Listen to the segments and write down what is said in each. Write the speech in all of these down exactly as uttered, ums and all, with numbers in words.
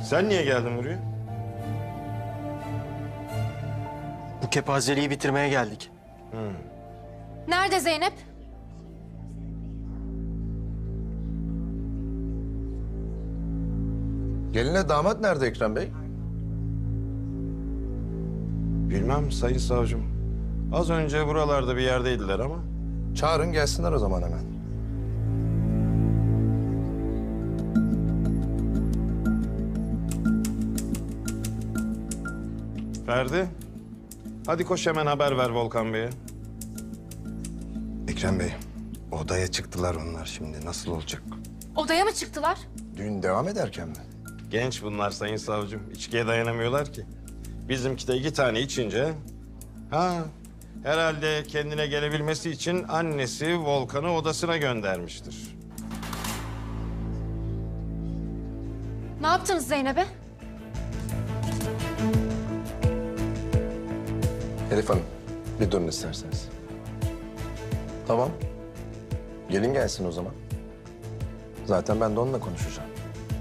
Sen niye geldin buraya? Bu kepazeliği bitirmeye geldik. Hmm. Nerede Zeynep? Gelinle damat nerede Ekrem Bey? Bilmem sayın savcım. Az önce buralarda bir yerdeydiler ama. Çağırın gelsinler o zaman hemen. Ferdi, hadi koş hemen haber ver Volkan Bey'e. Ekrem Bey, odaya çıktılar onlar şimdi. Nasıl olacak? Odaya mı çıktılar? Düğün devam ederken mi? Genç bunlar sayın savcım. İçkiye dayanamıyorlar ki. Bizimki de iki tane içince... Ha, herhalde kendine gelebilmesi için annesi Volkan'ı odasına göndermiştir. Ne yaptınız Zeynep'e? Elif Hanım, bir durun isterseniz. Tamam. Gelin gelsin o zaman. Zaten ben de onunla konuşacağım.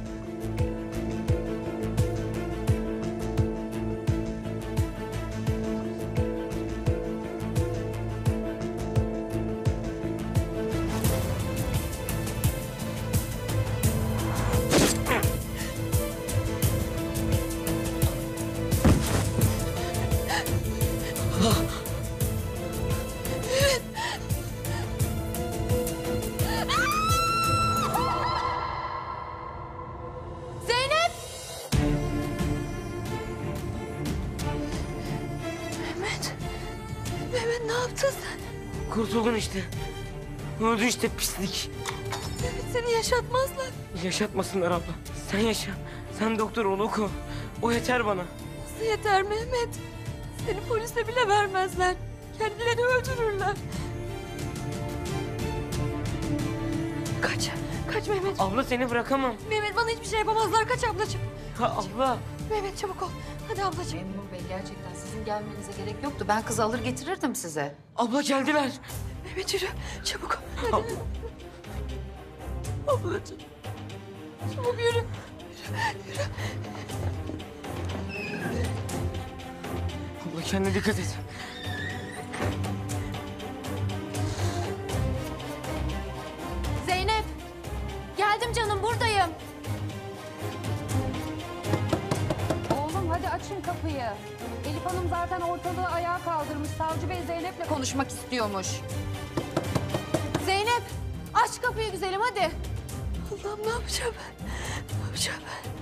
Zeynep! Mehmet. Mehmet ne yaptın sen? Kurtuldun işte. Öldü işte pislik. Mehmet seni yaşatmazlar. Yaşatmasınlar abla. Sen yaşa. Sen doktor ol oku. O yeter bana. Nasıl yeter Mehmet? Seni polise bile vermezler. Kendilerini öldürürler. Kaç. Kaç Mehmet. Abla seni bırakamam. Mehmet bana hiçbir şey yapamazlar. Kaç ablacığım. Ha, abla. Mehmet çabuk ol. Hadi ablacığım. Memur Bey gerçekten sizin gelmenize gerek yoktu. Ben kızı alır getirirdim size. Abla geldiler. Mehmet yürü. Çabuk ol. Hadi. Abla. Ablacığım. Çabuk yürü. Yürü. Yürü. Abla kendine dikkat et. Zeynep. Geldim canım buradayım. Oğlum hadi açın kapıyı. Elif Hanım zaten ortalığı ayağa kaldırmış. Savcı Bey Zeynep'le konuşmak istiyormuş. Zeynep. Aç kapıyı güzelim hadi. Allah'ım ne yapacağım ben? Ne yapacağım ben?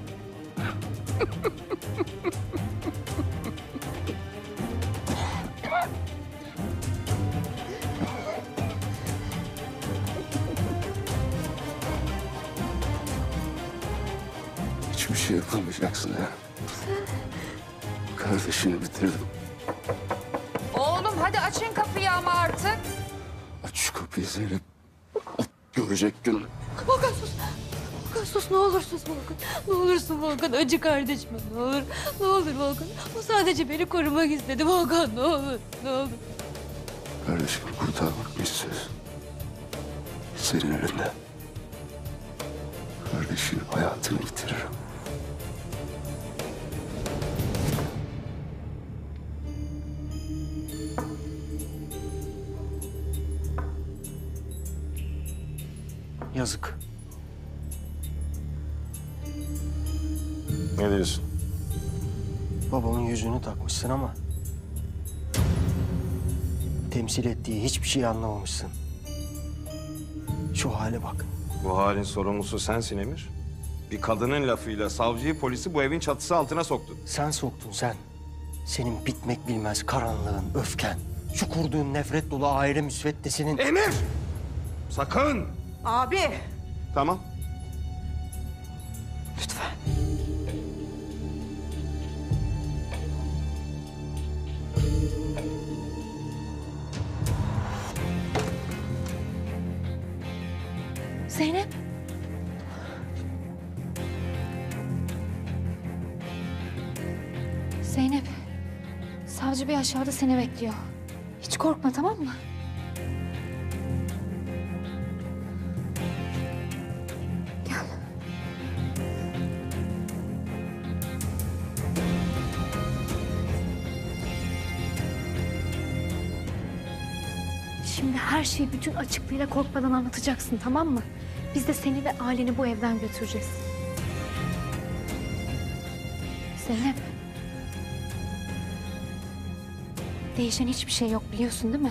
Hiçbir şey yapamayacaksın ya. Kardeşini bitirdim. Oğlum hadi açın kapıyı ama artık. Aç şu kapıyı Zeynep. Görecek günü. Volkan sus. Volkan sus ne olur sus Volkan. Ne olursun Volkan acı kardeşim ne olur. Ne olur Volkan. O sadece beni korumak istedi Volkan ne olur. Ne olur. Kardeşimi kurtarmak mı istiyorsun? Senin elinde. Kardeşinin hayatını bitiririm. Yazık. Ne diyorsun? Babamın yüzüğünü takmışsın ama... temsil ettiği hiçbir şey anlamamışsın. Şu hale bak. Bu halin sorumlusu sensin Emir. Bir kadının lafıyla savcıyı, polisi bu evin çatısı altına soktun. Sen soktun sen. Senin bitmek bilmez karanlığın, öfken. Şu kurduğun nefret dolu aile müsveddesinin... Emir! Sakın! Abi. Tamam. Lütfen. Zeynep. Zeynep. Savcı bey aşağıda seni bekliyor. Hiç korkma tamam mı? Gel. Şimdi her şeyi bütün açıklığıyla korkmadan anlatacaksın, tamam mı? Biz de seni ve aileni bu evden götüreceğiz. Zeynep. Değişen hiçbir şey yok, biliyorsun değil mi?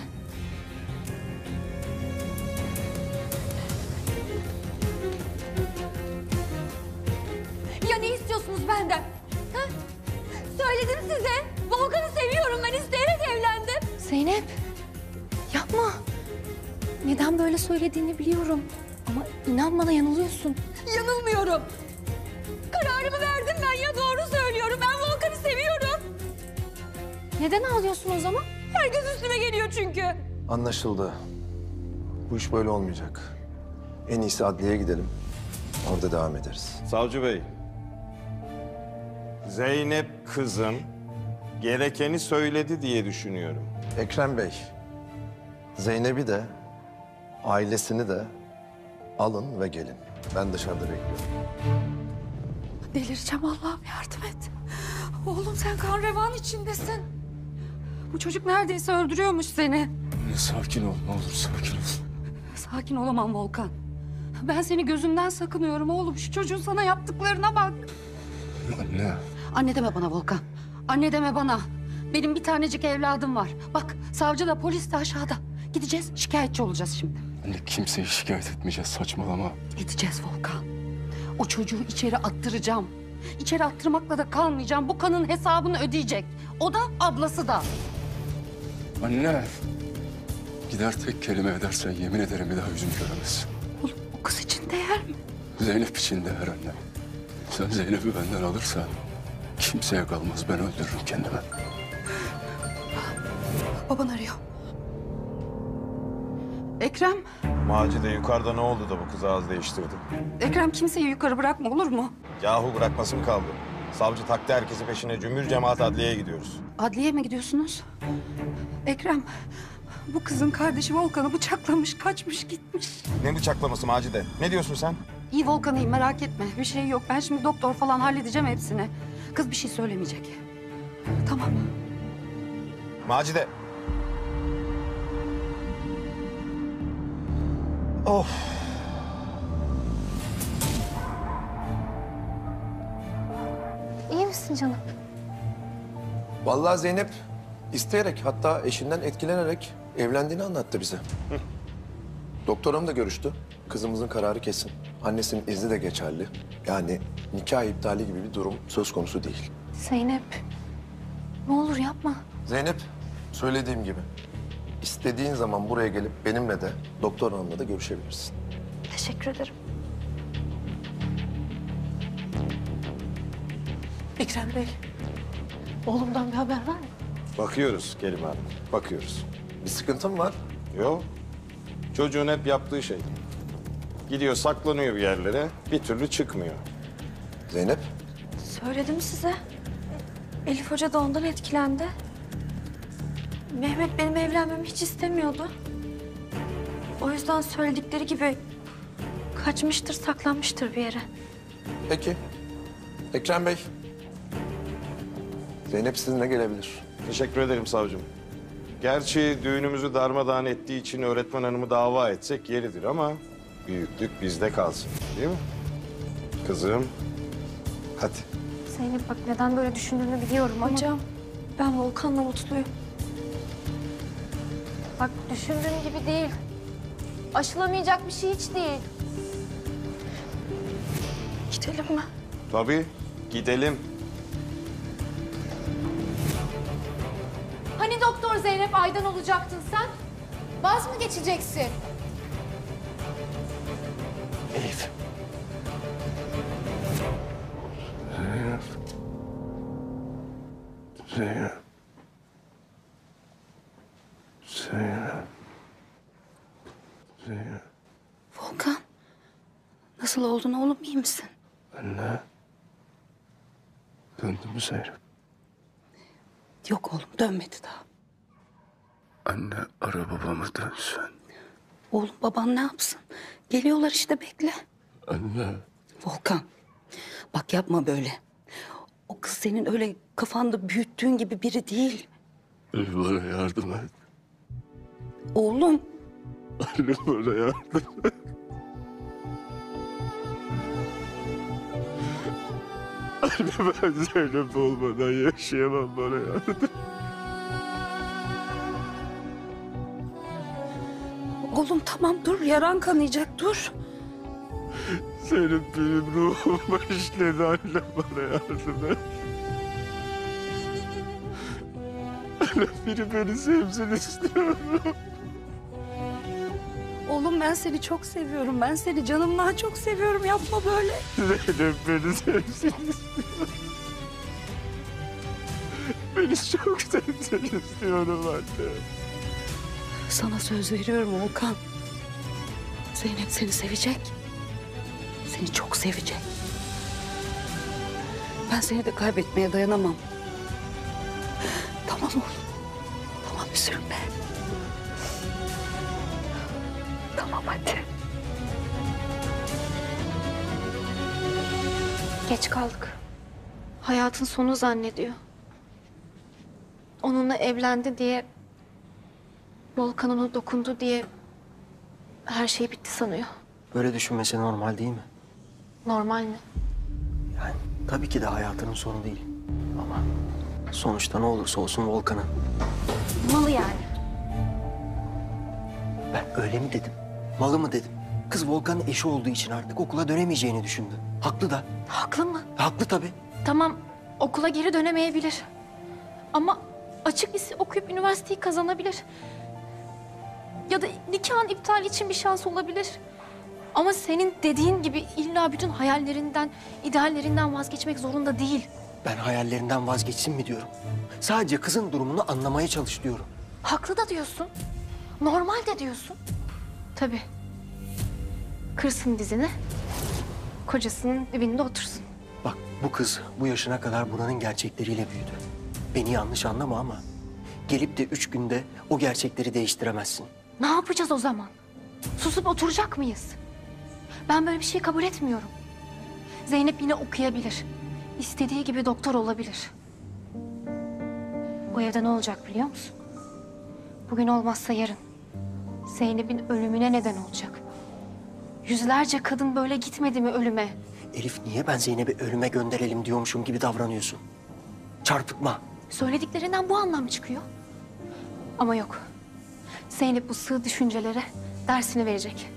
Ya ne istiyorsunuz benden? Ha? Söyledim size. Volkan'ı seviyorum ben. İsteyerek evlendim. Zeynep. Yapma. Neden böyle söylediğini biliyorum. Ama inan bana, yanılıyorsun. Yanılmıyorum. Kararımı verdim ben ya, doğru söylüyorum. Ben Volkan'ı seviyorum. Neden ağlıyorsun o zaman? Herkes üstüme geliyor çünkü. Anlaşıldı. Bu iş böyle olmayacak. En iyisi adliyeye gidelim. Orada devam ederiz. Savcı bey. Zeynep kızım gerekeni söyledi diye düşünüyorum. Ekrem Bey, Zeynep'i de, ailesini de alın ve gelin. Ben dışarıda bekliyorum. Delireceğim, Allah'ım yardım et. Oğlum sen kan revan içindesin. Bu çocuk neredeyse öldürüyormuş seni. Anne sakin ol, ne olur sakin ol. Sakin olamam Volkan. Ben seni gözümden sakınıyorum oğlum. Şu çocuğun sana yaptıklarına bak. Anne. Anne deme bana Volkan. Anne deme bana. Benim bir tanecik evladım var. Bak savcı da polis de aşağıda. Gideceğiz, şikayetçi olacağız şimdi. Anne kimseyi şikayet etmeyeceğiz, saçmalama. Gideceğiz Volkan. O çocuğu içeri attıracağım. İçeri attırmakla da kalmayacağım. Bu kanın hesabını ödeyecek. O da, ablası da. Anne. Gider tek kelime edersen yemin ederim bir daha yüzümü göremezsin. Oğlum o kız için değer mi? Zeynep için değer anne. Sen Zeynep'i benden alırsan kimseye kalmaz, ben öldürürüm kendimi. Baban arıyor. Ekrem, Macide yukarıda ne oldu da bu kız ağız değiştirdi? Ekrem kimseyi yukarı bırakma olur mu? Yahu bırakması mı kaldı? Savcı taktı herkesi peşine, cümbür cemaat adliyeye gidiyoruz. Adliyeye mi gidiyorsunuz? Ekrem, bu kızın kardeşi Volkan'ı bıçaklamış, kaçmış, gitmiş. Ne bıçaklaması Macide? Ne diyorsun sen? İyi Volkan, iyi, merak etme. Bir şey yok. Ben şimdi doktor falan halledeceğim hepsini. Kız bir şey söylemeyecek. Tamam. Macide. Of. İyi misin canım? Vallahi Zeynep isteyerek, hatta eşinden etkilenerek evlendiğini anlattı bize. Doktor hanım da görüştü. Kızımızın kararı kesin. Annesinin izni de geçerli. Yani nikah iptali gibi bir durum söz konusu değil. Zeynep. Ne olur yapma. Zeynep, söylediğim gibi istediğin zaman buraya gelip benimle de doktor hanımla da görüşebilirsin. Teşekkür ederim. Ekrem Bey, Oğlumdan bir haber var mı? Bakıyoruz Kerim Hanım, bakıyoruz. Bir sıkıntın var. Yok. Çocuğun hep yaptığı şey. Gidiyor saklanıyor bir yerlere, bir türlü çıkmıyor. Zeynep, Söyledim size. Elif Hoca da ondan etkilendi. Mehmet benim evlenmemi hiç istemiyordu. O yüzden söyledikleri gibi kaçmıştır, saklanmıştır bir yere. peki. Ekrem Bey, Zeynep sizinle gelebilir. Teşekkür ederim savcım. Gerçi düğünümüzü darmadağın ettiği için öğretmen hanımı dava etsek yeridir ama büyüklük bizde kalsın, değil mi? Kızım, hadi. Zeynep bak, neden böyle düşündüğünü biliyorum ama... Hocam, ben Volkan'la mutluyum. Bak düşündüğün gibi değil. Aşılamayacak bir şey hiç değil. Gidelim mi? Tabii, gidelim. Hani doktor Zeynep Aydan olacaktın sen? Vaz mı geçeceksin? Elif. Zeynep. Zeynep. Zeynep. Zeynep. Volkan, nasıl oldun oğlum, iyi misin? Anne. Döndü mü Zeynep? Yok oğlum, dönmedi daha. Anne ara babamı dönsün. Oğlum baban ne yapsın? Geliyorlar işte, bekle. Anne. Volkan, bak yapma böyle. O kız senin öyle kafanda büyüttüğün gibi biri değil. Bana yardım et. Oğlum, Anne bana yardım et. Anne ben Zeynep olmadan yaşayamam, bana yardım et. Oğlum tamam dur, yaran kanayacak, dur. Zeynep benim ruhuma işledi, anne bana yardım et. Anne biri beni sevsin istiyorum. Oğlum ben seni çok seviyorum. Ben seni canımdan çok seviyorum. Yapma böyle. Zeynep beni sevsin istiyorum. Beni çok sevsin istiyorum anne. Sana söz veriyorum Volkan. Zeynep seni sevecek. Seni çok sevecek. Ben seni de kaybetmeye dayanamam. Tamam oğlum. Tamam, üzülme. Tamam hadi. Geç kaldık. Hayatın sonu zannediyor. Onunla evlendi diye, Volkan ona dokundu diye her şey bitti sanıyor. Böyle düşünmesi normal değil mi? Normal mi? Yani tabii ki de hayatının sonu değil. Ama sonuçta ne olursa olsun Volkan'ın. Malı yani. Ben öyle mi dedim? Malı mı dedim? Kız Volkan'ın eşi olduğu için artık okula dönemeyeceğini düşündü. Haklı da. Haklı mı? Haklı tabii. Tamam, okula geri dönemeyebilir. Ama açık lise okuyup üniversiteyi kazanabilir. Ya da nikahın iptal için bir şans olabilir. Ama senin dediğin gibi illa bütün hayallerinden, ideallerinden vazgeçmek zorunda değil. Ben hayallerinden vazgeçsin mi diyorum. Sadece kızın durumunu anlamaya çalış diyorum. Haklı da diyorsun. Normal de diyorsun. Tabii. Kırsın dizini. Kocasının dibinde otursun. Bak bu kız bu yaşına kadar buranın gerçekleriyle büyüdü. Beni yanlış anlama ama gelip de üç günde o gerçekleri değiştiremezsin. Ne yapacağız o zaman? Susup oturacak mıyız? Ben böyle bir şey kabul etmiyorum. Zeynep yine okuyabilir. İstediği gibi doktor olabilir. Bu evde ne olacak biliyor musun? Bugün olmazsa yarın Zeynep'in ölümüne neden olacak. Yüzlerce kadın böyle gitmedi mi ölüme? Elif niye ben Zeynep'i ölüme gönderelim diyormuşum gibi davranıyorsun? Çarpıtma. Söylediklerinden bu anlam çıkıyor. Ama yok. Zeynep bu sığ düşüncelere dersini verecek.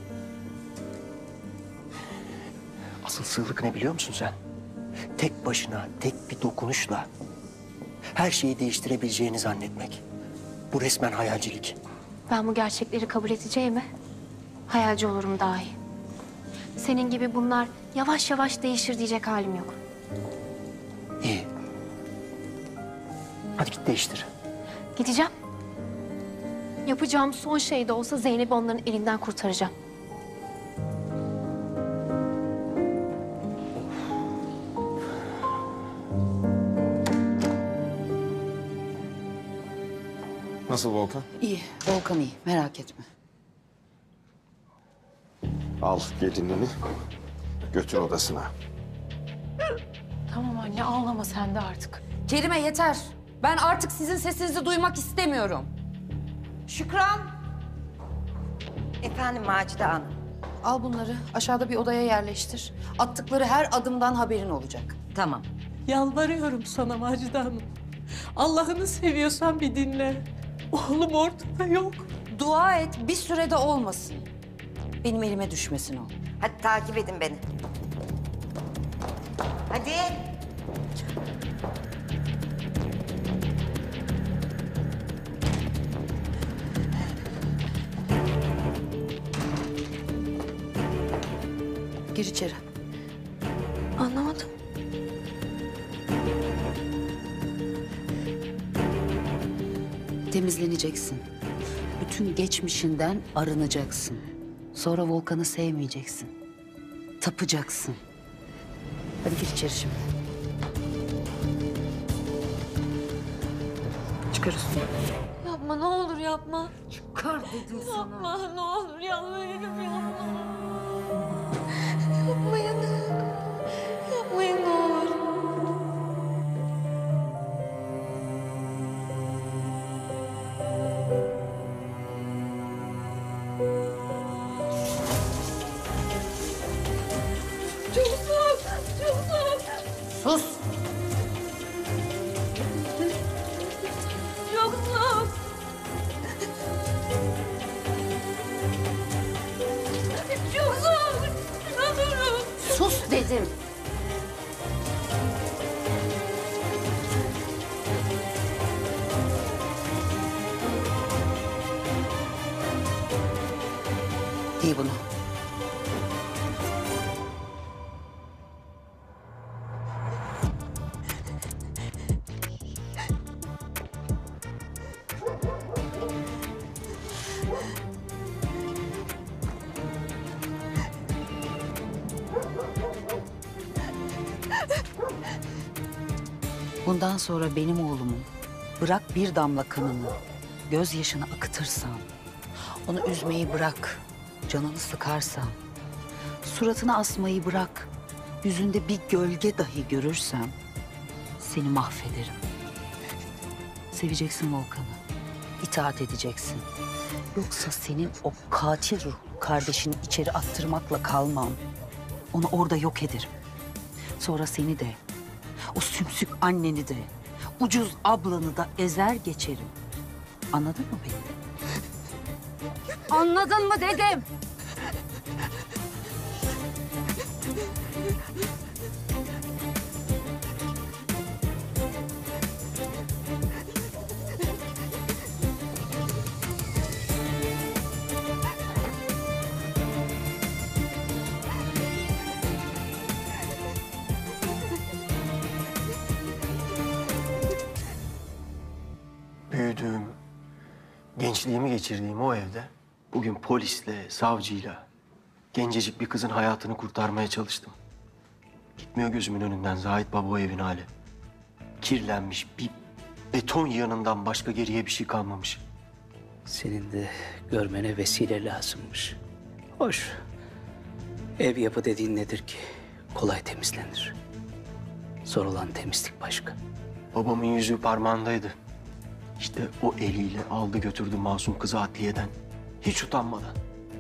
Asıl sığlık ne biliyor musun sen? Tek başına, tek bir dokunuşla her şeyi değiştirebileceğini zannetmek. Bu resmen hayalcilik. Ben bu gerçekleri kabul edeceğime hayalci olurum daha iyi. Senin gibi bunlar yavaş yavaş değişir diyecek halim yok. İyi. Hadi git değiştir. Gideceğim. Yapacağım son şey de olsa Zeynep'i onların elinden kurtaracağım. Nasıl Volkan? İyi, Volkan iyi. Merak etme. Al gelinini götür odasına. Tamam anne, ağlama sen de artık. Kerime yeter. Ben artık sizin sesinizi duymak istemiyorum. Şükran. Efendim Macide Hanım. Al bunları. Aşağıda bir odaya yerleştir. Attıkları her adımdan haberin olacak. Tamam. Yalvarıyorum sana Macide Hanım. Allah'ını seviyorsan bir dinle. Oğlum ortada yok. Dua et bir sürede olmasın. Benim elime düşmesin o. Hadi takip edin beni. Hadi. Gir içeri. Anlamadım. Temizleneceksin. Bütün geçmişinden arınacaksın. Sonra Volkan'ı sevmeyeceksin. Tapacaksın. Hadi gir içeri şimdi. Çıkar üstünü. Yapma ne olur yapma. Çıkar dedim sana. Yapma ne olur yalvarırım yapma. Yapmayın. Yapmayın ne olur. Giy bunu. Bundan sonra benim oğlumun bırak bir damla kanını, gözyaşını akıtırsan, onu üzmeyi bırak, canını sıkarsan, suratını asmayı bırak, yüzünde bir gölge dahi görürsem seni mahvederim. Seveceksin Volkan'ı, itaat edeceksin. Yoksa senin o katil ruhlu kardeşini içeri attırmakla kalmam. Onu orada yok ederim. Sonra seni de, o sümsük anneni de, ucuz ablanı da ezer geçerim. Anladın mı beni? Anladın mı dedim? Büyüdüğüm, gençliğimi geçirdiğim o evde bugün polisle, savcıyla gencecik bir kızın hayatını kurtarmaya çalıştım. Gitmiyor gözümün önünden Zahit Baba o evin hali. Kirlenmiş bir beton yığınından başka geriye bir şey kalmamış. Senin de görmene vesile lazımmış. Hoş. Ev yapı dediğin nedir ki? Kolay temizlenir. Zor olan temizlik başka. Babamın yüzüğü parmağındaydı. İşte o eliyle aldı götürdü masum kızı adliyeden. Hiç utanmadan.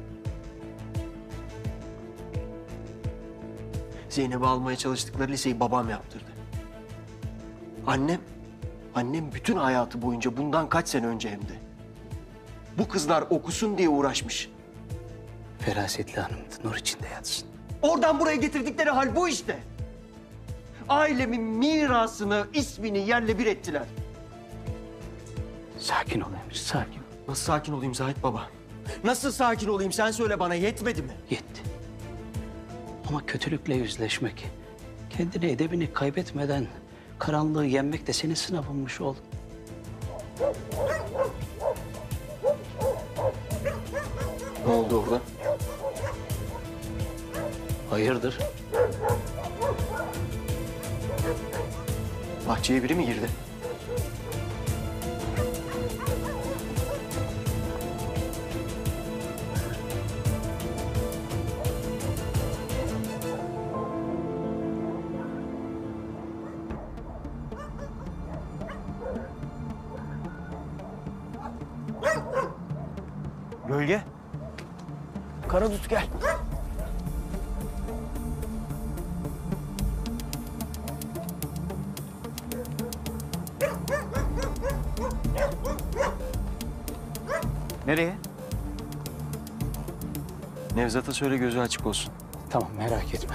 Zeynep'i almaya çalıştıkları liseyi babam yaptırdı. Annem, annem bütün hayatı boyunca bundan kaç sene önce hem de bu kızlar okusun diye uğraşmış. Ferasetli hanımdı, nur içinde yatsın. Oradan buraya getirdikleri hal bu işte. Ailemin mirasını, ismini yerle bir ettiler. Sakin ol Emir, sakin. Nasıl sakin olayım Zahit Baba? Nasıl sakin olayım sen söyle bana, yetmedi mi? Yetti. Ama kötülükle yüzleşmek, kendini edebini kaybetmeden karanlığı yenmek de senin sınavınmış oğlum. Ne oldu orada? Hayırdır? Bahçeye biri mi girdi? Gölge. Karadut gel. Nereye? Nevzat'a söyle gözü açık olsun. Tamam, merak etme.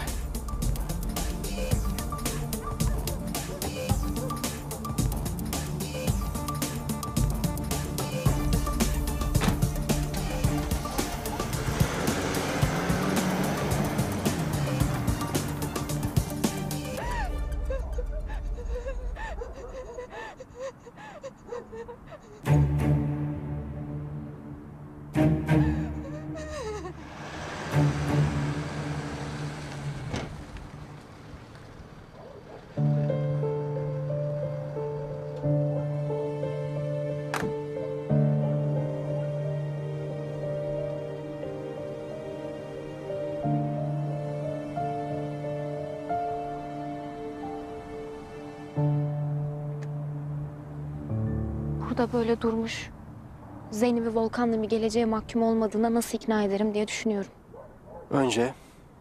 Burada böyle durmuş. Zeynep'i Volkan'la bir geleceğe mahkum olmadığına nasıl ikna ederim diye düşünüyorum. Önce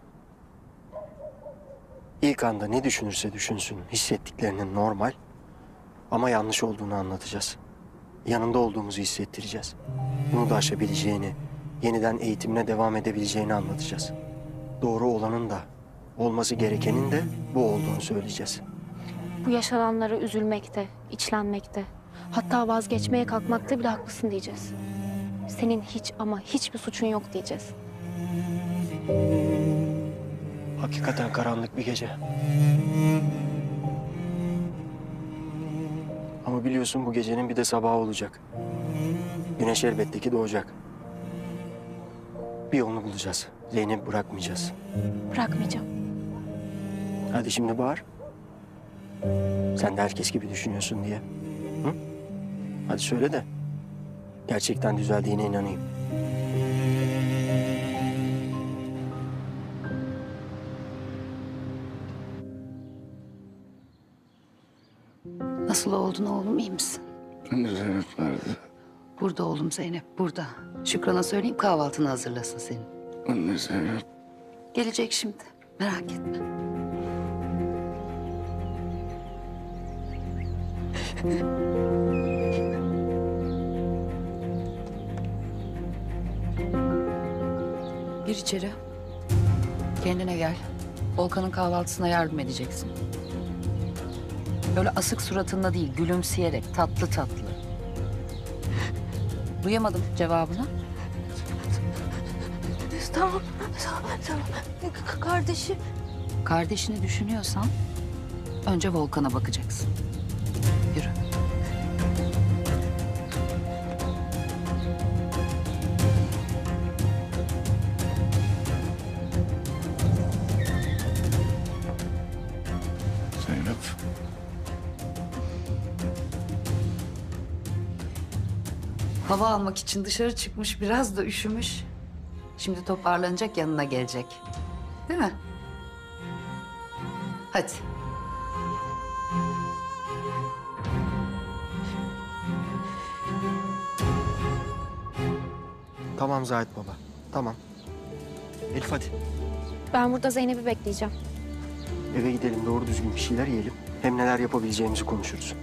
ilk anda ne düşünürse düşünsün hissettiklerinin normal ama yanlış olduğunu anlatacağız. Yanında olduğumuzu hissettireceğiz. Bunu da aşabileceğini, yeniden eğitimine devam edebileceğini anlatacağız. Doğru olanın da, olması gerekenin de bu olduğunu söyleyeceğiz. Bu yaşananlara üzülmekte, içlenmekte, hatta vazgeçmeye kalkmakta bile haklısın diyeceğiz. Senin hiç ama hiçbir suçun yok diyeceğiz. Hakikaten karanlık bir gece. Ama biliyorsun bu gecenin bir de sabahı olacak. Güneş elbette ki doğacak. Bir yolunu bulacağız. Zeynep'i bırakmayacağız. Bırakmayacağım. Hadi şimdi bağır. Sen de herkes gibi düşünüyorsun diye. Hı? Hadi söyle de gerçekten düzeldiğine inanayım. Nasıl oldun oğlum, iyi misin? Anne Zeynep nerede? Burada oğlum, Zeynep burada. Şükran'a söyleyeyim kahvaltını hazırlasın senin. Anne Zeynep. Gelecek şimdi, merak etme. Gir içeri. Kendine gel. Volkan'ın kahvaltısına yardım edeceksin. Böyle asık suratında değil, gülümseyerek, tatlı tatlı. Duyamadım cevabını. Tamam, tamam, tamam. K- kardeşi. Kardeşini düşünüyorsan önce Volkan'a bakacaksın. Yürü. Zeynep. Hava almak için dışarı çıkmış, biraz da üşümüş. Şimdi toparlanacak, yanına gelecek. Değil mi? Hadi. Tamam Zahit baba. Tamam. Elif hadi. Ben burada Zeynep'i bekleyeceğim. Eve gidelim, doğru düzgün bir şeyler yiyelim. Hem neler yapabileceğimizi konuşuruz.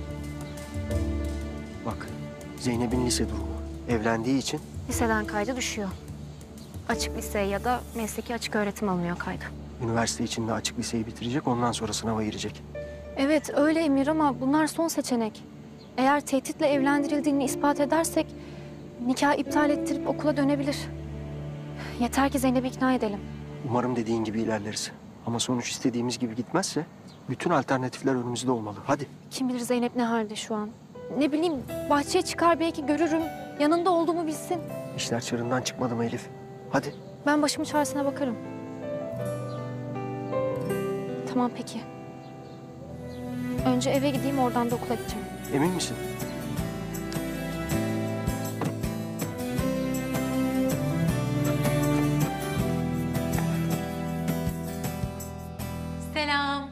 Bak, Zeynep'in lise durumu. Evlendiği için Liseden kaydı düşüyor. Açık lise ya da mesleki açık öğretim alınıyor kaydı. üniversite için de açık liseyi bitirecek. Ondan sonra sınava girecek. Evet öyle Emir ama bunlar son seçenek. Eğer tehditle evlendirildiğini ispat edersek nikahı iptal ettirip okula dönebilir. Yeter ki Zeynep'i ikna edelim. Umarım dediğin gibi ilerleriz. Ama sonuç istediğimiz gibi gitmezse bütün alternatifler önümüzde olmalı. Hadi. Kim bilir Zeynep ne halde şu an. Ne bileyim bahçeye çıkar belki görürüm. Yanında olduğumu bilsin. İşler çığırından çıkmadı mı Elif? Hadi. Ben başımın çaresine bakarım. Tamam peki. Önce eve gideyim oradan da okula gideceğim. Emin misin? Selam.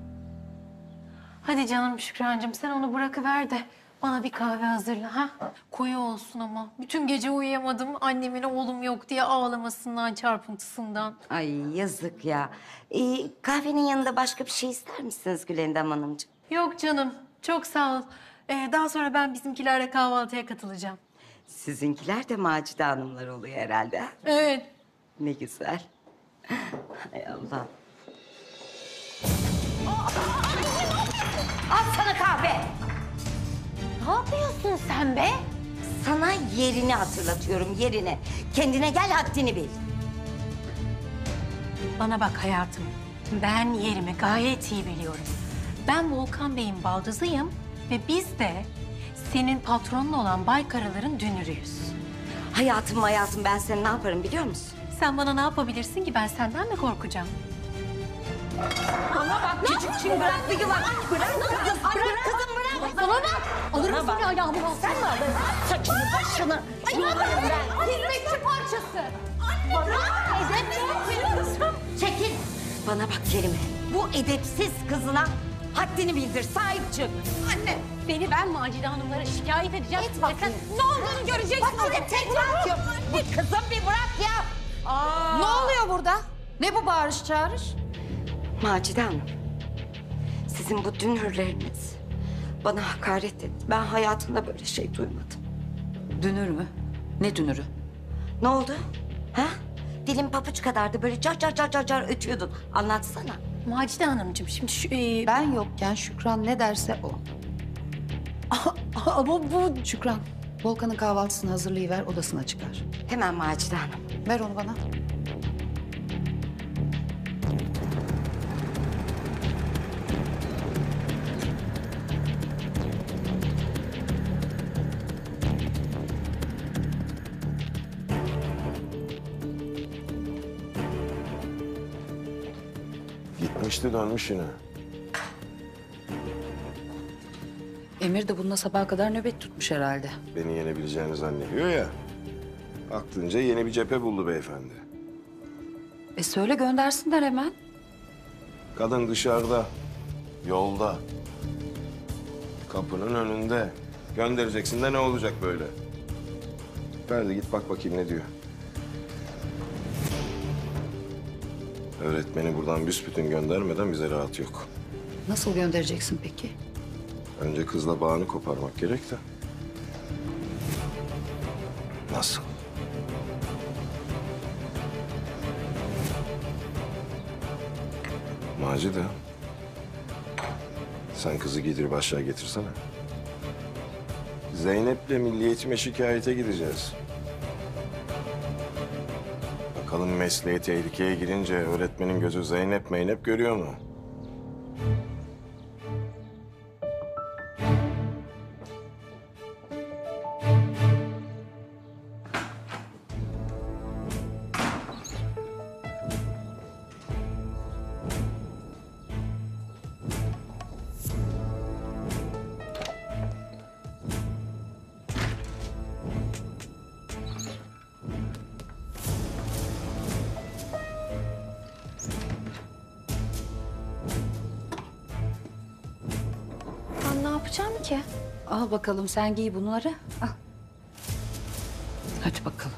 Hadi canım Şükrancığım sen onu bırakıver de bana bir kahve hazırla ha. Koyu olsun ama. Bütün gece uyuyamadım annemin oğlum yok diye ağlamasından, çarpıntısından. Ay yazık ya. Ee, kahvenin yanında başka bir şey ister misiniz Gülendam Hanımcığım? Yok canım çok sağ ol. Ee, daha sonra ben bizimkilerle kahvaltıya katılacağım. Sizinkiler de Macide Hanımlar oluyor herhalde. ha? Evet. Ne güzel. Hay Allah. Al sana kahve. Ne yapıyorsun sen be? Sana yerini hatırlatıyorum, yerini. Kendine gel, haddini bil. Bana bak hayatım. Ben yerimi gayet iyi biliyorum. Ben Volkan Bey'in baldızıyım ve biz de senin patronun olan Bay Karalar'ın dünürüyüz. Hayatım hayatım, ben seni ne yaparım biliyor musun? Sen bana ne yapabilirsin ki? Ben senden mi korkacağım? Bana bak küçük çin, bırak bir yuva. Bırak kızım, bırak kızım, bırak. Bana bak. Alırım seni ayağımın altına. Sen mi aldın? Saçını başını. Yuvarım ben. Hizmetçi parçası. Anne bırak. Edepli. Çekil. Bana bak Kerime. Bu edepsiz kızına haddini bildir, sahip çık. Anne. Beni ben Macide Hanımlara şikayet edeceğim. Et bakayım. Ne olduğunu göreceksin. Bak bir de tekrar atıyorum. Bir kızım bir bırak ya. Aa. Ne oluyor burada? Ne bu bağırış çağırış? Macide Hanım, sizin bu dünürleriniz bana hakaret etti. Ben hayatımda böyle şey duymadım. Dünür mü? Ne dünürü? Ne oldu? Ha? Dilin papuç kadardı, böyle car car car car car ötüyordun. Anlatsana. Macide Hanımcığım şimdi şu... e, Ben yokken Şükran ne derse o. Ama bu... Şükran, Volkan'ın kahvaltısını hazırlayıver, odasına çıkar. Hemen Macide Hanım. Ver onu bana. Dönmüştü dönmüş yine. Emir de bununla sabaha kadar nöbet tutmuş herhalde. Beni yenebileceğini zannediyor ya. Aklınca yeni bir cephe buldu beyefendi. E söyle göndersinler hemen. Kadın dışarıda, yolda. Kapının önünde. Göndereceksin de ne olacak böyle? Ferdi git bak bakayım ne diyor. Öğretmeni buradan büsbütün göndermeden bize rahat yok. Nasıl göndereceksin peki? Önce kızla bağını koparmak gerek de. Nasıl? Macide. Sen kızı giydirip aşağı getirsene. Zeynep'le milli eğitime şikayete gideceğiz. Bakalım mesleği tehlikeye girince öğretmenin gözü Zeynep Meynep görüyor mu? Ben ne yapacağım ki? Al bakalım sen giy bunları. Al. Hadi bakalım.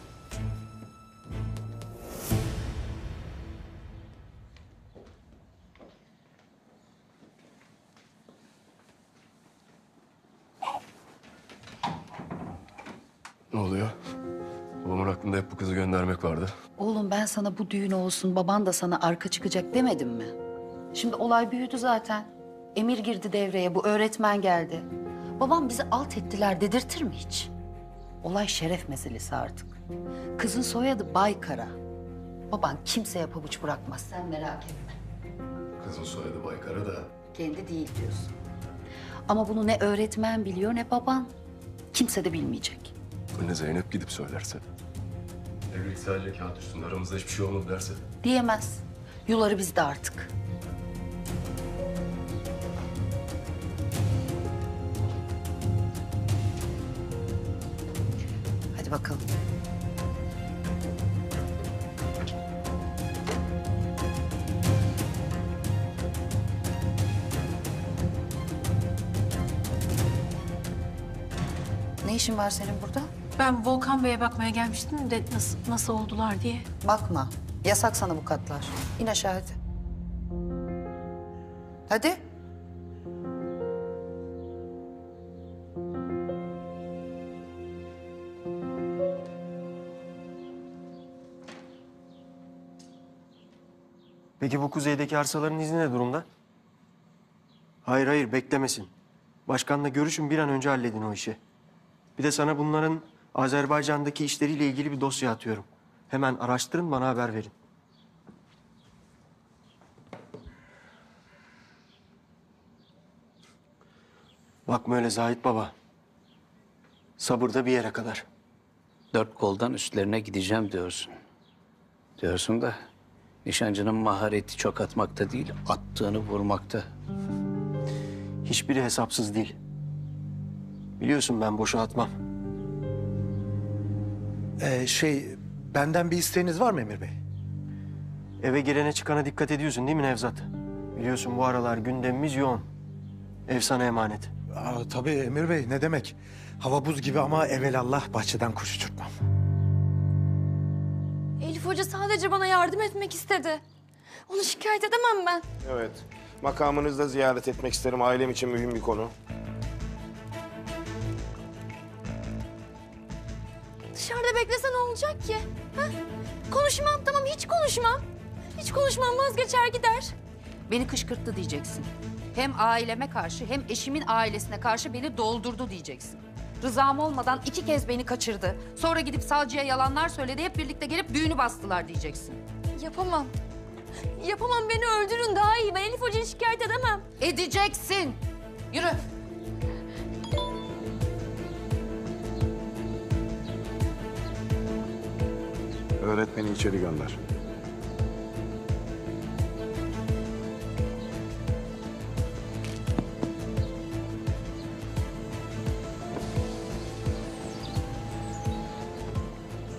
Ne oluyor? Babamın aklında hep bu kızı göndermek vardı. Oğlum ben sana bu düğün olsun baban da sana arka çıkacak demedim mi? Şimdi olay büyüdü zaten. Emir girdi devreye, bu öğretmen geldi. Babam bizi alt ettiler dedirtir mi hiç? Olay şeref meselesi artık. Kızın soyadı Baykara. Baban kimseye pabuç bırakmaz, sen merak etme. Kızın soyadı Baykara da. Kendi değil diyorsun. Ama bunu ne öğretmen biliyor ne baban. Kimse de bilmeyecek. Anne Zeynep gidip söylerse. Evlilik sadece kağıt üstünde, aramızda hiçbir şey olmadı derse. Diyemez. Yuları bizde artık. Hadi bakalım. Ne işin var senin burada? Ben Volkan Bey'e bakmaya gelmiştim de nasıl, nasıl oldular diye. Bakma. Yasak sana bu katlar. İn aşağı hadi. Hadi. Peki bu kuzeydeki arsaların izni ne durumda? Hayır hayır beklemesin. Başkanla görüşün bir an önce halledin o işi. Bir de sana bunların Azerbaycan'daki işleriyle ilgili bir dosya atıyorum. Hemen araştırın bana haber verin. Bakma öyle Zahit Baba. Sabır da bir yere kadar. Dört koldan üstlerine gideceğim diyorsun. Diyorsun da nişancının mahareti çok atmakta değil, attığını vurmakta. Hiçbiri hesapsız değil. Biliyorsun ben boşa atmam. Ee, şey, benden bir isteğiniz var mı Emir Bey? Eve girene çıkana dikkat ediyorsun değil mi Nevzat? Biliyorsun bu aralar gündemimiz yoğun. Ev sana emanet. Aa, tabii Emir Bey, ne demek? Hava buz gibi ama evelallah bahçeden kuş uçurtmam. Elif Hoca sadece bana yardım etmek istedi. Onu şikayet edemem ben. Evet. Makamınızda ziyaret etmek isterim. Ailem için mühim bir konu. Dışarıda beklese ne olacak ki? Ha? Konuşmam, tamam hiç konuşmam. Hiç konuşmam, vazgeçer gider. Beni kışkırttı diyeceksin. Hem aileme karşı hem eşimin ailesine karşı beni doldurdu diyeceksin. Rızam olmadan iki kez beni kaçırdı. Sonra gidip savcıya yalanlar söyledi. Hep birlikte gelip düğünü bastılar diyeceksin. Yapamam. Yapamam, beni öldürün daha iyi. Ben Elif Hoca'yı şikayet edemem. Edeceksin. Yürü. Öğretmeni içeri gönder.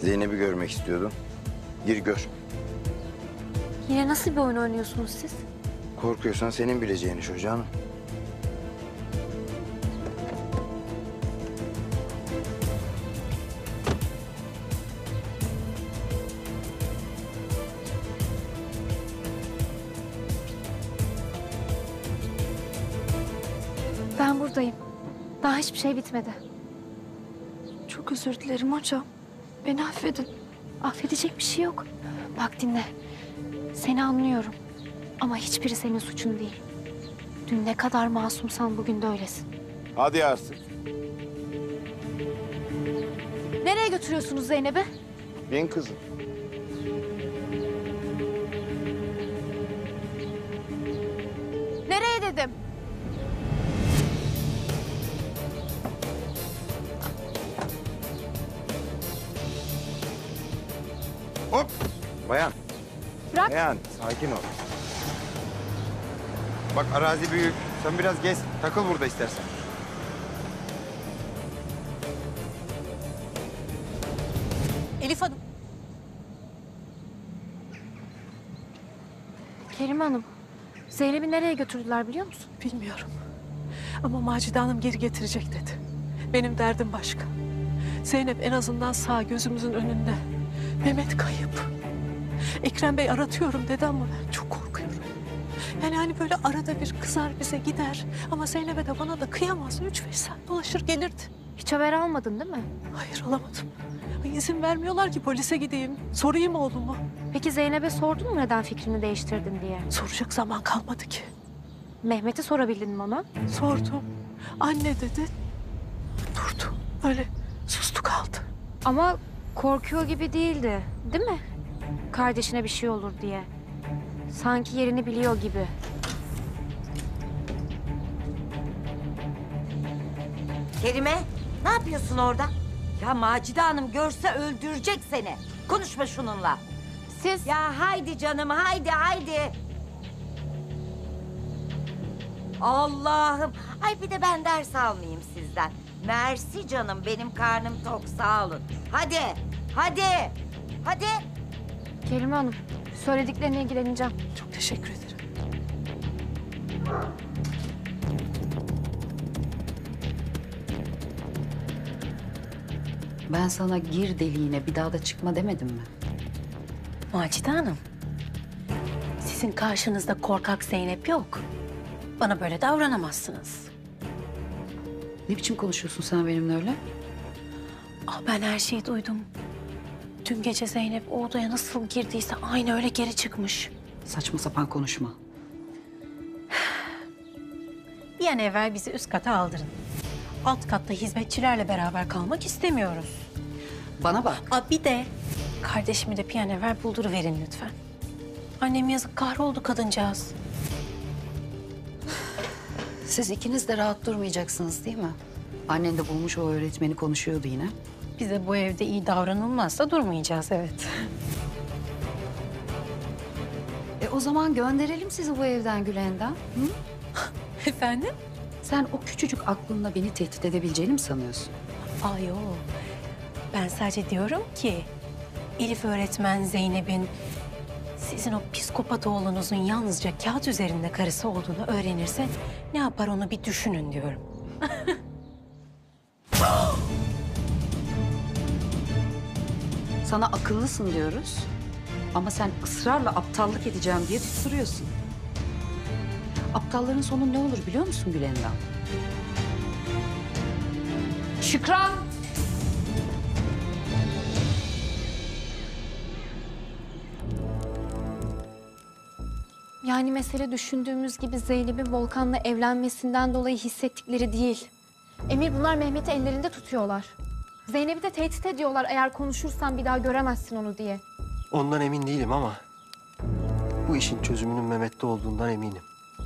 Zeynep'i görmek istiyordun. Gir gör. Yine nasıl bir oyun oynuyorsunuz siz? Korkuyorsan senin bileceğin iş hocam. Ben buradayım. Daha hiçbir şey bitmedi. Çok özür dilerim hocam. Beni affedin. Affedecek bir şey yok. Bak dinle. Seni anlıyorum. Ama hiçbiri senin suçun değil. Dün ne kadar masumsan bugün de öylesin. Hadi artık. Nereye götürüyorsunuz Zeynep'i? Bin kızım. Nereye dedim? Hop! Bayan. Bırak. Bayan, sakin ol. Bak arazi büyük. Sen biraz gez. Takıl burada istersen. Elif Hanım. Kerime Hanım, Zeynep'i nereye götürdüler biliyor musun? Bilmiyorum. Ama Macide Hanım geri getirecek dedi. Benim derdim başka. Zeynep en azından sağ gözümüzün önünde. Mehmet kayıp. Ekrem Bey aratıyorum dedi ama ben çok korkuyorum. Yani hani böyle arada bir kızar bize gider. Ama Zeynep'e de bana da kıyamaz. Üç beş saat dolaşır gelirdi. Hiç haber almadın değil mi? Hayır alamadım. Ay, İzin vermiyorlar ki polise gideyim. Sorayım oğlumu. Peki Zeynep'e sordun mu neden fikrini değiştirdin diye? Soracak zaman kalmadı ki. Mehmet'e sorabildin mi ona? Sordum. Anne dedi. Durdu. Öyle sustu kaldı. Ama korkuyor gibi değildi, değil mi? Kardeşine bir şey olur diye. Sanki yerini biliyor gibi. Kerime, ne yapıyorsun orada? Ya Macide Hanım görse öldürecek seni. Konuşma şununla. Siz... Ya haydi canım, haydi, haydi. Allah'ım. Ay bir de ben ders almayayım sizden. Mersi canım, benim karnım tok, sağ olun. Hadi, hadi, hadi. Kerime Hanım, söylediklerine ilgileneceğim. Çok teşekkür ederim. Ben sana gir deliğine bir daha da çıkma demedim mi? Macide Hanım. Sizin karşınızda korkak Zeynep yok. Bana böyle davranamazsınız. Ne biçim konuşuyorsun sen benimle öyle? Ah, ben her şeyi duydum. Dün gece Zeynep o odaya nasıl girdiyse aynı öyle geri çıkmış. Saçma sapan konuşma. Bir an evvel bizi üst kata aldırın. Alt katta hizmetçilerle beraber kalmak istemiyoruz. Bana bak. Aa, bir de kardeşimi de bir an evvel bulduruverin lütfen. Annem yazık kahroldu kadıncağız. Siz ikiniz de rahat durmayacaksınız değil mi? Annen de bulmuş o öğretmeni konuşuyordu yine. Bize bu evde iyi davranılmazsa durmayacağız, evet. E o zaman gönderelim sizi bu evden Gülendam. Hı? Efendim? Sen o küçücük aklınla beni tehdit edebileceğini mi sanıyorsun? Aa yok. Ben sadece diyorum ki Elif öğretmen Zeynep'in sizin o psikopat oğlunuzun yalnızca kağıt üzerinde karısı olduğunu öğrenirse ne yapar onu bir düşünün diyorum. Sana akıllısın diyoruz. Ama sen ısrarla aptallık edeceğim diye tutturuyorsun. Aptalların sonu ne olur biliyor musun Gülendam? Şükran! Yani mesele düşündüğümüz gibi Zeynep'in Volkan'la evlenmesinden dolayı hissettikleri değil. Emir, bunlar Mehmet'i ellerinde tutuyorlar. Zeynep'i de tehdit ediyorlar eğer konuşursan bir daha göremezsin onu diye. Ondan emin değilim ama bu işin çözümünün Mehmet'te olduğundan eminim.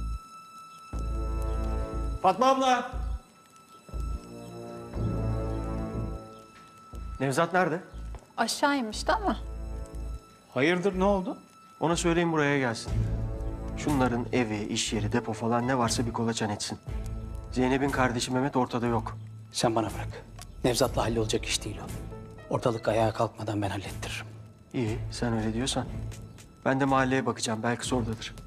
Fatma abla! Nevzat nerede? Aşağı inmişti ama. Hayırdır ne oldu? Ona söyleyin buraya gelsin. Şunların evi, iş yeri, depo falan ne varsa bir kolaçan etsin. Zeynep'in kardeşi Mehmet ortada yok. Sen bana bırak. Nevzat'la hallolacak iş değil o. Ortalık ayağa kalkmadan ben hallettiririm. İyi, sen öyle diyorsan. Ben de mahalleye bakacağım, belki oradadır.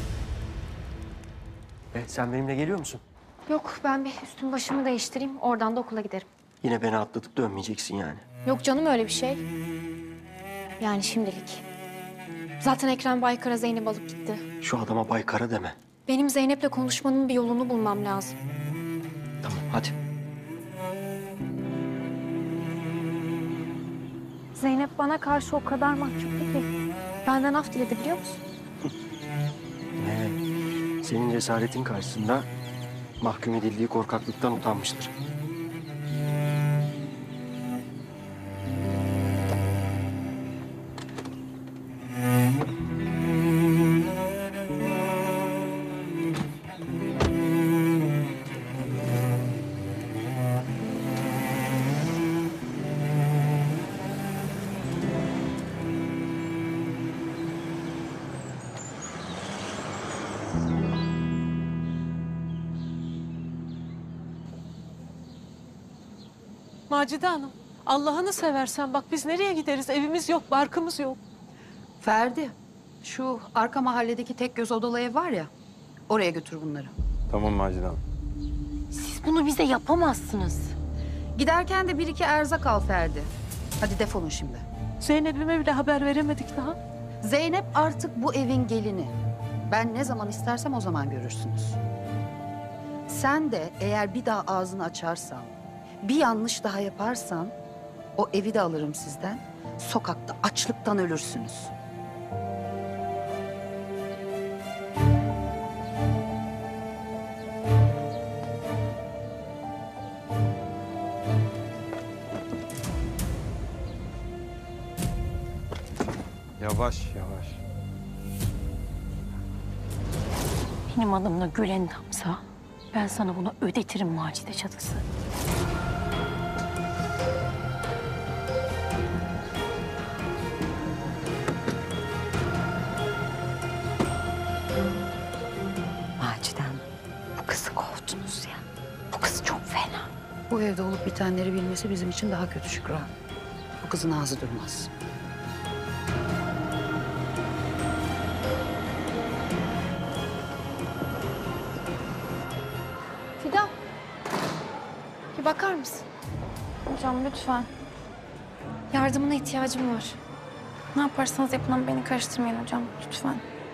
E, sen benimle geliyor musun? Yok, ben bir üstüm başımı değiştireyim. Oradan da okula giderim. Yine beni atlatıp dönmeyeceksin yani. Yok canım, öyle bir şey. Yani şimdilik. Zaten Ekrem Baykar'a Zeynep alıp gitti. Şu adama Baykara deme. Benim Zeynep'le konuşmanın bir yolunu bulmam lazım. Tamam, hadi. Zeynep bana karşı o kadar mahcuptu ki. Benden af diledi, biliyor musun? Ee, senin cesaretin karşısında mahkum edildiği korkaklıktan utanmıştır. Macide Hanım, Allah'ını seversen bak biz nereye gideriz? Evimiz yok, barkımız yok. Ferdi, şu arka mahalledeki tek göz odalı ev var ya, oraya götür bunları. Tamam Macide Hanım. Siz bunu bize yapamazsınız. Giderken de bir iki erzak al Ferdi. Hadi defolun şimdi. Zeynep'ime bile haber veremedik daha. Zeynep artık bu evin gelini. Ben ne zaman istersem o zaman görürsünüz. Sen de eğer bir daha ağzını açarsan, bir yanlış daha yaparsan, o evi de alırım sizden. Sokakta açlıktan ölürsünüz. Yavaş yavaş. Benim adımla gülen damsa ben sana bunu ödetirim Macide Çatısı. Macide Hanım, bu kızı kovdunuz ya. Bu kız çok fena. Bu evde olup bitenleri bilmesi bizim için daha kötü Şükran. Bu kızın ağzı durmaz. Fidan, bir bakar mısın? Hocam lütfen. Yardımına ihtiyacım var. Ne yaparsanız yapın ama beni karıştırmayın hocam, lütfen.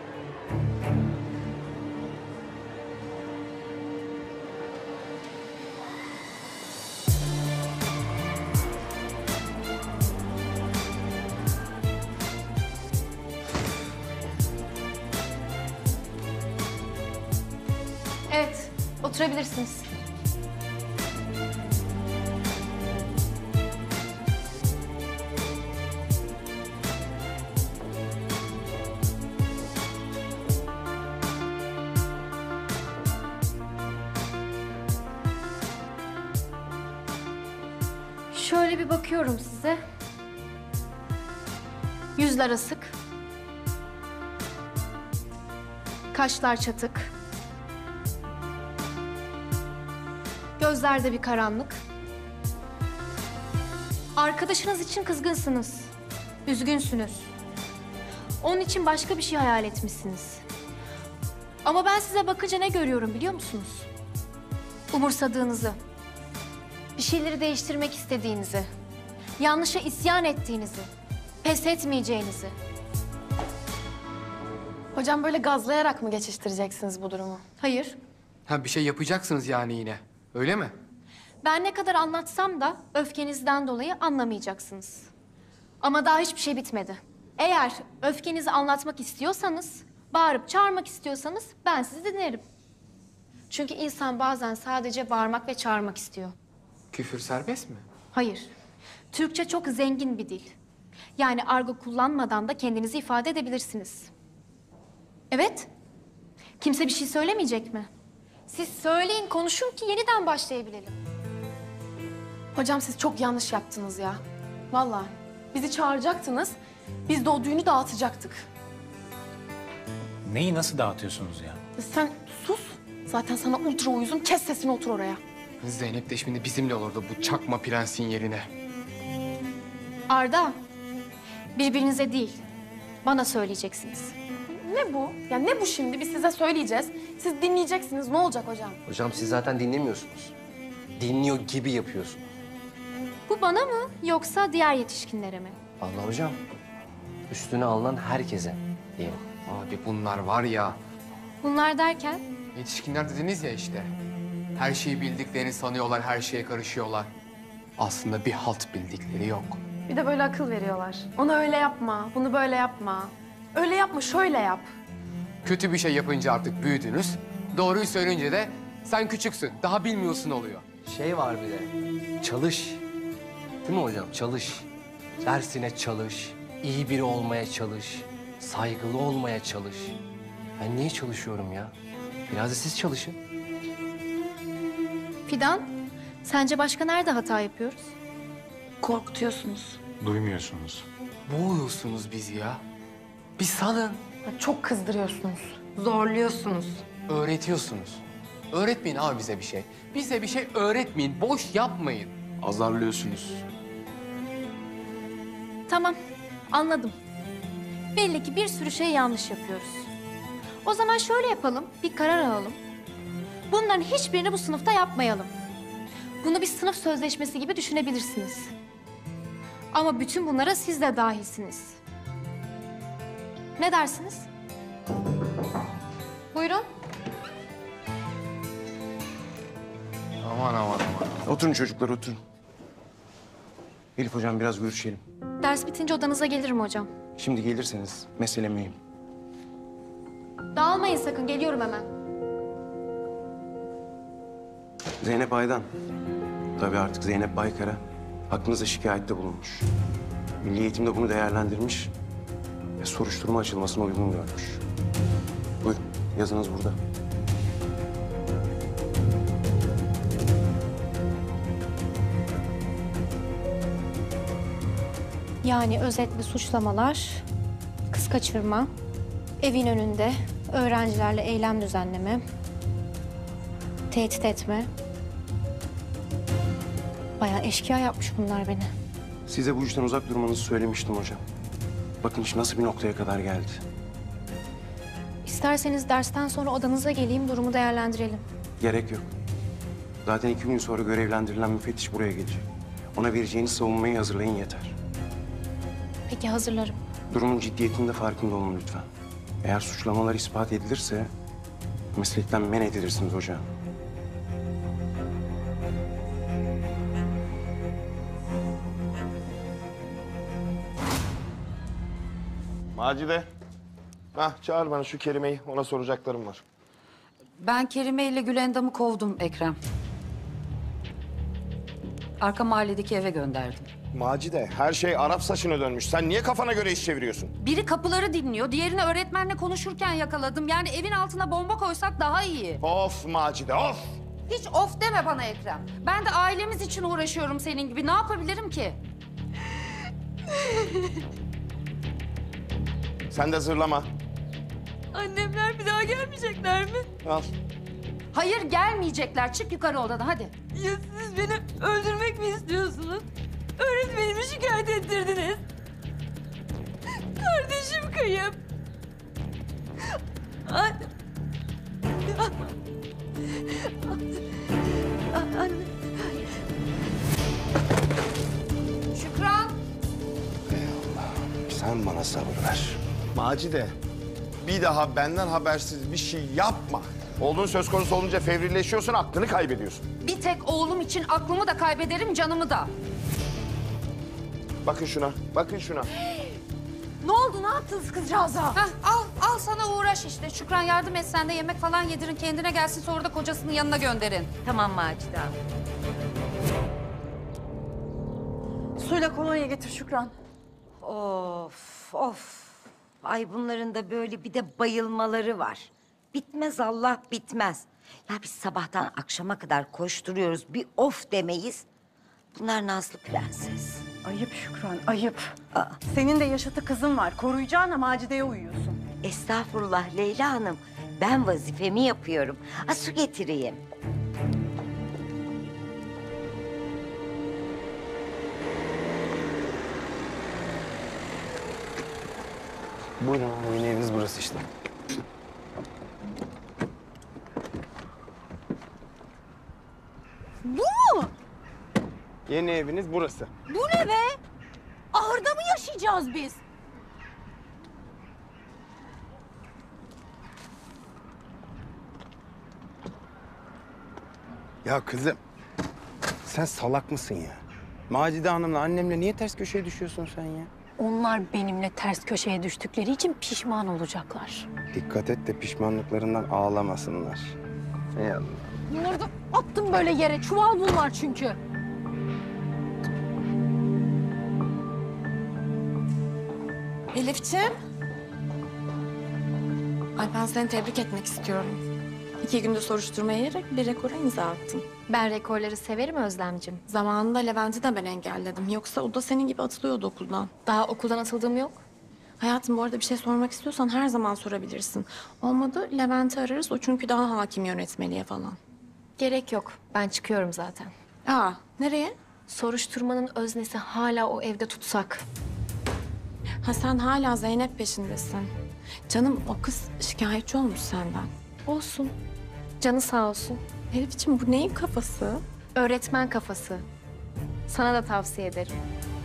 Evet, oturabilirsiniz. Şöyle bir bakıyorum size. Yüzler asık. Kaşlar çatık. Gözlerde bir karanlık. Arkadaşınız için kızgınsınız. Üzgünsünüz. Onun için başka bir şey hayal etmişsiniz. Ama ben size bakınca ne görüyorum biliyor musunuz? Umursadığınızı. Bir şeyleri değiştirmek istediğinizi. Yanlışa isyan ettiğinizi. Pes etmeyeceğinizi. Hocam böyle gazlayarak mı geçiştireceksiniz bu durumu? Hayır. Ha bir şey yapacaksınız yani yine. Öyle mi? Ben ne kadar anlatsam da öfkenizden dolayı anlamayacaksınız. Ama daha hiçbir şey bitmedi. Eğer öfkenizi anlatmak istiyorsanız, bağırıp çağırmak istiyorsanız ben sizi dinlerim. Çünkü insan bazen sadece bağırmak ve çağırmak istiyor. Küfür serbest mi? Hayır. Türkçe çok zengin bir dil. Yani argo kullanmadan da kendinizi ifade edebilirsiniz. Evet. Kimse bir şey söylemeyecek mi? Siz söyleyin, konuşun ki yeniden başlayabilelim. Hocam siz çok yanlış yaptınız ya. Vallahi bizi çağıracaktınız, biz de o düğünü dağıtacaktık. Neyi nasıl dağıtıyorsunuz ya? Sen sus. Zaten sana ultra uyuzum, kes sesini otur oraya. Zeynep de şimdi bizimle olurdu bu çakma prensin yerine. Arda, birbirinize değil, bana söyleyeceksiniz. Ne bu? Ya ne bu şimdi? Biz size söyleyeceğiz. Siz dinleyeceksiniz. Ne olacak hocam? Hocam siz zaten dinlemiyorsunuz. Dinliyor gibi yapıyorsunuz. Bu bana mı yoksa diğer yetişkinlere mi? Vallahi hocam üstüne alınan herkese diyelim. Abi bunlar var ya. Bunlar derken? Yetişkinler dediniz ya işte. Her şeyi bildiklerini sanıyorlar, her şeye karışıyorlar. Aslında bir halt bildikleri yok. Bir de böyle akıl veriyorlar. Onu öyle yapma, bunu böyle yapma. Öyle yapma, şöyle yap. Kötü bir şey yapınca artık büyüdünüz. Doğruyu söyleyince de sen küçüksün, daha bilmiyorsun oluyor. Şey var bir de, çalış. Değil mi hocam? Çalış. Dersine çalış. İyi biri olmaya çalış. Saygılı olmaya çalış. Ben niye çalışıyorum ya? Biraz da siz çalışın. Fidan, sence başka nerede hata yapıyoruz? Korkutuyorsunuz. Duymuyorsunuz. Boğuyorsunuz bizi ya. Bir salın. Çok kızdırıyorsunuz. Zorluyorsunuz. Öğretiyorsunuz. Öğretmeyin abi bize bir şey. Bize bir şey öğretmeyin, boş yapmayın. Azarlıyorsunuz. Tamam, anladım. Belli ki bir sürü şey yanlış yapıyoruz. O zaman şöyle yapalım, bir karar alalım. Bunların hiçbirini bu sınıfta yapmayalım. Bunu bir sınıf sözleşmesi gibi düşünebilirsiniz. Ama bütün bunlara siz de dahilsiniz. Ne dersiniz? Buyurun. Aman aman aman. Oturun çocuklar, oturun. Elif hocam biraz görüşelim. Ders bitince odanıza gelirim hocam. Şimdi gelirseniz mesele mühim. Dağılmayın sakın, geliyorum hemen. Zeynep Aydan. Tabii artık Zeynep Baykara hakkınızda şikayette bulunmuş. Milli Eğitim de bunu değerlendirmiş ve soruşturma açılmasına uygun görmüş. Buyurun, yazınız burada. Yani özetle suçlamalar, kız kaçırma, evin önünde öğrencilerle eylem düzenleme, tehdit etme. Bayağı eşkıya yapmış bunlar beni. Size bu işten uzak durmanızı söylemiştim hocam. Bakın iş nasıl bir noktaya kadar geldi. İsterseniz dersten sonra odanıza geleyim, durumu değerlendirelim. Gerek yok. Zaten iki gün sonra görevlendirilen müfettiş buraya gelecek. Ona vereceğiniz savunmayı hazırlayın yeter. Peki, hazırlarım. Durumun ciddiyetinde farkında olun lütfen. Eğer suçlamalar ispat edilirse meslekten men edilirsiniz hocam. Macide. Hah, çağır bana şu Kerime'yi. Ona soracaklarım var. Ben Kerime ile Gülendam'ı kovdum Ekrem. Arka mahalledeki eve gönderdim. Macide, her şey Arap saçına dönmüş. Sen niye kafana göre iş çeviriyorsun? Biri kapıları dinliyor, diğerini öğretmenle konuşurken yakaladım. Yani evin altına bomba koysak daha iyi. Of Macide, of! Hiç of deme bana Ekrem. Ben de ailemiz için uğraşıyorum senin gibi. Ne yapabilirim ki? Sen de zırlama. Annemler bir daha gelmeyecekler mi? Al. Hayır, gelmeyecekler. Çık yukarı odadan hadi. Ya siz beni öldürmek mi istiyorsunuz? Öğretmenimi şikayet ettirdiniz. Kardeşim kayıp. Anne. Anne. Şükran. Sen bana sabır ver. Macide, bir daha benden habersiz bir şey yapma. Olduğun söz konusu olunca fevrileşiyorsun, aklını kaybediyorsun. Bir tek oğlum için aklımı da kaybederim, canımı da. Bakın şuna, bakın şuna. Ne oldu? Ne yaptınız kızcağıza? Hah, al, al sana uğraş işte. Şükran yardım et, sen de yemek falan yedirin. Kendine gelsin, sonra da kocasının yanına gönderin. Tamam Macide Hanım. Suyla kolonya getir Şükran. Of, of. Ay bunların da böyle bir de bayılmaları var. Bitmez Allah, bitmez. Ya biz sabahtan akşama kadar koşturuyoruz. Bir of demeyiz. Bunlar Nazlı Prenses. Ayıp Şükran, ayıp. Aa. Senin de yaşıtı kızın var. Koruyacağına Macide'ye uyuyorsun. Estağfurullah Leyla Hanım. Ben vazifemi yapıyorum. Ha, su getireyim. Buyurun yeni eviniz burası işte. Bu mu? Yeni eviniz burası. Bu ne be? Ahırda mı yaşayacağız biz? Ya kızım, sen salak mısın ya? Macide Hanım'la annemle niye ters köşeye düşüyorsun sen ya? Onlar benimle ters köşeye düştükleri için pişman olacaklar. Dikkat et de pişmanlıklarından ağlamasınlar. Ey Allah. Bunları da attım böyle yere. Çuval bunlar çünkü. Elifciğim. Ay ben seni tebrik etmek istiyorum. İki gündür soruşturmaya yiyerek bir rekora imza attın. Ben rekorları severim Özlemcim. Zamanında Levent'i de ben engelledim. Yoksa o da senin gibi atılıyordu okuldan. Daha okuldan atıldığım yok. Hayatım bu arada bir şey sormak istiyorsan her zaman sorabilirsin. Olmadı Levent'i ararız. O çünkü daha hakim yönetmeliğe falan. Gerek yok. Ben çıkıyorum zaten. Aa, nereye? Soruşturmanın öznesi hala o evde tutsak. Ha sen hala Zeynep peşindesin. Canım o kız şikayetçi olmuş senden. Olsun. Canı sağ olsun. Elif'ciğim bu neyin kafası? Öğretmen kafası. Sana da tavsiye ederim.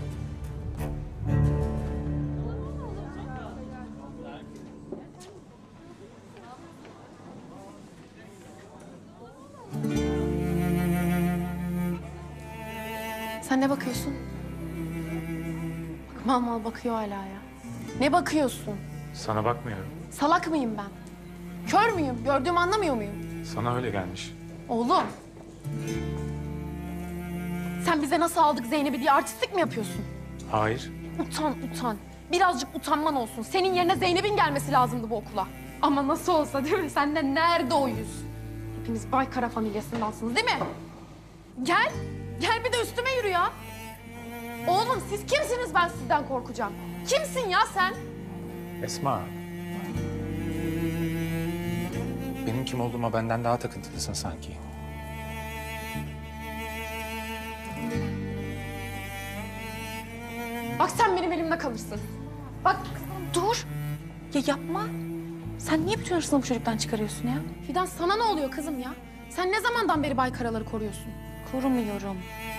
Sen ne bakıyorsun? Bak mal mal bakıyor hala ya. Ne bakıyorsun? Sana bakmıyorum. Salak mıyım ben? Kör müyüm? Gördüğümü anlamıyor muyum? Sana öyle gelmiş. Oğlum. Sen bize nasıl aldık Zeynep'i diye artistlik mi yapıyorsun? Hayır. Utan, utan. Birazcık utanman olsun. Senin yerine Zeynep'in gelmesi lazımdı bu okula. Ama nasıl olsa değil mi? Sen de nerede o yüz? Hepiniz Baykara familyasındansınız değil mi? Gel. Gel bir de üstüme yürü ya. Oğlum siz kimsiniz ben sizden korkacağım? Kimsin ya sen? Esma. Benim kim olduğuma benden daha takıntılısın sanki. Bak sen benim elimde kalırsın. Bak dur. Ya yapma. Sen niye bütün hırsını bu çocuktan çıkarıyorsun ya? Fidan sana ne oluyor kızım ya? Sen ne zamandan beri Baykaraları koruyorsun? Korumuyorum.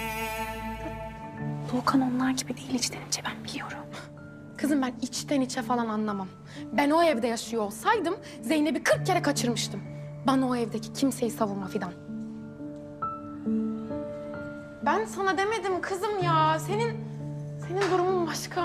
Doğukan onlar gibi değil içten içe ben biliyorum. Kızım ben içten içe falan anlamam. Ben o evde yaşıyor olsaydım Zeynep'i kırk kere kaçırmıştım. Bana o evdeki kimseyi savunma Fidan. Ben sana demedim kızım ya. Senin senin durumun başka.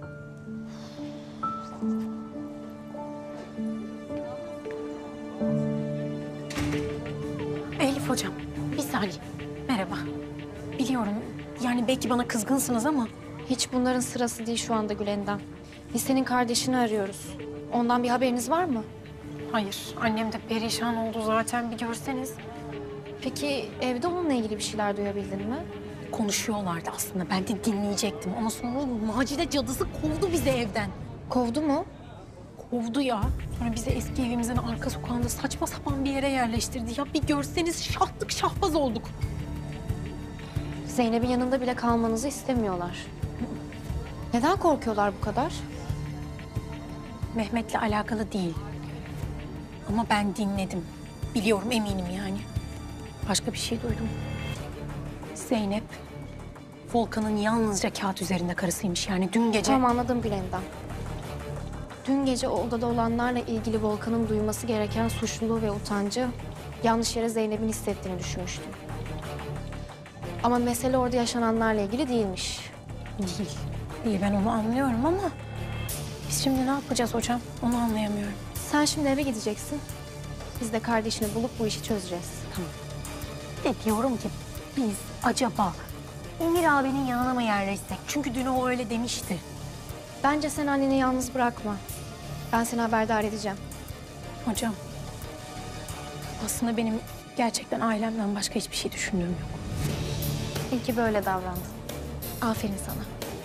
Elif hocam bir saniye. Merhaba. Biliyorum yani belki bana kızgınsınız ama... Hiç bunların sırası değil şu anda Gülendam. Biz senin kardeşini arıyoruz. Ondan bir haberiniz var mı? Hayır, annem de perişan oldu zaten bir görseniz. Peki evde onunla ilgili bir şeyler duyabildin mi? Konuşuyorlardı aslında. Ben de dinleyecektim ama sonra Macide cadısı kovdu bizi evden. Kovdu mu? Kovdu ya. Sonra bizi eski evimizin arka sokağında saçma sapan bir yere yerleştirdi. Ya bir görseniz şahtık şahbaz olduk. Zeynep'in yanında bile kalmanızı istemiyorlar. Neden korkuyorlar bu kadar? Mehmet'le alakalı değil. Ama ben dinledim. Biliyorum, eminim yani. Başka bir şey duydum. Zeynep, Volkan'ın yalnızca kağıt üzerinde karısıymış. Yani dün gece... Tamam anladım Gülendam. Dün gece o odada olanlarla ilgili Volkan'ın duyması gereken suçluluğu ve utancı... yanlış yere Zeynep'in hissettiğini düşünmüştüm. Ama mesele orada yaşananlarla ilgili değilmiş. Değil. İyi ben onu anlıyorum ama... biz şimdi ne yapacağız hocam? Onu anlayamıyorum. Sen şimdi eve gideceksin. Biz de kardeşini bulup bu işi çözeceğiz. Tamam. De diyorum ki biz acaba Emir abinin yanına mı yerleşsek? Çünkü dün o öyle demişti. Bence sen anneni yalnız bırakma. Ben seni haberdar edeceğim. Hocam, aslında benim gerçekten ailemden başka hiçbir şey düşündüğüm yok. İyi ki böyle davrandın. Aferin sana.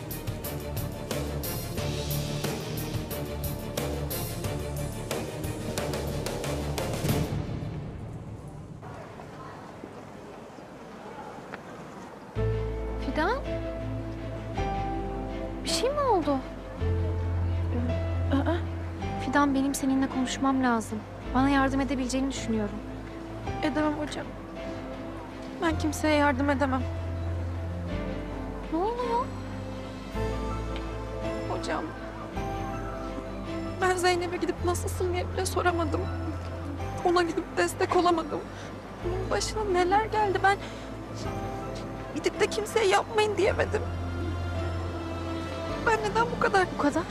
Fidan? Bir şey mi oldu? Aa, Fidan, benim seninle konuşmam lazım. Bana yardım edebileceğini düşünüyorum. Edemem hocam. Ben kimseye yardım edemem. Ne oluyor? Hocam. Ben Zeynep'e gidip nasılsın diye bile soramadım. Ona gidip destek olamadım. Onun başına neler geldi, ben gidip de kimseye yapmayın diyemedim. Ben neden bu kadar... Bu kadar?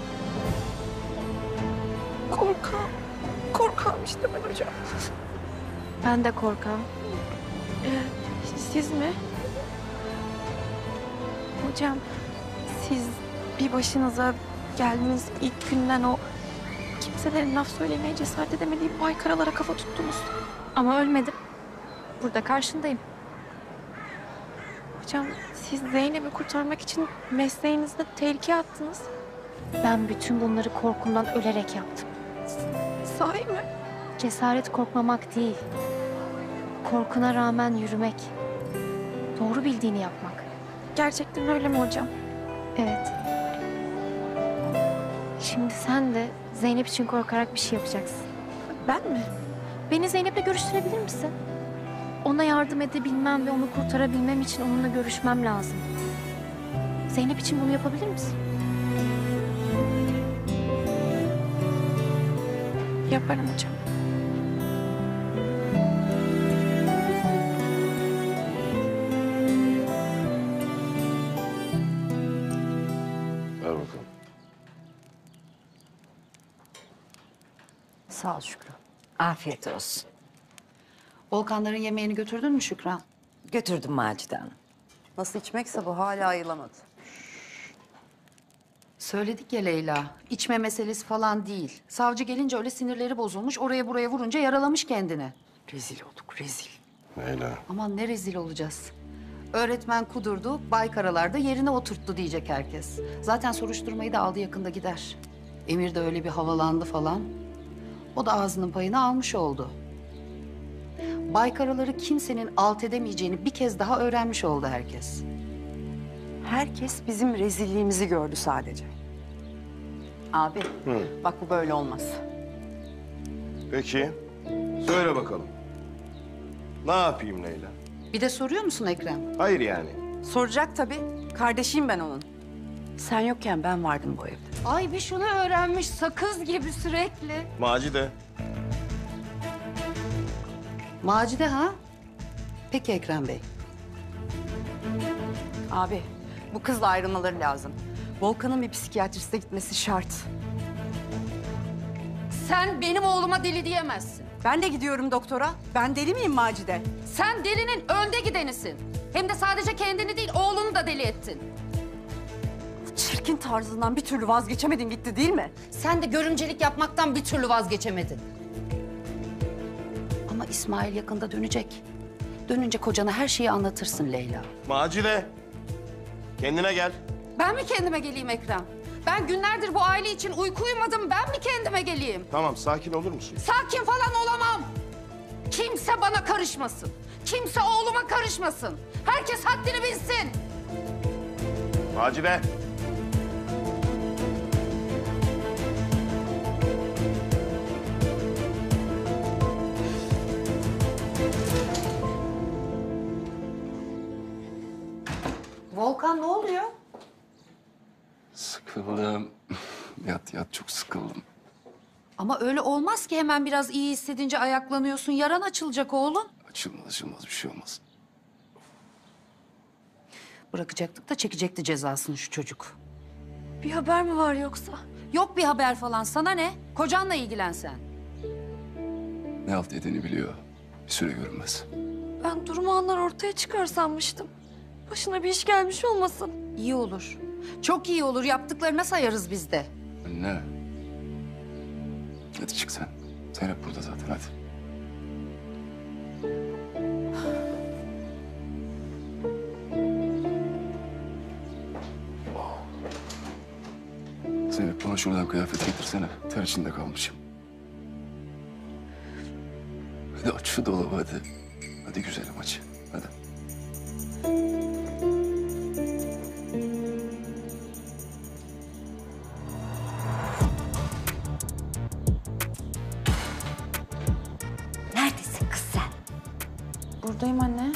Korkağım. Korkağım işte ben hocam. Ben de korkağım. Ee, siz mi? Hocam, siz bir başınıza geldiğiniz ilk günden o kimselerin laf söylemeye cesaret edemediği baykaralara kafa tuttunuz. Ama ölmedim. Burada karşındayım. Hocam, siz Zeynep'i kurtarmak için mesleğinizde tehlikeye attınız. Ben bütün bunları korkumdan ölerek yaptım. Sahi mi? Cesaret korkmamak değil. Korkuna rağmen yürümek. Doğru bildiğini yapmak. Gerçekten öyle mi hocam? Evet. Şimdi sen de Zeynep için korkarak bir şey yapacaksın. Ben mi? Beni Zeynep'le görüştürebilir misin? Ona yardım edebilmem ve onu kurtarabilmem için onunla görüşmem lazım. Zeynep için bunu yapabilir misin? Yaparım hocam. Ver bakalım. Sağ ol Şükran. Afiyet olsun. Volkanların yemeğini götürdün mü Şükran? Götürdüm Macide Hanım. Nasıl içmekse bu hala ayılamadı. Söyledik ya Leyla, içme meselesi falan değil. Savcı gelince öyle sinirleri bozulmuş, oraya buraya vurunca yaralamış kendini. Rezil olduk, rezil. Leyla. Aman ne rezil olacağız. Öğretmen kudurdu, Baykaralar da yerine oturttu diyecek herkes. Zaten soruşturmayı da aldı, yakında gider. Emir de öyle bir havalandı falan. O da ağzının payını almış oldu. Baykaraları kimsenin alt edemeyeceğini bir kez daha öğrenmiş oldu herkes. Herkes bizim rezilliğimizi gördü sadece. Abi, Hı. bak bu böyle olmaz. Peki. Söyle bakalım. Ne yapayım Leyla? Bir de soruyor musun Ekrem? Hayır yani. Soracak tabii. Kardeşiyim ben onun. Sen yokken ben vardım bu evde. Ay bir şunu öğrenmiş sakız gibi sürekli. Macide. Macide ha? Peki Ekrem Bey. Abi, bu kızla ayrılmaları lazım. Volkan'ın bir psikiyatriste gitmesi şart. Sen benim oğluma deli diyemezsin. Ben de gidiyorum doktora. Ben deli miyim Macide? Sen delinin önde gidenisin. Hem de sadece kendini değil, oğlunu da deli ettin. Çirkin tarzından bir türlü vazgeçemedin gitti değil mi? Sen de görümcelik yapmaktan bir türlü vazgeçemedin. Ama İsmail yakında dönecek. Dönünce kocana her şeyi anlatırsın Leyla. Macide. Kendine gel. Ben mi kendime geleyim Ekrem? Ben günlerdir bu aile için uyku uyumadım. Ben mi kendime geleyim? Tamam, sakin olur musun? Sakin falan olamam. Kimse bana karışmasın. Kimse oğluma karışmasın. Herkes haddini bilsin. Macide. Volkan ne oluyor? Sıkıldım. Yat yat çok sıkıldım. Ama öyle olmaz ki hemen biraz iyi hissedince ayaklanıyorsun. Yaran açılacak oğlum. Açılmaz açılmaz bir şey olmaz. Bırakacaktık da çekecekti cezasını şu çocuk. Bir haber mi var yoksa? Yok bir haber falan. Sana ne? Kocanla ilgilen sen. Ne halt edeni biliyor. Bir süre görünmez. Ben durumu anlar ortaya çıkar sanmıştım. Başına bir iş gelmiş olmasın. İyi olur. Çok iyi olur. Yaptıklarına sayarız biz de. Anne. Hadi çık sen. Zeynep burada zaten hadi. Zeynep bana şuradan kıyafet getirsene. Ter içinde kalmışım. Hadi aç şu dolabı hadi. Hadi güzelim aç. Hadi. Buradayım anne.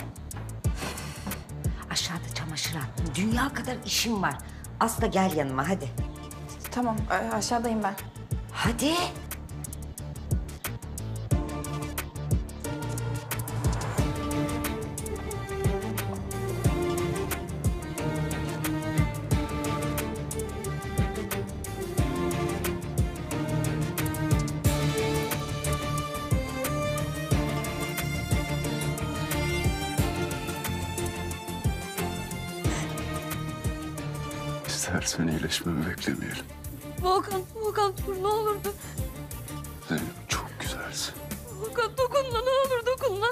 Aşağıda çamaşır attım. Dünya kadar işim var. Aslı gel yanıma hadi. Tamam aşağıdayım ben. Hadi. İstersen iyileşmemi beklemeyelim. Volkan, Volkan dur ne olur dur. Zeynep çok güzelsin. Volkan dokunma ne olur dokunma.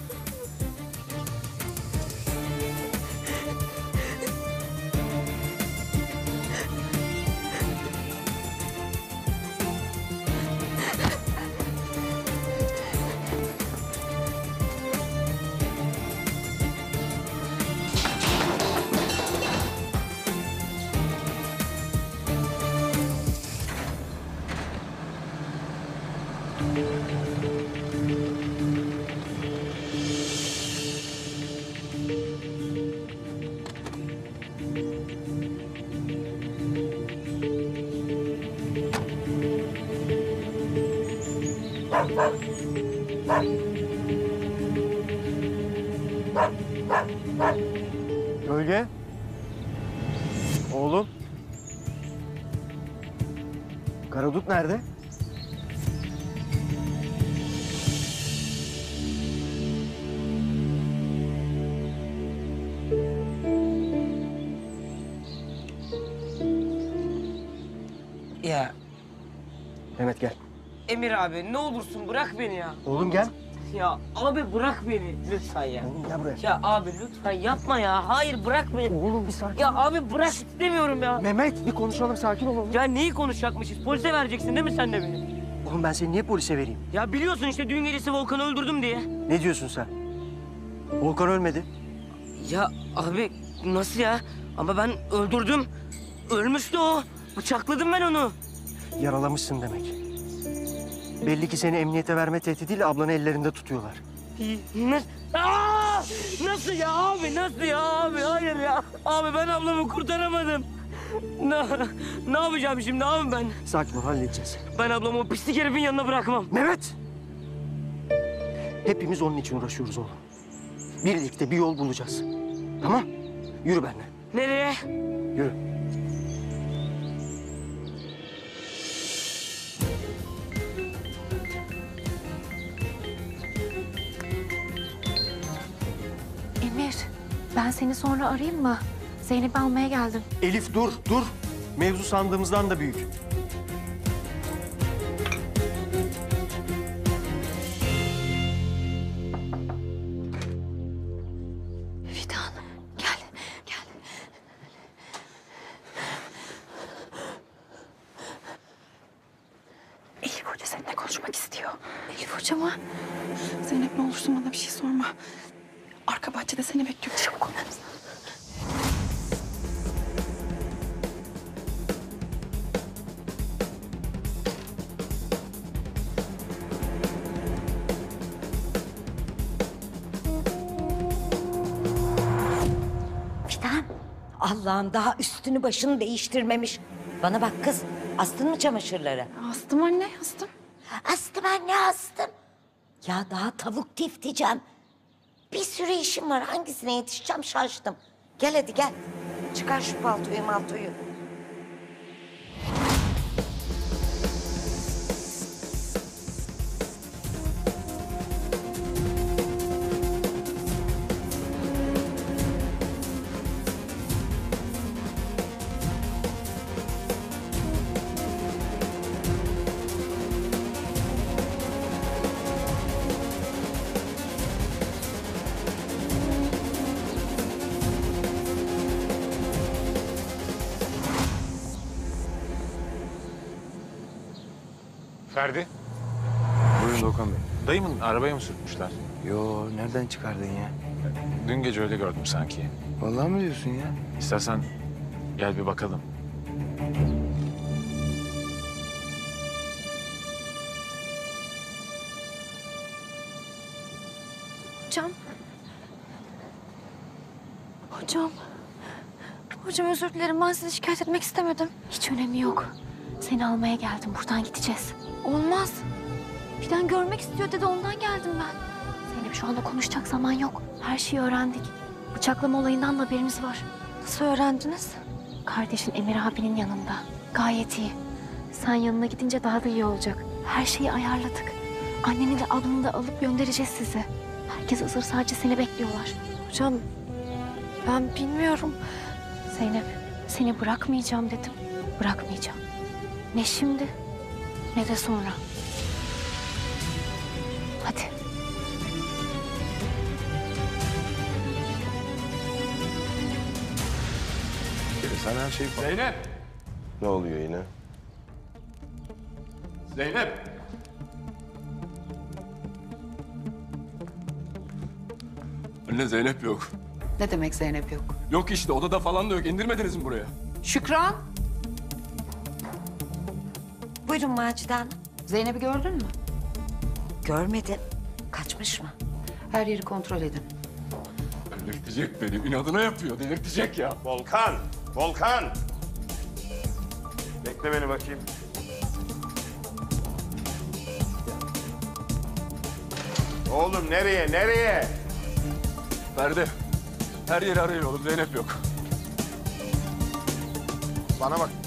Gölge. Oğlum. Karadut nerede? Ya Mehmet gel. Emir abi ne olursun bırak beni ya. Oğlum gel. Ya abi bırak beni lütfen ya. Oğlum gel buraya. Ya abi lütfen yapma ya. Hayır bırak beni. Oğlum bir sakin Ya ol. abi bırak istemiyorum ya. Mehmet bir konuşalım, sakin ol oğlum. Ya neyi konuşacakmışız? Polise vereceksin değil mi sen de beni? Oğlum ben seni niye polise vereyim? Ya biliyorsun işte düğün gecesi Volkan'ı öldürdüm diye. Ne diyorsun sen? Volkan ölmedi. Ya abi nasıl ya? Ama ben öldürdüm. Ölmüştü o. Bıçakladım ben onu. Yaralamışsın demek. Belli ki seni emniyete verme tehdidiyle ablanı ellerinde tutuyorlar. Nasıl? Aa! Nasıl ya abi? Nasıl ya abi? Hayır ya. Abi ben ablamı kurtaramadım. Ne, ne yapacağım şimdi abi ben? Sakin ol, halledeceğiz. Ben ablamı o pislik herifin yanına bırakmam. Mehmet! Hepimiz onun için uğraşıyoruz oğlum. Birlikte bir yol bulacağız. Tamam? Yürü benimle. Nereye? Yürü. Emir, ben seni sonra arayayım mı? Zeynep'i almaya geldim. Elif dur, dur. Mevzu sandığımızdan da büyük. Fidan, gel, gel. Elif Hoca seninle konuşmak istiyor. Elif Hoca mı? Zeynep ne olursun bana bir şey sorma. Arka bahçede seni bekliyor. Çabuk ol. Fidan. Allah'ım daha üstünü başını değiştirmemiş. Bana bak kız. Astın mı çamaşırları? Astım anne, astım. Astım anne astım. Ya daha tavuk tifteceğim. Bir sürü işim var. Hangisine yetişeceğim şaştım. Gel hadi gel. Çıkar şu paltoyu maltoyu. Ferdi. Buyurun Doğukan Bey. Dayımın arabaya mı sürtmüşler? Yo, nereden çıkardın ya? Dün gece öyle gördüm sanki. Vallahi mi diyorsun ya? İstersen gel bir bakalım. Hocam, Hocam. Hocam özür dilerim. Ben sizi şikayet etmek istemedim. Hiç önemi yok. Seni almaya geldim. Buradan gideceğiz. Olmaz. Fidan görmek istiyor dedi. Ondan geldim ben. Zeynep şu anda konuşacak zaman yok. Her şeyi öğrendik. Bıçaklama olayından da haberimiz var. Nasıl öğrendiniz? Kardeşin Emir abinin yanında. Gayet iyi. Sen yanına gidince daha da iyi olacak. Her şeyi ayarladık. Anneni de ablanı da alıp göndereceğiz sizi. Herkes hazır. Sadece seni bekliyorlar. Hocam ben bilmiyorum. Zeynep, seni bırakmayacağım dedim. Bırakmayacağım. Ne şimdi, ne de sonra. Hadi. Sen her şeyi... Zeynep! Ne oluyor yine? Zeynep! Anne Zeynep yok. Ne demek Zeynep yok? Yok işte odada falan da yok. İndirmediniz mi buraya? Şükran. Buyurun Macide Hanım. Zeynep'i gördün mü? Görmedim. Kaçmış mı? Her yeri kontrol edin. Delirtecek beni. İnadına yapıyor. Delirtecek ya. Volkan! Volkan! Bekle beni bakayım. Oğlum nereye, nereye? Ferdi. Her yeri arıyor oğlum. Zeynep yok. Bana bak.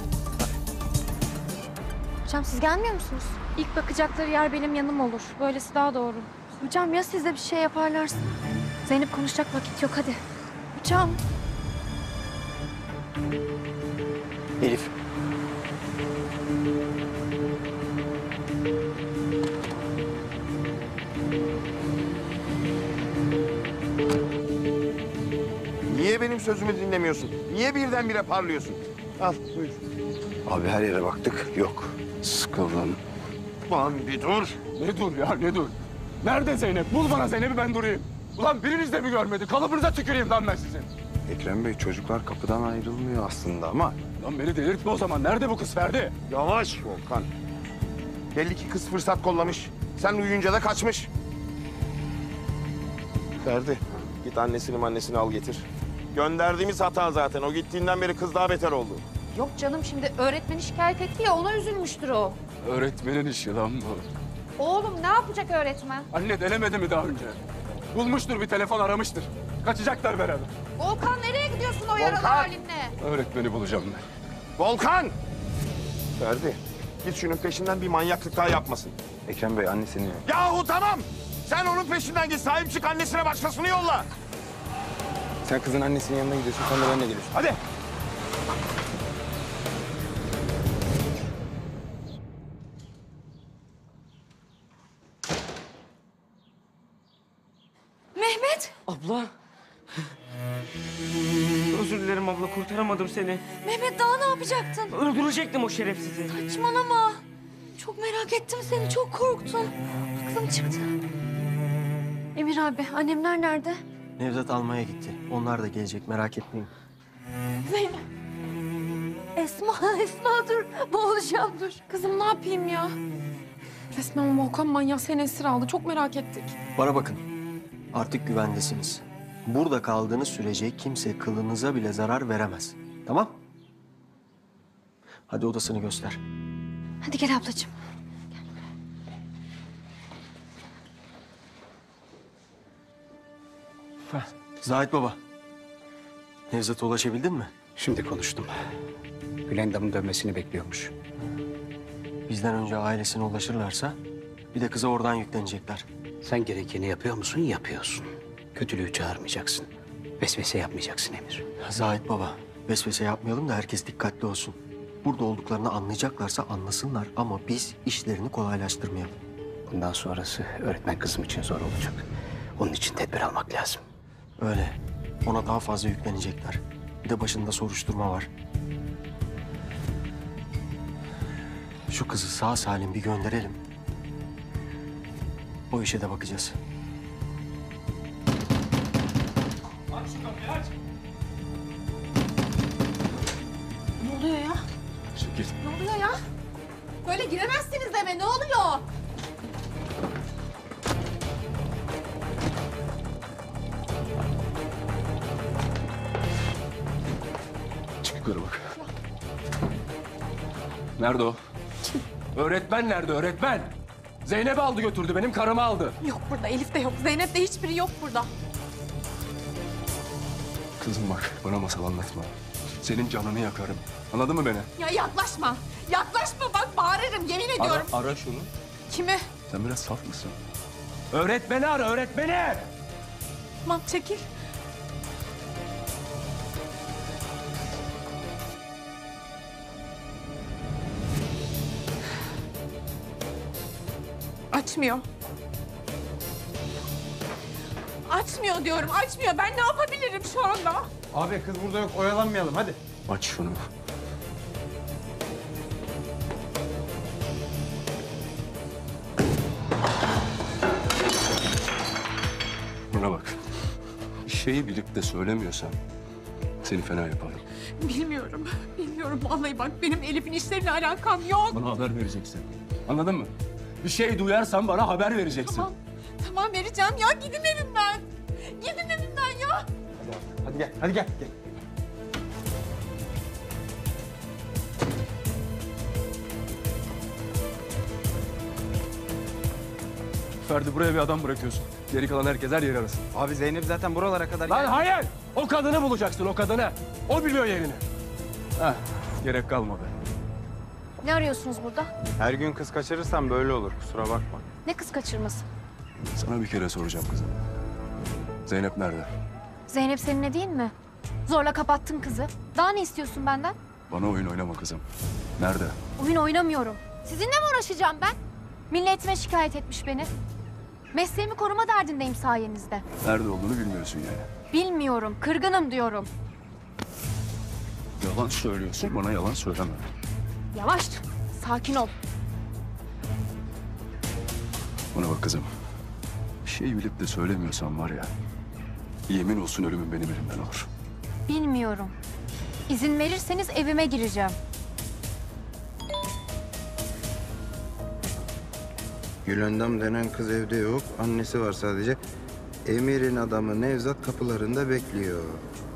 Hocam siz gelmiyor musunuz? İlk bakacakları yer benim yanım olur. Böylesi daha doğru. Hocam ya siz de bir şey yaparlarsa? Zeynep konuşacak vakit yok hadi. Hocam. Elif. Niye benim sözümü dinlemiyorsun? Niye birdenbire parlıyorsun? Al buyur. Abi her yere baktık, yok. Sıkıldım. Lan bir dur. Ne dur ya ne dur? Nerede Zeynep? Bul bana Zeynep'i ben durayım. Ulan biriniz de mi görmedi? Kalıbınıza tüküreyim lan ben sizin. Ekrem Bey çocuklar kapıdan ayrılmıyor aslında ama... Lan beni delirtme o zaman. Nerede bu kız Ferdi? Yavaş Volkan. Belli ki kız fırsat kollamış. Sen uyuyunca da kaçmış. Ferdi, git annesini annesini al getir. Gönderdiğimiz hata zaten. O gittiğinden beri kız daha beter oldu. Yok canım şimdi öğretmeni şikayet etti ya ona üzülmüştür o. Öğretmenin işi lan bu. Oğlum ne yapacak öğretmen? Anne denemedi mi daha önce? Bulmuştur bir telefon aramıştır. Kaçacaklar beraber. Volkan nereye gidiyorsun o yaralı Volkan! halinle? Öğretmeni bulacağım ben. Volkan! Ferdi, git şunun peşinden bir manyaklık daha yapmasın. Ekrem Bey annesini... Yahu tamam! Sen onun peşinden git, sahip çık annesine başkasını yolla. Sen kızın annesinin yanına gidiyorsun, sen de benimle geliyorsun. Hadi! Mehmet! Abla. Özür dilerim abla, kurtaramadım seni. Mehmet daha ne yapacaktın? Öldürecektim o şerefsizi. Saçmalama. Çok merak ettim seni, çok korktum. Aklım çıktı. Emir abi, annemler nerede? Nevzat almaya gitti. Onlar da gelecek, merak etmeyin. Zeynep. Esma, Esma dur. Boğulacağım dur. Kızım ne yapayım ya? Resmen Volkan manyağı seni esir aldı. Çok merak ettik. Bana bakın. Artık güvendesiniz. Burada kaldığınız sürece kimse kılınıza bile zarar veremez. Tamam? Hadi odasını göster. Hadi gel ablacığım. Heh. Zahit baba. Nevzat'a ulaşabildin mi? Şimdi konuştum. Gülendam'ın dönmesini bekliyormuş. Bizden önce ailesine ulaşırlarsa bir de kıza oradan yüklenecekler. Sen gerekeni yapıyor musun? Yapıyorsun. Kötülüğü çağırmayacaksın. Vesvese yapmayacaksın Emir. Zahit baba, vesvese yapmayalım da herkes dikkatli olsun. Burada olduklarını anlayacaklarsa anlasınlar ama biz işlerini kolaylaştırmayalım. Bundan sonrası öğretmen kızım için zor olacak. Onun için tedbir almak lazım. Öyle. Ona daha fazla yüklenecekler. Bir de başında soruşturma var. Şu kızı sağ salim bir gönderelim. O işe de bakacağız. Aç şu kapıyı aç. Ne oluyor ya? Çekil. Ne oluyor ya? Böyle giremezsiniz eve. Ne oluyor? Yukarı bak. Nerede o? Öğretmen nerede öğretmen? Zeynep aldı götürdü, benim karımı aldı. Yok burada, Elif de yok. Zeynep de hiçbiri yok burada. Kızım bak, bana masal anlatma. Senin canını yakarım. Anladın mı beni? Ya yaklaşma. Yaklaşma bak bağırırım yemin ediyorum. Ara, ara şunu. Kimi? Sen biraz saf mısın? Öğretmeni ara, öğretmeni! Tamam çekil. Açmıyor. Açmıyor diyorum, açmıyor. Ben ne yapabilirim şu anda? Abi kız burada yok, oyalanmayalım hadi. Aç şunu. Bana bak. Bir şeyi bilip de söylemiyorsan seni fena yaparım. Bilmiyorum, bilmiyorum. Vallahi bak benim Elif'in işleriyle alakam yok. Bana haber vereceksin. Anladın mı? Bir şey duyarsan bana haber vereceksin. Tamam, tamam vereceğim ya. Gidin evimden. Gidin evimden ya. Hadi gel, hadi gel. gel. Ferdi buraya bir adam bırakıyorsun. Geri kalan herkes her yeri arasın. Abi Zeynep zaten buralara kadar Lan geldi. hayır! O kadını bulacaksın, o kadını. O biliyor yerini. Heh, gerek kalmadı. Ne arıyorsunuz burada? Her gün kız kaçırırsan böyle olur, kusura bakma. Ne kız kaçırması? Sana bir kere soracağım kızım. Zeynep nerede? Zeynep seninle değil mi? Zorla kapattın kızı. Daha ne istiyorsun benden? Bana oyun oynama kızım. Nerede? Oyun oynamıyorum. Sizinle mi uğraşacağım ben? Milletime şikayet etmiş beni. Mesleğimi koruma derdindeyim sayenizde. Nerede olduğunu bilmiyorsun yani. Bilmiyorum, kırgınım diyorum. Yalan söylüyorsun, bana yalan söyleme. Yavaş, sakin ol. Bana bak kızım. Bir şey bilip de söylemiyorsan var ya... yemin olsun ölümün benim elimden olur. Bilmiyorum. İzin verirseniz evime gireceğim. Gülendam denen kız evde yok, annesi var sadece. Emir'in adamı Nevzat kapılarında bekliyor.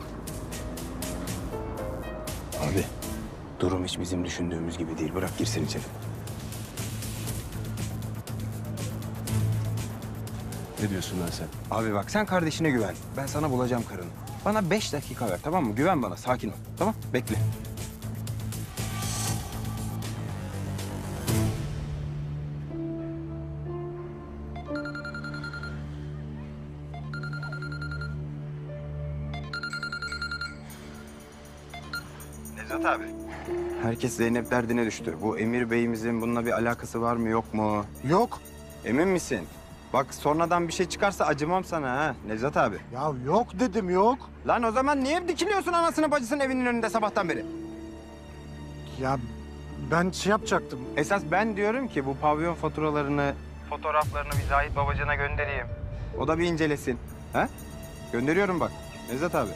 Abi, durum hiç bizim düşündüğümüz gibi değil. Bırak girsin içeri. Ne diyorsun lan sen? Abi bak sen kardeşine güven. Ben sana bulacağım karını. Bana beş dakika ver, tamam mı? Güven bana, sakin ol. Tamam, bekle. Nevzat abi. Herkes Zeynep derdine düştü. Bu Emir Bey'imizin bununla bir alakası var mı yok mu? Yok. Emin misin? Bak sonradan bir şey çıkarsa acımam sana ha Nevzat abi. Ya yok dedim yok. Lan o zaman niye dikiliyorsun anasını bacısının evinin önünde sabahtan beri? Ya ben şey yapacaktım. Esas ben diyorum ki bu pavyon faturalarını, fotoğraflarını bir Zahit babacığına göndereyim. O da bir incelesin. Ha? Gönderiyorum bak Nevzat abi.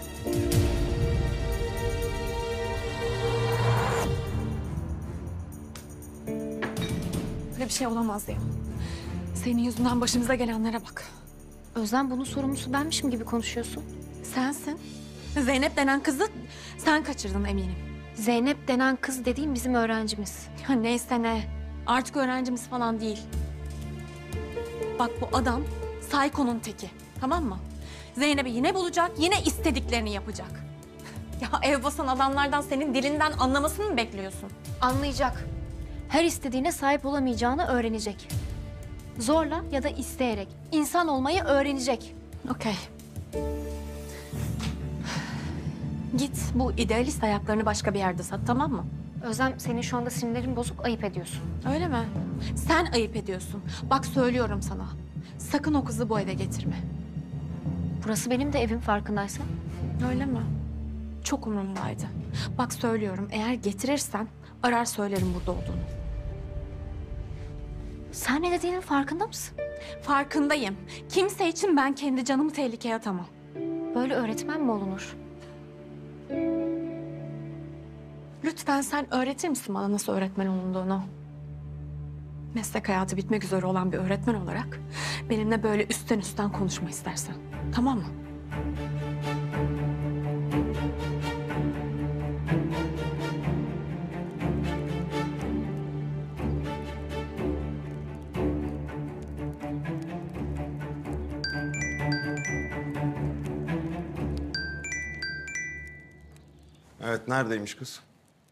Böyle bir şey olamaz ya. Senin yüzünden başımıza gelenlere bak. Özlem bunun sorumlusu benmişim gibi konuşuyorsun. Sensin. Zeynep denen kızı sen kaçırdın eminim. Zeynep denen kız dediğim bizim öğrencimiz. Ya neyse ne. Artık öğrencimiz falan değil. Bak bu adam Sayko'nun teki. Tamam mı? Zeynep'i yine bulacak, yine istediklerini yapacak. Ya ev basan adamlardan senin dilinden anlamasını mı bekliyorsun? Anlayacak. Her istediğine sahip olamayacağını öğrenecek. Zorla ya da isteyerek insan olmayı öğrenecek. Okey. Git bu idealist ayaklarını başka bir yerde sat, tamam mı? Özlem senin şu anda sinirlerin bozuk, ayıp ediyorsun. Öyle mi? Sen ayıp ediyorsun. Bak söylüyorum sana. Sakın o kızı bu eve getirme. Burası benim de evim farkındaysan. Öyle mi? Çok umurumdaydı. Bak söylüyorum, eğer getirirsen arar söylerim burada olduğunu. Sen ne dediğinin farkında mısın? Farkındayım. Kimse için ben kendi canımı tehlikeye atamam. Böyle öğretmen mi olunur? Lütfen sen öğretir misin bana nasıl öğretmen olunduğunu? Meslek hayatı bitmek üzere olan bir öğretmen olarak benimle böyle üstten üstten konuşma istersen. Tamam mı? Evet, neredeymiş kız?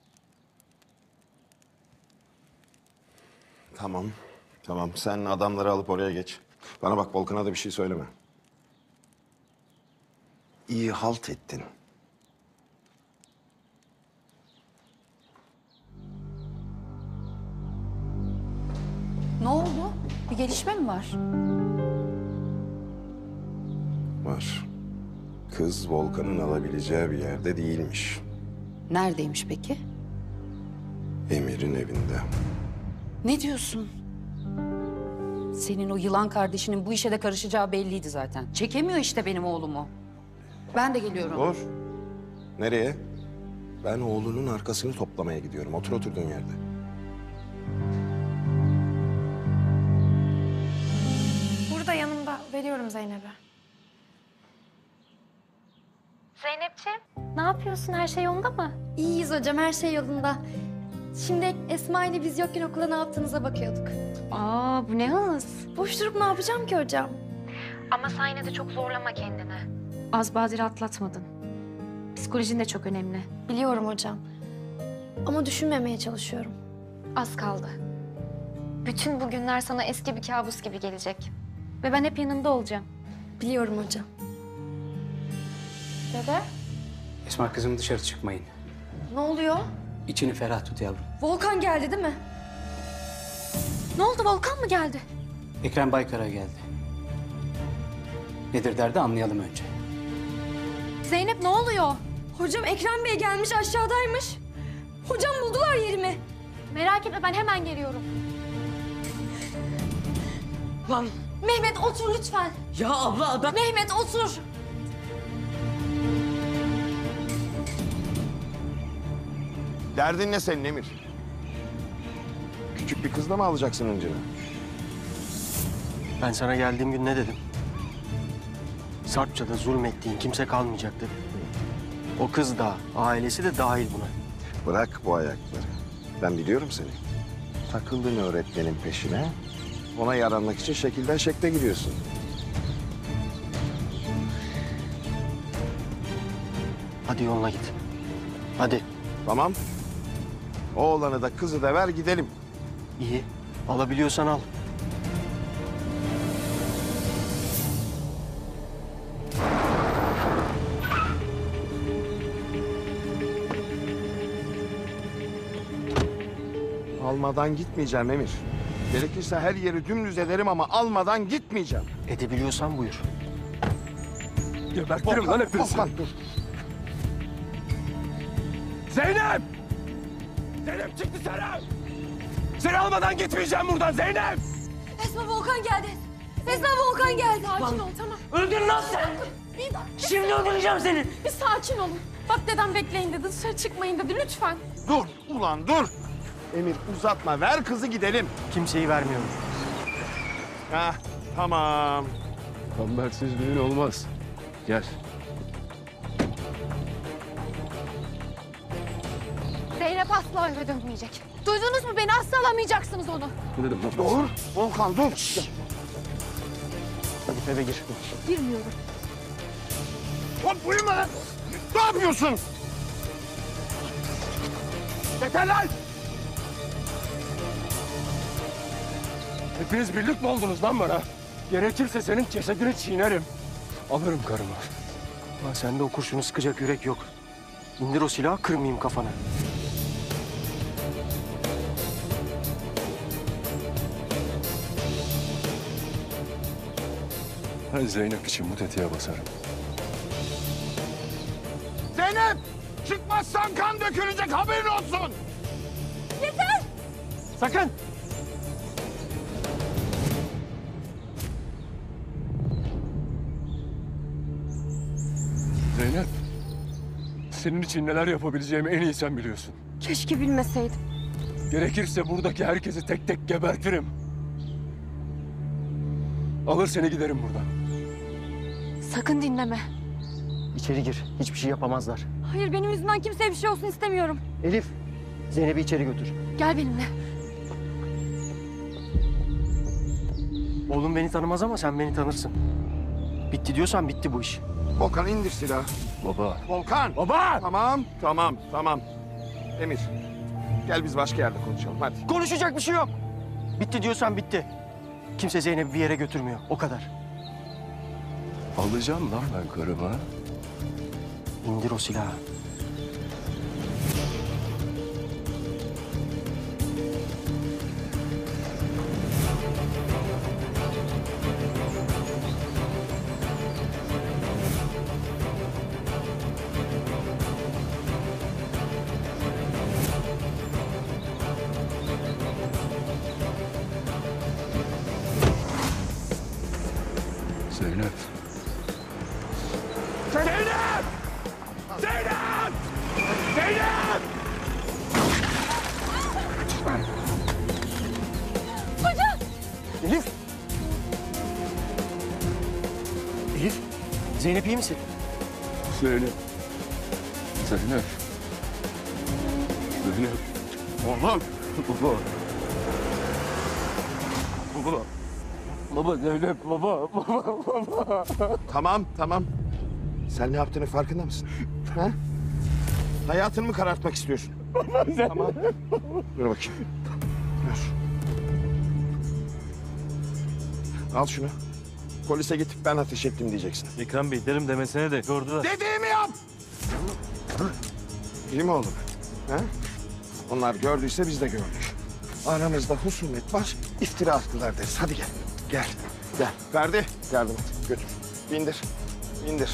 Tamam, tamam. Sen adamları alıp oraya geç. Bana bak, Volkan'a da bir şey söyleme. İyi halt ettin. Ne oldu? Bir gelişme mi var? Var. Kız Volkan'ın alabileceği bir yerde değilmiş. Neredeymiş peki? Emir'in evinde. Ne diyorsun? Senin o yılan kardeşinin bu işe de karışacağı belliydi zaten. Çekemiyor işte benim oğlumu. Ben de geliyorum. Dur. Nereye? Ben oğlunun arkasını toplamaya gidiyorum. Otur oturduğun yerde. Burada yanımda. Veriyorum Zeynep'e. Zeynepciğim, ne yapıyorsun? Her şey yolunda mı? İyiyiz hocam, her şey yolunda. Şimdi Esma ile biz yokken okula ne yaptığınıza bakıyorduk. Aa, bu ne hız? Boş durup ne yapacağım ki hocam? Ama sen yine de çok zorlama kendini. Az badire atlatmadın. Psikolojin de çok önemli. Biliyorum hocam. Ama düşünmemeye çalışıyorum. Az kaldı. Bütün bu günler sana eski bir kabus gibi gelecek. Ve ben hep yanında olacağım. Biliyorum hocam. Dede? Esma kızım, dışarı çıkmayın. Ne oluyor? İçini ferah tut yavrum. Volkan geldi değil mi? Ne oldu, Volkan mı geldi? Ekrem Baykar'a geldi. Nedir derdi anlayalım önce. Zeynep ne oluyor? Hocam Ekrem Bey gelmiş, aşağıdaymış. Hocam buldular yerimi. Merak etme, ben hemen geliyorum. Lan. Mehmet otur lütfen. Ya abla adam... Mehmet otur. Derdin ne senin Emir? Küçük bir kızla mı alacaksın önceni? Ben sana geldiğim gün ne dedim? Sarpça'da zulmettiğin kimse kalmayacak dedim. O kız da, ailesi de dahil buna. Bırak bu ayakları. Ben biliyorum seni. Takıldın öğretmenin peşine. Ona yaranmak için şekilden şekle gidiyorsun. Hadi yoluna git. Hadi. Tamam. Oğlanı da kızı da ver gidelim. İyi. Alabiliyorsan al. Almadan gitmeyeceğim Emir. Gerekirse her yeri dümdüz ederim ama almadan gitmeyeceğim. Edebiliyorsan buyur. Gebertirim lan hepinizi. Volkan dur. Zeynep! Zeynep çık dışarı! Seni almadan gitmeyeceğim buradan Zeynep! Esma, Volkan geldi. Esma, Volkan geldi. Sakin ol, tamam. Öldür lan sen! Bir dakika. Şimdi öldüreceğim seni. Bir sakin olun. Bak dedem bekleyin dedi, dışarı çıkmayın dedi. Lütfen. Dur ulan dur. Emir uzatma, ver kızı gidelim. Kimseyi vermiyorum. Hah, tamam. Kambersiz düğün olmaz. Gel. Zeynep asla eve dönmeyecek. Duydunuz mu beni? Asla alamayacaksınız onu. Ne dedim lan? Dur. Volkan dur. Hadi eve gir. Girmiyorum. Hop uyuma lan. Ne yapıyorsun? Yeter lan! Hepiniz birlik mi oldunuz lan bana? Gerekirse senin cesedini çiğnerim. Alırım karımı. Lan sende o kurşunu sıkacak yürek yok. İndir o silahı, kırmayayım kafanı. Ben Zeynep için bu tetiğe basarım. Zeynep! Çıkmazsan kan dökülecek, haberin olsun. Yeter! Sakın! Zeynep, senin için neler yapabileceğimi en iyi sen biliyorsun. Keşke bilmeseydim. Gerekirse buradaki herkesi tek tek gebertirim. Alır seni giderim buradan. Sakın dinleme. İçeri gir. Hiçbir şey yapamazlar. Hayır, benim yüzümden kimseye bir şey olsun istemiyorum. Elif, Zeynep'i içeri götür. Gel benimle. Oğlum beni tanımaz ama sen beni tanırsın. Bitti diyorsan bitti bu iş. Volkan indir silahı. Baba. Volkan! Baba! Tamam, tamam, tamam. Emir, gel biz başka yerde konuşalım hadi. Konuşacak bir şey yok. Bitti diyorsan bitti. Kimse Zeynep'i bir yere götürmüyor. O kadar. Alacağım lan ben karımı. İndir o silahı. Zeynep. Zeynep! Zeynep! Zeynep! Hocam! Elif! Elif! Zeynep iyi misin? Zeynep. Zeynep. Zeynep. Oğlum! Baba. Baba. Baba Zeynep baba. Baba baba. Tamam, tamam. Sen ne yaptığının farkında mısın? Ha? Hayatını mı karartmak istiyorsun? Tamam. Dur bakayım. Dur. Al şunu. Polise gidip ben ateş ettim diyeceksin. Ekrem Bey derim demesine de gördüler. Dediğimi yap! İyi mi oğlum? Ha? Onlar gördüyse biz de gördük. Aramızda husumet var, iftira attılar deriz. Hadi gel, gel, gel. Ferdi, yardım et, götür. Bindir, bindir.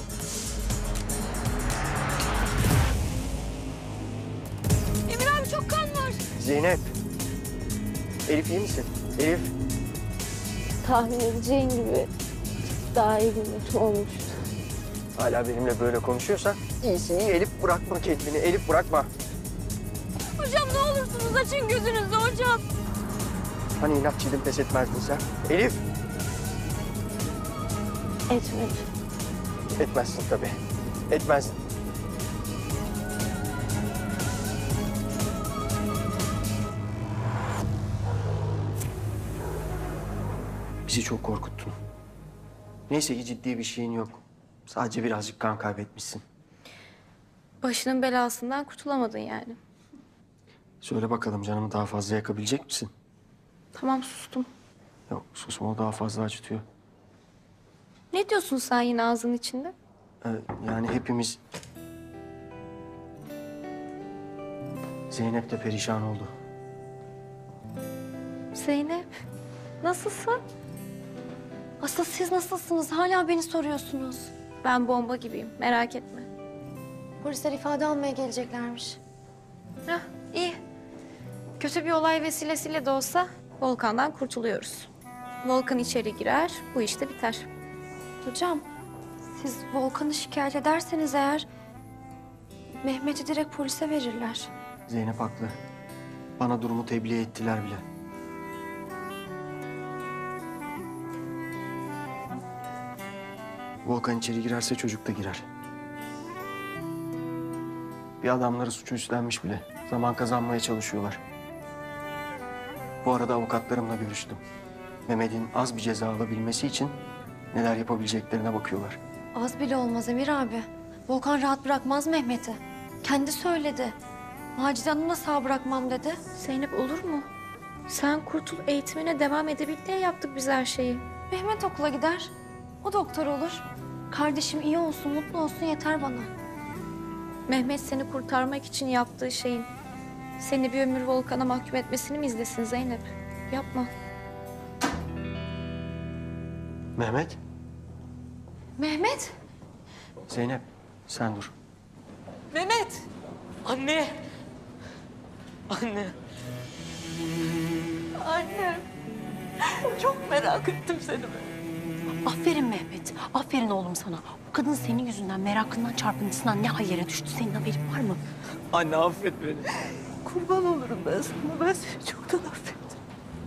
Emir abi çok kan var. Zeynep. Elif iyi misin? Elif. Tahmin edeceğin gibi daha iyi günler olmuştu. Hala benimle böyle konuşuyorsan iyisin iyi. Elif bırakma kendini. Elif bırakma. Hocam ne olursunuz açın gözünüzü hocam. Hani inatçıydın pes etmezdin sen? Elif. Etmedim. Etmezsin tabii. Etmezdin. Bizi çok korkuttun. Neyse ki ciddi bir şeyin yok. Sadece birazcık kan kaybetmişsin. Başının belasından kurtulamadın yani. Söyle bakalım canımı daha fazla yakabilecek misin? Tamam sustum. Yok susma o daha fazla acıtıyor. Ne diyorsun sen yine ağzının içinde? Ee, yani hepimiz... Zeynep de perişan oldu. Zeynep, nasılsın? Asıl siz nasılsınız? Hala beni soruyorsunuz. Ben bomba gibiyim, merak etme. Polisler ifade almaya geleceklermiş. Hah, iyi. Kötü bir olay vesilesiyle de olsa Volkan'dan kurtuluyoruz. Volkan içeri girer, bu iş de biter. Hocam, siz Volkan'ı şikayet ederseniz eğer... Mehmet'i direkt polise verirler. Zeynep haklı. Bana durumu tebliğ ettiler bile. Volkan içeri girerse çocuk da girer. Bir adamları suçu üstlenmiş bile. Zaman kazanmaya çalışıyorlar. Bu arada avukatlarımla görüştüm. Mehmet'in az bir ceza alabilmesi için neler yapabileceklerine bakıyorlar. Az bile olmaz Emir abi. Volkan rahat bırakmaz Mehmet'i. Kendi söyledi. Macide Hanım da sağ bırakmam dedi. Zeynep olur mu? Sen kurtul, eğitimine devam edebil diye yaptık biz her şeyi. Mehmet okula gider. O doktor olur. Kardeşim iyi olsun, mutlu olsun yeter bana. Mehmet seni kurtarmak için yaptığı şeyin seni bir ömür Volkan'a mahkum etmesini mi izlesin Zeynep? Yapma. Mehmet, Mehmet! Zeynep sen dur. Mehmet! Anne! Anne! Annem. Çok merak ettim seni ben. Aferin Mehmet. Aferin oğlum sana. O kadın senin yüzünden, merakından, çarpıntısından ne hallere düştü. Senin haberin var mı? Anne affet beni. Kurban olurum ben sana. Ben seni çoktan affettim.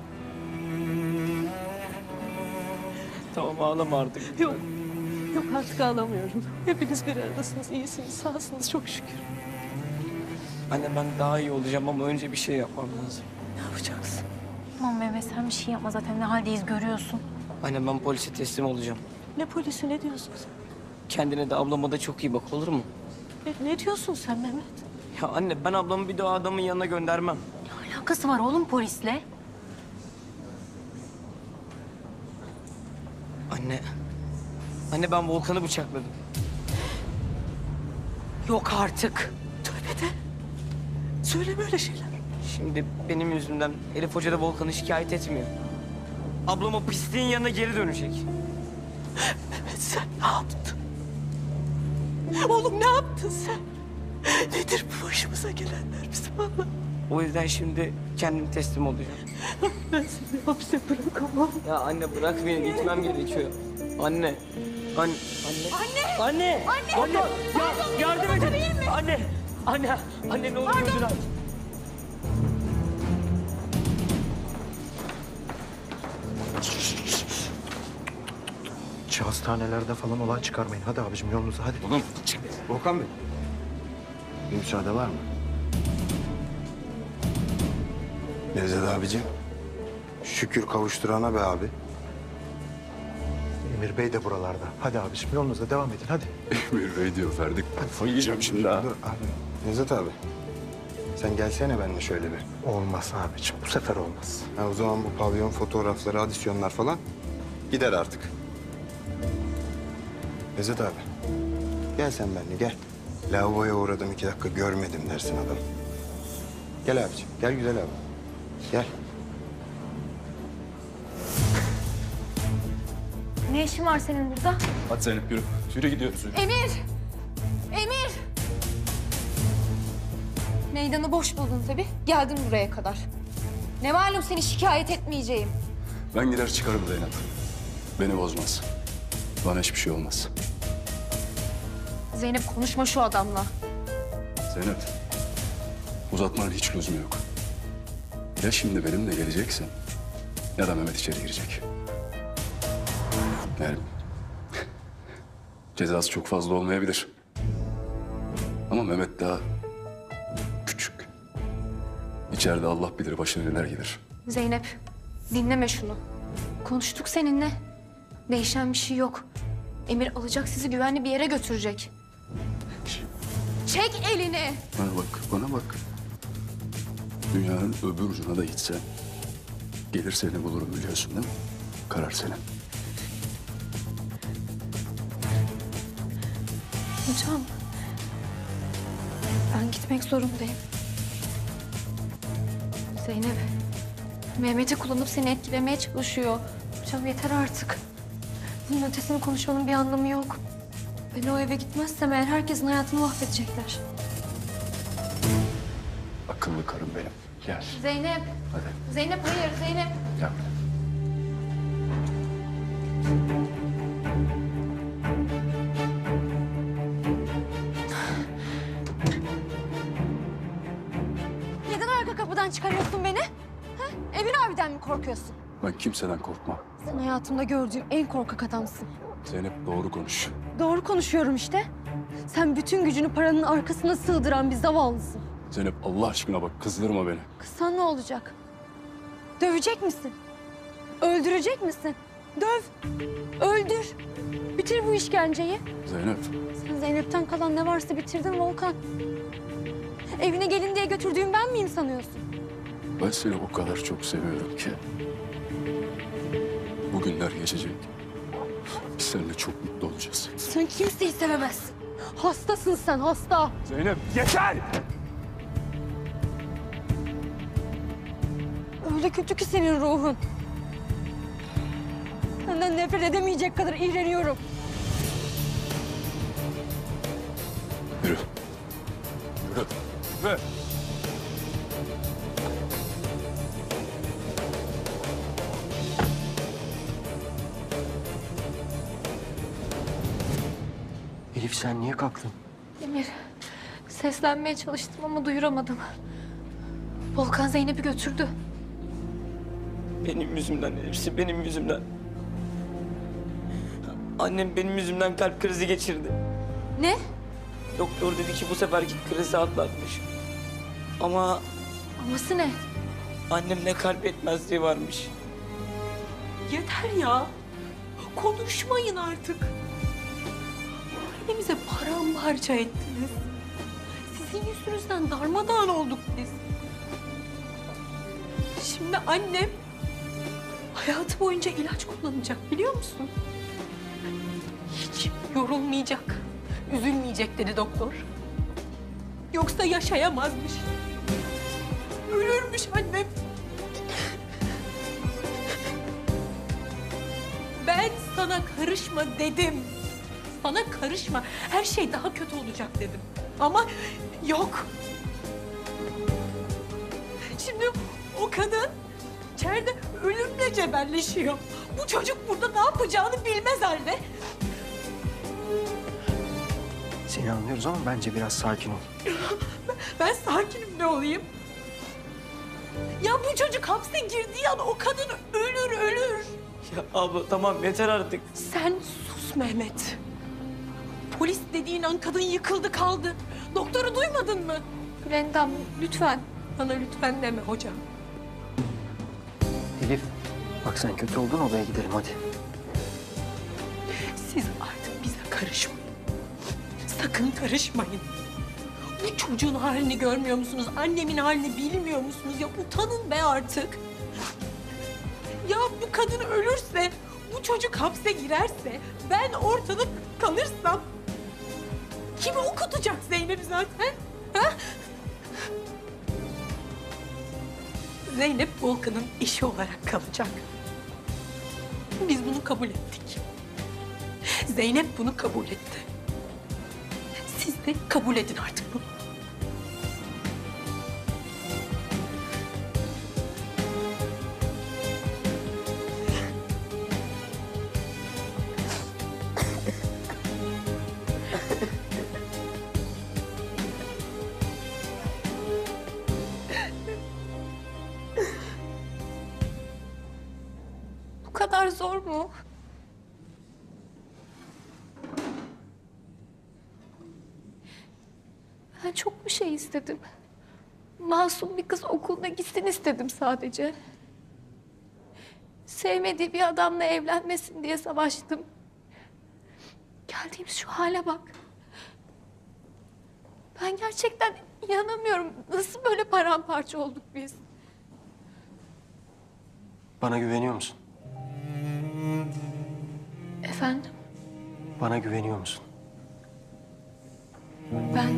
Tamam ağlama artık. Yok. Yok artık ağlamıyorum. Hepiniz bir aradasınız. İyisiniz, sağsınız çok şükür. Anne ben daha iyi olacağım ama önce bir şey yapmam lazım. Ne yapacaksın? Aman Mehmet sen bir şey yapma zaten ne haldeyiz görüyorsun. Anne ben polise teslim olacağım. Ne polisi ne diyorsun sen? Kendine de ablama da çok iyi bak, olur mu? E, ne diyorsun sen Mehmet? Ya anne, ben ablamı bir daha adamın yanına göndermem. Ne alakası var oğlum polisle? Anne. Anne, ben Volkan'ı bıçakladım. Yok artık. Tövbe de. Söyleme öyle şeyler. Şimdi benim yüzümden Elif Hoca da Volkan'ı şikayet etmiyor. Ablam o pisliğin yanına geri dönecek. Mehmet sen ne yaptın? Oğlum ne yaptın sen? Nedir bu başımıza gelenler bizim Allah? O yüzden şimdi kendim teslim olacağım. Ben seni hapse bırakamam. Ya anne, bırak beni, gitmem gerekiyor. Anne. Anne. Anne. Anne. Anne. Anne. Ya, yardım edin. Anne. Anne. Anne, ne olur gözünü aç. Şu hastanelerde falan olay çıkarmayın. Hadi abicim yolunuza hadi. Oğlum çık. Volkan Bey. Bir müsaade var mı? Nevzat abicim. Şükür kavuşturana be abi. Emir Bey de buralarda. Hadi abicim yolunuza devam edin hadi. Emir Bey diyor Ferdik. Kafayı yiyeceğim şimdi ha. Dur abi. Nevzat abi. Sen gelsene benimle şöyle bir. Olmaz abicim. Bu sefer olmaz. Ha, o zaman bu pavyon fotoğrafları, adisyonlar falan gider artık. Nevzat abi. Gel sen benimle gel. Lavaboya uğradım iki dakika görmedim dersin adam. Gel abicim. Gel güzel abi. Gel. Ne işin var senin burada? Hadi Zeynep yürü. Yürü gidiyoruz. Yürü. Emir! Emir! Meydanı boş buldun tabii. Geldin buraya kadar. Ne malum seni şikayet etmeyeceğim. Ben gider çıkarım Zeynep. Beni bozmaz. Bana hiçbir şey olmaz. Zeynep, konuşma şu adamla. Zeynep, uzatmanın hiç lüzumu yok. Ya şimdi benimle geleceksin ya da Mehmet içeri girecek. Yani cezası çok fazla olmayabilir. Ama Mehmet daha küçük. İçeride Allah bilir başına neler gelir. Zeynep, dinleme şunu. Konuştuk seninle. Değişen bir şey yok. Emir alacak, sizi güvenli bir yere götürecek. Çek elini. Bana bak, bana bak. Dünyanın öbür ucuna da gitsen gelir seni bulurum, biliyorsun değil mi? Karar senin. Hocam, ben gitmek zorundayım. Zeynep, Mehmet'i kullanıp seni etkilemeye çalışıyor. Hocam yeter artık. Bunun ötesini konuşmanın bir anlamı yok. Ben o eve gitmezsem eğer herkesin hayatını mahvedecekler. Akıllı karım benim. Gel. Zeynep. Hadi. Zeynep hayır, Zeynep. Gel. Neden arka kapıdan çıkarıyorsun beni? Ha? Emin abiden mi korkuyorsun? Ben kimseden korkmam. Sen hayatımda gördüğüm en korkak adamsın. Zeynep doğru konuş. Doğru konuşuyorum işte. Sen bütün gücünü paranın arkasına sığdıran bir zavallısın. Zeynep Allah aşkına bak, kızdırma beni. Kızsan ne olacak? Dövecek misin? Öldürecek misin? Döv, öldür. Bitir bu işkenceyi. Zeynep. Sen Zeynep'ten kalan ne varsa bitirdin Volkan. Evine gelin diye götürdüğüm ben miyim sanıyorsun? Ben seni o kadar çok seviyorum ki. Bugünler geçecek. Biz seninle çok mutlu olacağız. Sen kimseyi sevemezsin. Hastasın sen, hasta. Zeynep yeter! Öyle kötü ki senin ruhun. Senden nefret edemeyecek kadar iğreniyorum. Yürü. Yürü. Yürü. Elif sen niye kalktın? Emir, seslenmeye çalıştım ama duyuramadım. Volkan Zeynep'i götürdü. Benim yüzümden, hepsi benim yüzümden. Annem benim yüzümden kalp krizi geçirdi. Ne? Doktor dedi ki bu seferki krizi atlatmış. Ama Aması ne? annemde kalp yetmezliği varmış. Yeter ya. Konuşmayın artık. Annemize paramparça ettiniz. Sizin yüzünüzden darmadağın olduk biz. Şimdi annem hayatı boyunca ilaç kullanacak, biliyor musun? Hiç yorulmayacak, üzülmeyecek dedi doktor. Yoksa yaşayamazmış. Ölürmüş annem. Ben sana karışma dedim. Sana karışma. Her şey daha kötü olacak dedim. Ama yok. Şimdi o kadın içeride ölümle cebelleşiyor. Bu çocuk burada ne yapacağını bilmez halde. Seni anlıyoruz ama bence biraz sakin ol. Ben sakinim ne olayım? Ya bu çocuk hapse girdiği an o kadın ölür ölür. Ya abla tamam yeter artık. Sen sus Mehmet. Polis dediğin an kadın yıkıldı kaldı. Doktoru duymadın mı? Gülendam lütfen. Bana lütfen deme hocam. Elif, bak sen kötü oldun, odaya gidelim hadi. Siz artık bize karışmayın. Sakın karışmayın. Bu çocuğun halini görmüyor musunuz? Annemin halini bilmiyor musunuz? Ya utanın be artık. Ya bu kadın ölürse, bu çocuk hapse girerse, ben ortada kalırsam kimi okutacak Zeynep zaten? Ha? Zeynep Volkan'ın işi olarak kalacak. Biz bunu kabul ettik. Zeynep bunu kabul etti. Siz de kabul edin artık bunu. Bu kadar zor mu? Ben çok bir şey istedim. Masum bir kız okuluna gitsin istedim sadece. Sevmediği bir adamla evlenmesin diye savaştım. Geldiğimiz şu hale bak. Ben gerçekten inanamıyorum. Nasıl böyle paramparça olduk biz? Bana güveniyor musun? Efendim? Bana güveniyor musun? Ben...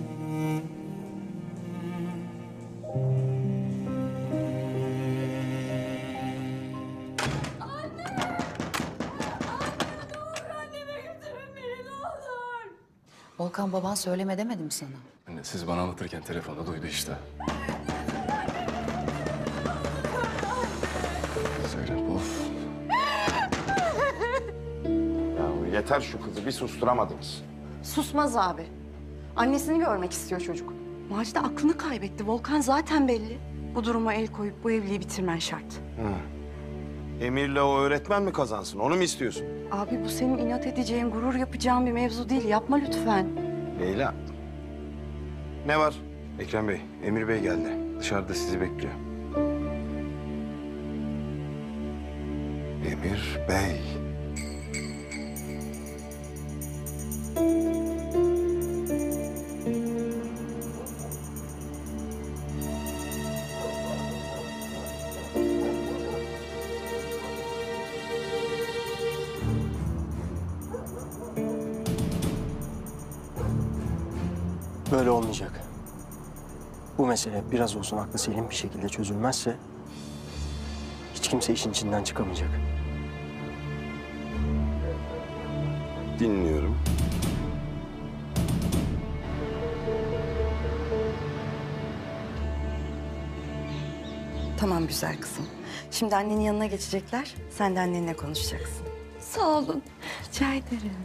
Volkan, baban söyleme demedim sana. Anne siz bana anlatırken telefonda duydu işte. Zeynep of. Ya yeter şu kızı bir susturamadınız. Susmaz abi. Annesini görmek istiyor çocuk. Macide aklını kaybetti. Volkan zaten belli. Bu duruma el koyup bu evliliği bitirmen şart. Hı. Emir'le o öğretmen mi kazansın? Onu mu istiyorsun? Abi bu senin inat edeceğin, gurur yapacağın bir mevzu değil. Yapma lütfen. Leyla. Ne var? Ekrem Bey, Emir Bey geldi. Dışarıda sizi bekliyor. Emir Bey. Böyle olmayacak. Bu mesele biraz olsun aklı selim bir şekilde çözülmezse hiç kimse işin içinden çıkamayacak. Dinliyorum. Tamam güzel kızım. Şimdi annenin yanına geçecekler. Sen de annenle konuşacaksın. Sağ olun. Rica ederim.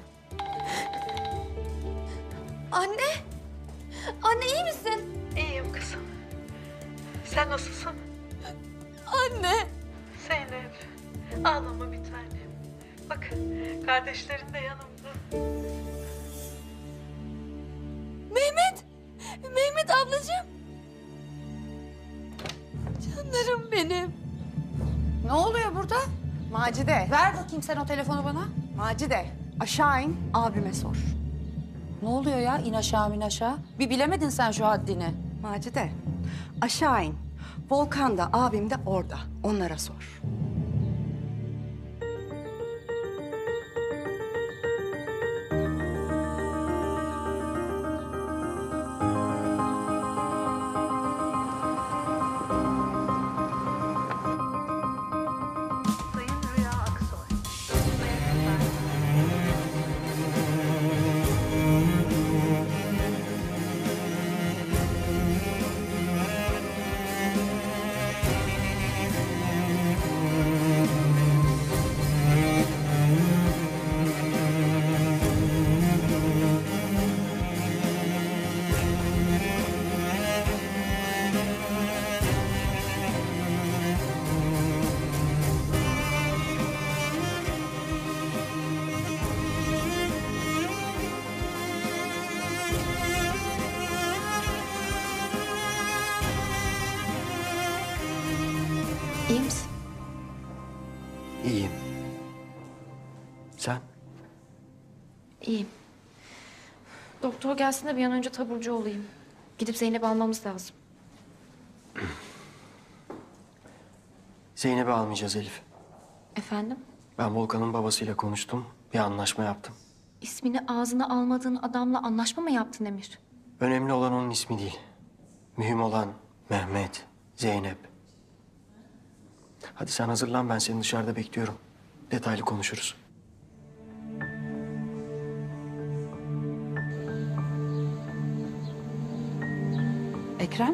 Anne! Anne iyi misin? İyiyim kızım. Sen nasılsın? Anne! Zeynep, ağlama bir tanem. Bak, kardeşlerin de yanımda. Mehmet! Mehmet ablacığım! Canlarım benim. Ne oluyor burada? Macide. Ver bakayım sen o telefonu bana. Macide, aşağı in, abime sor. Ne oluyor ya in aşağı min aşağı? Bir bilemedin sen şu haddini. Macide, aşağı in. Volkan da abim de orada. Onlara sor. İyi misin? İyiyim. Sen? İyiyim. Doktor gelsin de bir an önce taburcu olayım. Gidip Zeynep'i almamız lazım. Zeynep'i almayacağız Elif. Efendim? Ben Volkan'ın babasıyla konuştum. Bir anlaşma yaptım. İsmini ağzına almadığın adamla anlaşma mı yaptın Emir? Önemli olan onun ismi değil. Mühim olan Mehmet, Zeynep. Hadi sen hazırlan, ben seni dışarıda bekliyorum. Detaylı konuşuruz. Ekrem?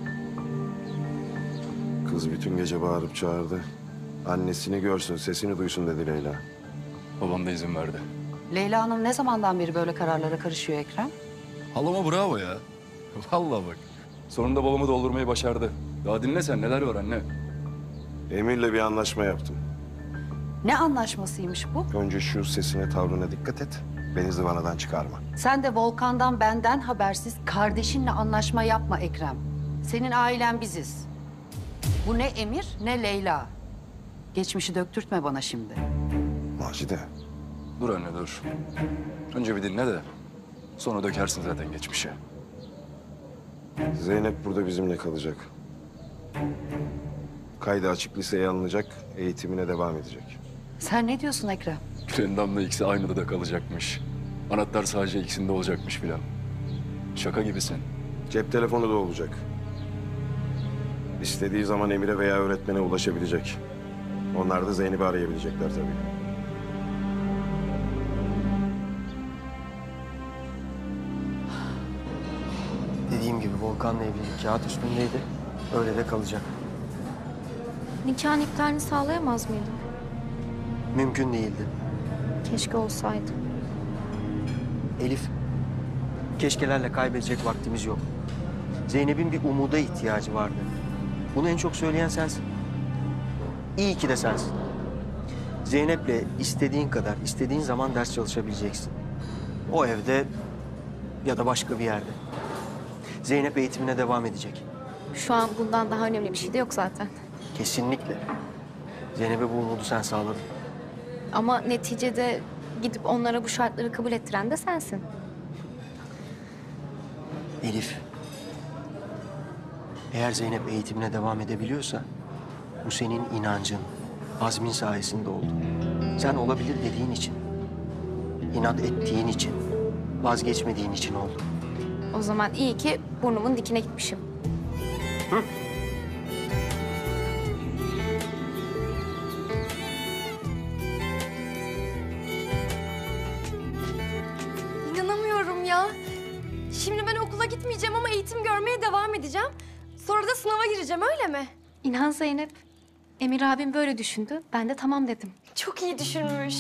Kız bütün gece bağırıp çağırdı. Annesini görsün, sesini duysun dedi Leyla. Babam da izin verdi. Leyla Hanım ne zamandan beri böyle kararlara karışıyor Ekrem? Halama bravo ya. Vallahi bak. Sonunda babamı doldurmayı başardı. Daha dinle sen, neler var anne. Emir'le bir anlaşma yaptım. Ne anlaşmasıymış bu? Önce şu sesine, tavrına dikkat et. Beni zıvanadan çıkarma. Sen de Volkan'dan benden habersiz kardeşinle anlaşma yapma Ekrem. Senin ailen biziz. Bu ne Emir ne Leyla. Geçmişi döktürtme bana şimdi. Macide. Dur anne dur. Önce bir dinle de sonra dökersin zaten geçmişe. Zeynep burada bizimle kalacak. Kaydı açık liseye alınacak, eğitimine devam edecek. Sen ne diyorsun Ekrem? Endam'la ikisi aynı odada kalacakmış. Anahtar sadece ikisinde olacakmış filan. Şaka gibisin. Cep telefonu da olacak. İstediği zaman Emir'e veya öğretmene ulaşabilecek. Onlar da Zeynep'i arayabilecekler tabii. Dediğim gibi Volkan'la evlilik kağıt üstündeydi. Öyle de kalacak. Nikahın iptalini sağlayamaz mıydın? Mümkün değildi. Keşke olsaydı. Elif, keşkelerle kaybedecek vaktimiz yok. Zeynep'in bir umuda ihtiyacı vardı. Bunu en çok söyleyen sensin. İyi ki de sensin. Zeynep'le istediğin kadar, istediğin zaman ders çalışabileceksin. O evde ya da başka bir yerde. Zeynep eğitimine devam edecek. Şu an bundan daha önemli bir şey de yok zaten. Kesinlikle. Zeynep'e bu umudu sen sağladın. Ama neticede gidip onlara bu şartları kabul ettiren de sensin. Elif, eğer Zeynep eğitimine devam edebiliyorsa bu senin inancın, azmin sayesinde oldu. Sen olabilir dediğin için, inat ettiğin için, vazgeçmediğin için oldu. O zaman iyi ki burnumun dikine gitmişim. Hı? İnanamıyorum ya. Şimdi ben okula gitmeyeceğim ama eğitim görmeye devam edeceğim. Sonra da sınava gireceğim öyle mi? İnan Zeynep, Emir abim böyle düşündü. Ben de tamam dedim. Çok iyi düşünmüş.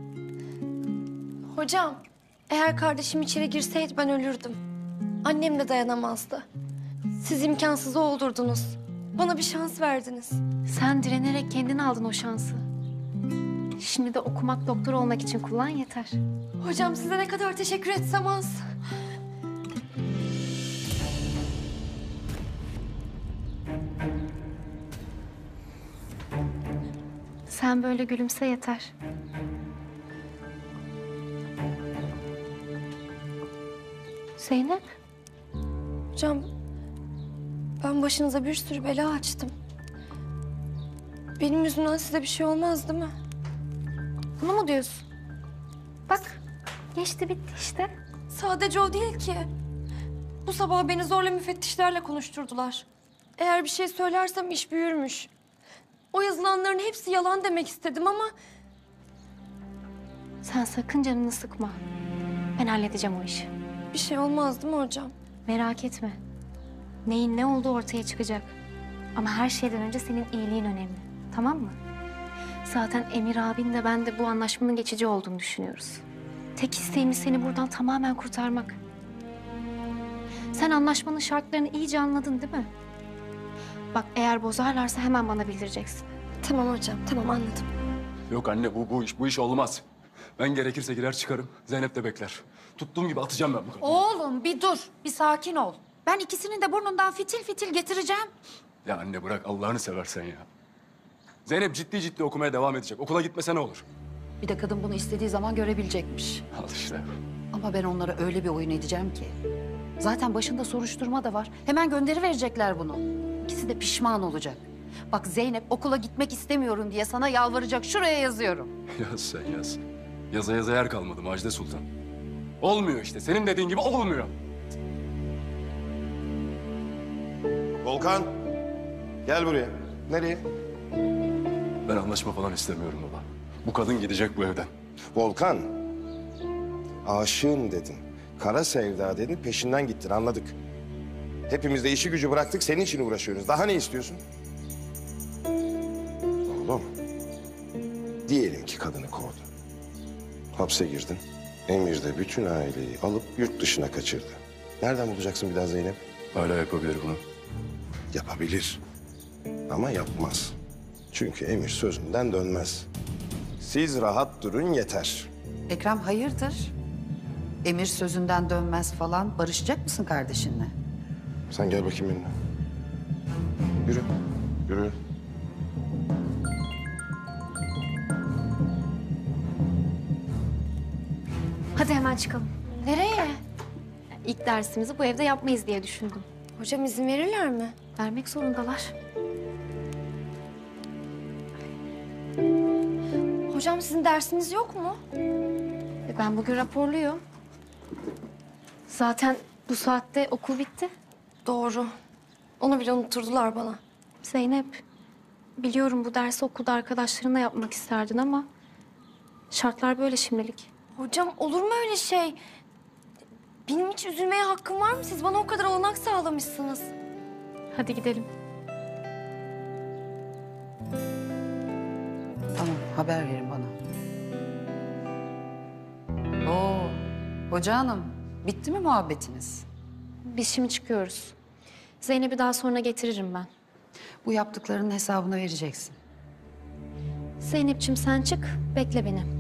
Hocam, eğer kardeşim içeri girseydi ben ölürdüm. Annem de dayanamazdı. Siz imkansızı oldurdunuz. Bana bir şans verdiniz. Sen direnerek kendin aldın o şansı. Şimdi de okumak, doktor olmak için kullan yeter. Hocam size ne kadar teşekkür etsem az. Sen böyle gülümse yeter. Zeynep. Hocam ben başınıza bir sürü bela açtım. Benim yüzümden size bir şey olmaz değil mi? Bunu mu diyorsun? Bak geçti bitti işte. Sadece o değil ki. Bu sabah beni zorla müfettişlerle konuşturdular. Eğer bir şey söylersem iş büyürmüş. O yazılanların hepsi yalan demek istedim ama... Sen sakın canını sıkma. Ben halledeceğim o işi. Bir şey olmaz değil mi hocam? Merak etme. Neyin ne olduğu ortaya çıkacak. Ama her şeyden önce senin iyiliğin önemli. Tamam mı? Zaten Emir abin de ben de bu anlaşmanın geçici olduğunu düşünüyoruz. Tek isteğimiz seni buradan tamamen kurtarmak. Sen anlaşmanın şartlarını iyice anladın değil mi? Bak eğer bozarlarsa hemen bana bildireceksin. Tamam hocam, tamam anladım. Yok anne bu, bu iş bu iş olmaz. Ben gerekirse girer çıkarım. Zeynep de bekler. Tuttuğum gibi atacağım ben bu kadını. Oğlum bir dur, bir sakin ol. Ben ikisinin de burnundan fitil fitil getireceğim. Ya anne bırak Allah'ını seversen ya. Zeynep ciddi ciddi okumaya devam edecek. Okula gitmese ne olur? Bir de kadın bunu istediği zaman görebilecekmiş. Al işte. Ama ben onlara öyle bir oyun edeceğim ki. Zaten başında soruşturma da var. Hemen gönderi verecekler bunu. İkisi de pişman olacak. Bak Zeynep okula gitmek istemiyorum diye sana yalvaracak. Şuraya yazıyorum. Yaz sen yaz. Yaza yaza yer kalmadı Macide Sultan. Olmuyor işte. Senin dediğin gibi olmuyor. Volkan, gel buraya. Nereye? Ben anlaşma falan istemiyorum baba. Bu kadın gidecek bu evden. Volkan, aşığım dedin. Kara sevda dedin, peşinden gittin, anladık. Hepimiz de işi gücü bıraktık, senin için uğraşıyoruz. Daha ne istiyorsun? Oğlum, diyelim ki kadını kovdun. Hapse girdin. Emir de bütün aileyi alıp yurt dışına kaçırdı. Nereden bulacaksın bir daha Zeynep? Hala yapabilir bunu. Yapabilir. Ama yapmaz. Çünkü Emir sözünden dönmez. Siz rahat durun yeter. Ekrem hayırdır? Emir sözünden dönmez falan. Barışacak mısın kardeşinle? Sen gel bakayım benimle. Yürü. Yürü. Hadi hemen çıkalım. Nereye? İlk dersimizi bu evde yapmayız diye düşündüm. Hocam izin verirler mi? Vermek zorundalar. Hocam sizin dersiniz yok mu? E ben bugün raporluyum. Zaten bu saatte okul bitti. Doğru. Onu bile unutturdular bana. Zeynep, biliyorum bu dersi okulda arkadaşlarınla yapmak isterdin ama... şartlar böyle şimdilik. Hocam olur mu öyle şey? Benim hiç üzülmeye hakkım var mı? Siz bana o kadar olanak sağlamışsınız. Hadi gidelim. Tamam, haber verin bana. Oo, hoca hanım, bitti mi muhabbetiniz? Biz şimdi çıkıyoruz. Zeynep'i daha sonra getiririm ben. Bu yaptıklarının hesabını vereceksin. Zeynep'ciğim sen çık, bekle beni.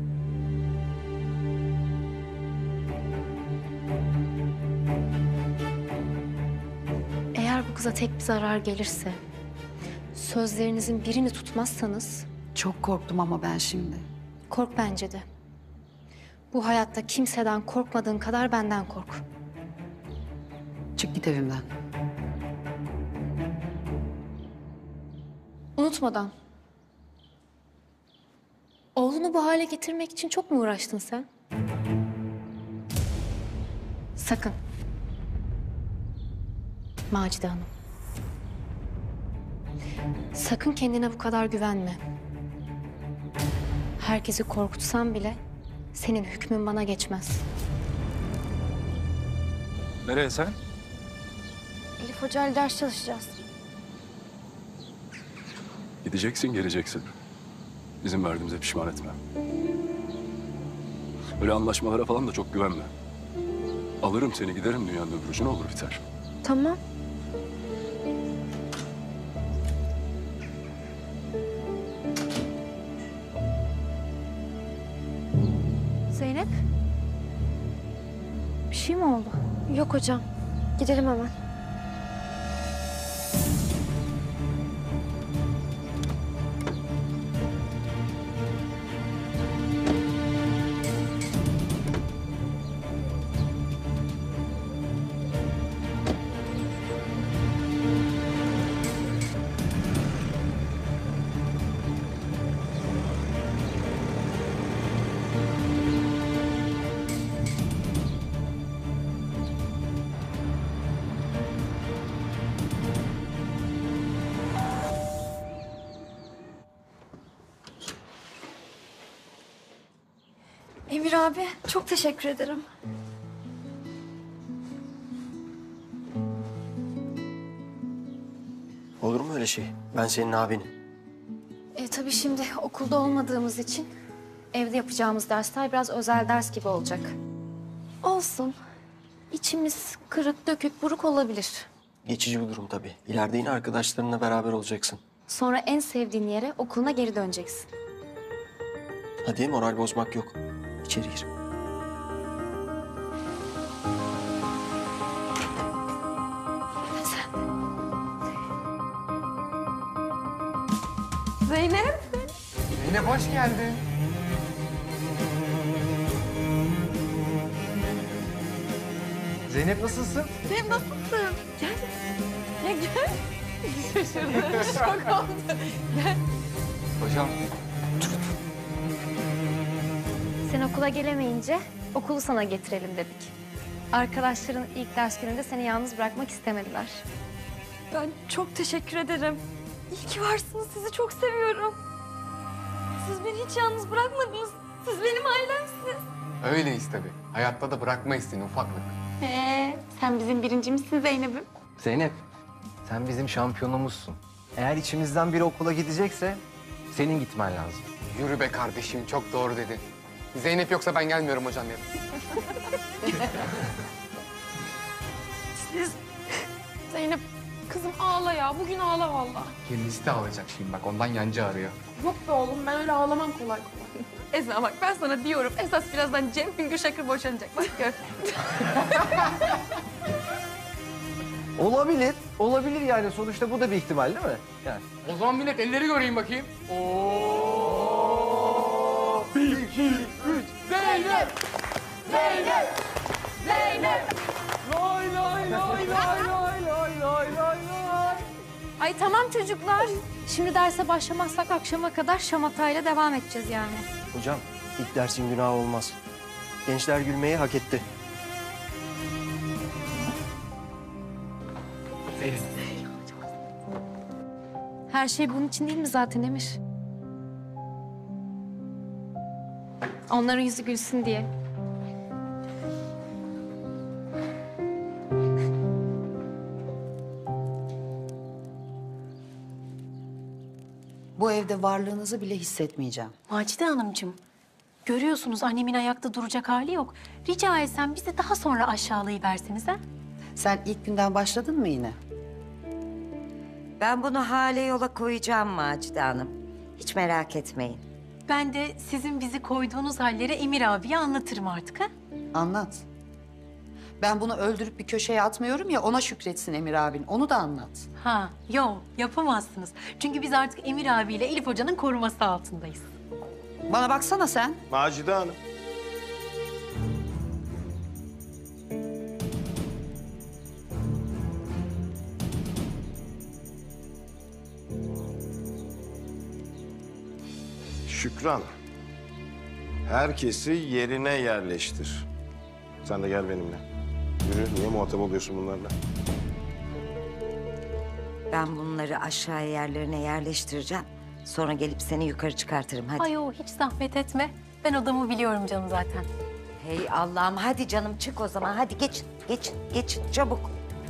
Eğer bu kıza tek bir zarar gelirse, sözlerinizin birini tutmazsanız... Çok korktum ama ben şimdi. Kork bence de. Bu hayatta kimseden korkmadığın kadar benden kork. Çık git evimden. Unutmadan. Oğlunu bu hale getirmek için çok mu uğraştın sen? Sakın. Macide Hanım. Sakın kendine bu kadar güvenme. Herkesi korkutsam bile senin hükmün bana geçmez. Nereye sen? Elif Hoca ile ders çalışacağız. Gideceksin, geleceksin. Bizim verdiğimize pişman etme. Öyle anlaşmalara falan da çok güvenme. Alırım seni, giderim dünyanın öbür ucuna, olur biter. Tamam. Zeynep. Bir şey mi oldu? Yok hocam. Gidelim hemen. Emir abi çok teşekkür ederim. Olur mu öyle şey? Ben senin abinim. E, tabii şimdi okulda olmadığımız için evde yapacağımız dersler biraz özel ders gibi olacak. Olsun. İçimiz kırık, dökük, buruk olabilir. Geçici bir durum tabii. İleride yine arkadaşlarınla beraber olacaksın. Sonra en sevdiğin yere, okuluna geri döneceksin. Hadi moral bozmak yok. İçeri gir. Zeynep. Zeynep hoş geldin. Zeynep nasılsın? Zeynep nasılsın? Gel. Ya gel. Şaşırdı. Şok oldu. Gel. Hocam. Sen okula gelemeyince okulu sana getirelim dedik. Arkadaşların ilk ders gününde seni yalnız bırakmak istemediler. Ben çok teşekkür ederim. İyi ki varsınız. Sizi çok seviyorum. Siz beni hiç yalnız bırakmadınız. Siz benim ailemsiniz. Öyleyiz tabii. Hayatta da bırakmayız seni ufaklık. Ee, sen bizim birincimizsin Zeynep'im. Zeynep, sen bizim şampiyonumuzsun. Eğer içimizden biri okula gidecekse senin gitmen lazım. Yürü be kardeşim, çok doğru dedin. Zeynep yoksa ben gelmiyorum hocam ya. Siz... Zeynep kızım ağla ya. Bugün ağla vallahi. Kendisi de ağlayacak şimdi bak, ondan yancı arıyor. Yok be oğlum ben öyle ağlamam kolay kolay. Esma bak ben sana diyorum. Esas birazdan Cem Hüngür Şakır boşanacak. Bak gör. Olabilir, olabilir yani. Sonuçta bu da bir ihtimal değil mi? Yani. O zaman millet elleri göreyim bakayım. Bir, iki, üç. Zeynep! Zeynep! Zeynep! Lay lay lay lay lay lay lay lay lay. Ay tamam çocuklar. Şimdi derse başlamazsak akşama kadar şamatayla devam edeceğiz yani. Hocam ilk dersin günahı olmaz. Gençler gülmeyi hak etti. Her şey bunun için değil mi zaten Emir? Onların yüzü gülsün diye. Bu evde varlığınızı bile hissetmeyeceğim. Macide Hanımcığım, görüyorsunuz annemin ayakta duracak hali yok. Rica etsem bizi daha sonra aşağılayıverseniz ha? Sen ilk günden başladın mı yine? Ben bunu hale yola koyacağım Macide Hanım. Hiç merak etmeyin. Ben de sizin bizi koyduğunuz halleri Emir abiye anlatırım artık ha? Anlat. Ben bunu öldürüp bir köşeye atmıyorum ya, ona şükretsin Emir abin. Onu da anlat. Ha, yok yapamazsınız. Çünkü biz artık Emir abiyle Elif Hoca'nın koruması altındayız. Bana baksana sen. Macide Hanım. Şükran. Herkesi yerine yerleştir. Sen de gel benimle. Yürü, niye muhatap oluyorsun bunlarla? Ben bunları aşağıya yerlerine yerleştireceğim. Sonra gelip seni yukarı çıkartırım. Hadi. Ay o hiç zahmet etme. Ben odamı biliyorum canım zaten. Hey Allah'ım, hadi canım çık o zaman. Hadi geçin, geçin, geçin çabuk.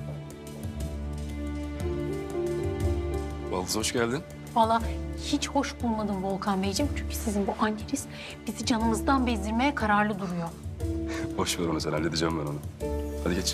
Baldız hoş geldin. Vallahi hiç hoş bulmadım Volkan Beyciğim. Çünkü sizin bu anneniz bizi canımızdan bezdirmeye kararlı duruyor. Boş ver onu, sen halledeceğim ben onu. Hadi geç.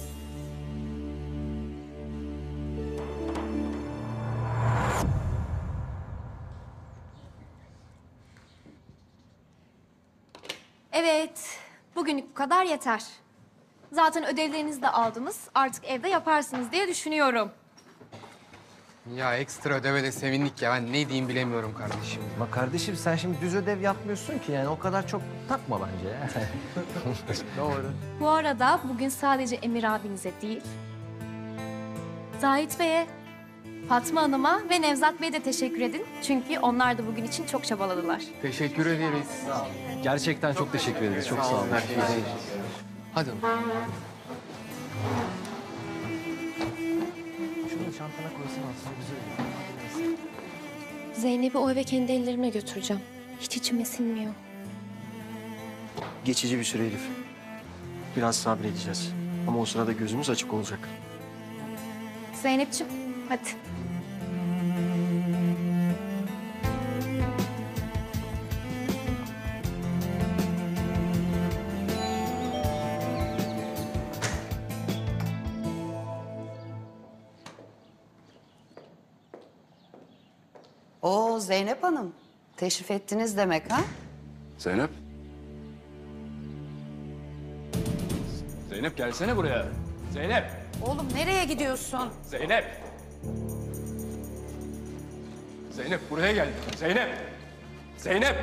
Evet, bugünlük bu kadar yeter. Zaten ödevlerinizi de aldınız. Artık evde yaparsınız diye düşünüyorum. Ya ekstra ödeve de sevindik ya. Ben ne diyeyim bilemiyorum kardeşim. Ama kardeşim sen şimdi düz ödev yapmıyorsun ki yani o kadar çok takma bence ya. Doğru. Bu arada bugün sadece Emir abinize değil, Zahit Bey'e, Fatma Hanım'a ve Nevzat Bey'e de teşekkür edin. Çünkü onlar da bugün için çok çabaladılar. Teşekkür ederiz. Gerçekten çok teşekkür ederiz. Çok sağ olun. Hadi. Şunu da çantana koysan aslında güzel olur. Zeynep'i o eve kendi ellerimle götüreceğim. Hiç içime sinmiyor. Geçici bir süre Elif. Biraz sabredeceğiz. Ama o sırada gözümüz açık olacak. Zeynep'ciğim hadi. Oo Zeynep Hanım. Teşrif ettiniz demek ha? Zeynep. Zeynep gelsene buraya. Zeynep. Oğlum nereye gidiyorsun? Zeynep. Zeynep buraya gel. Zeynep. Zeynep.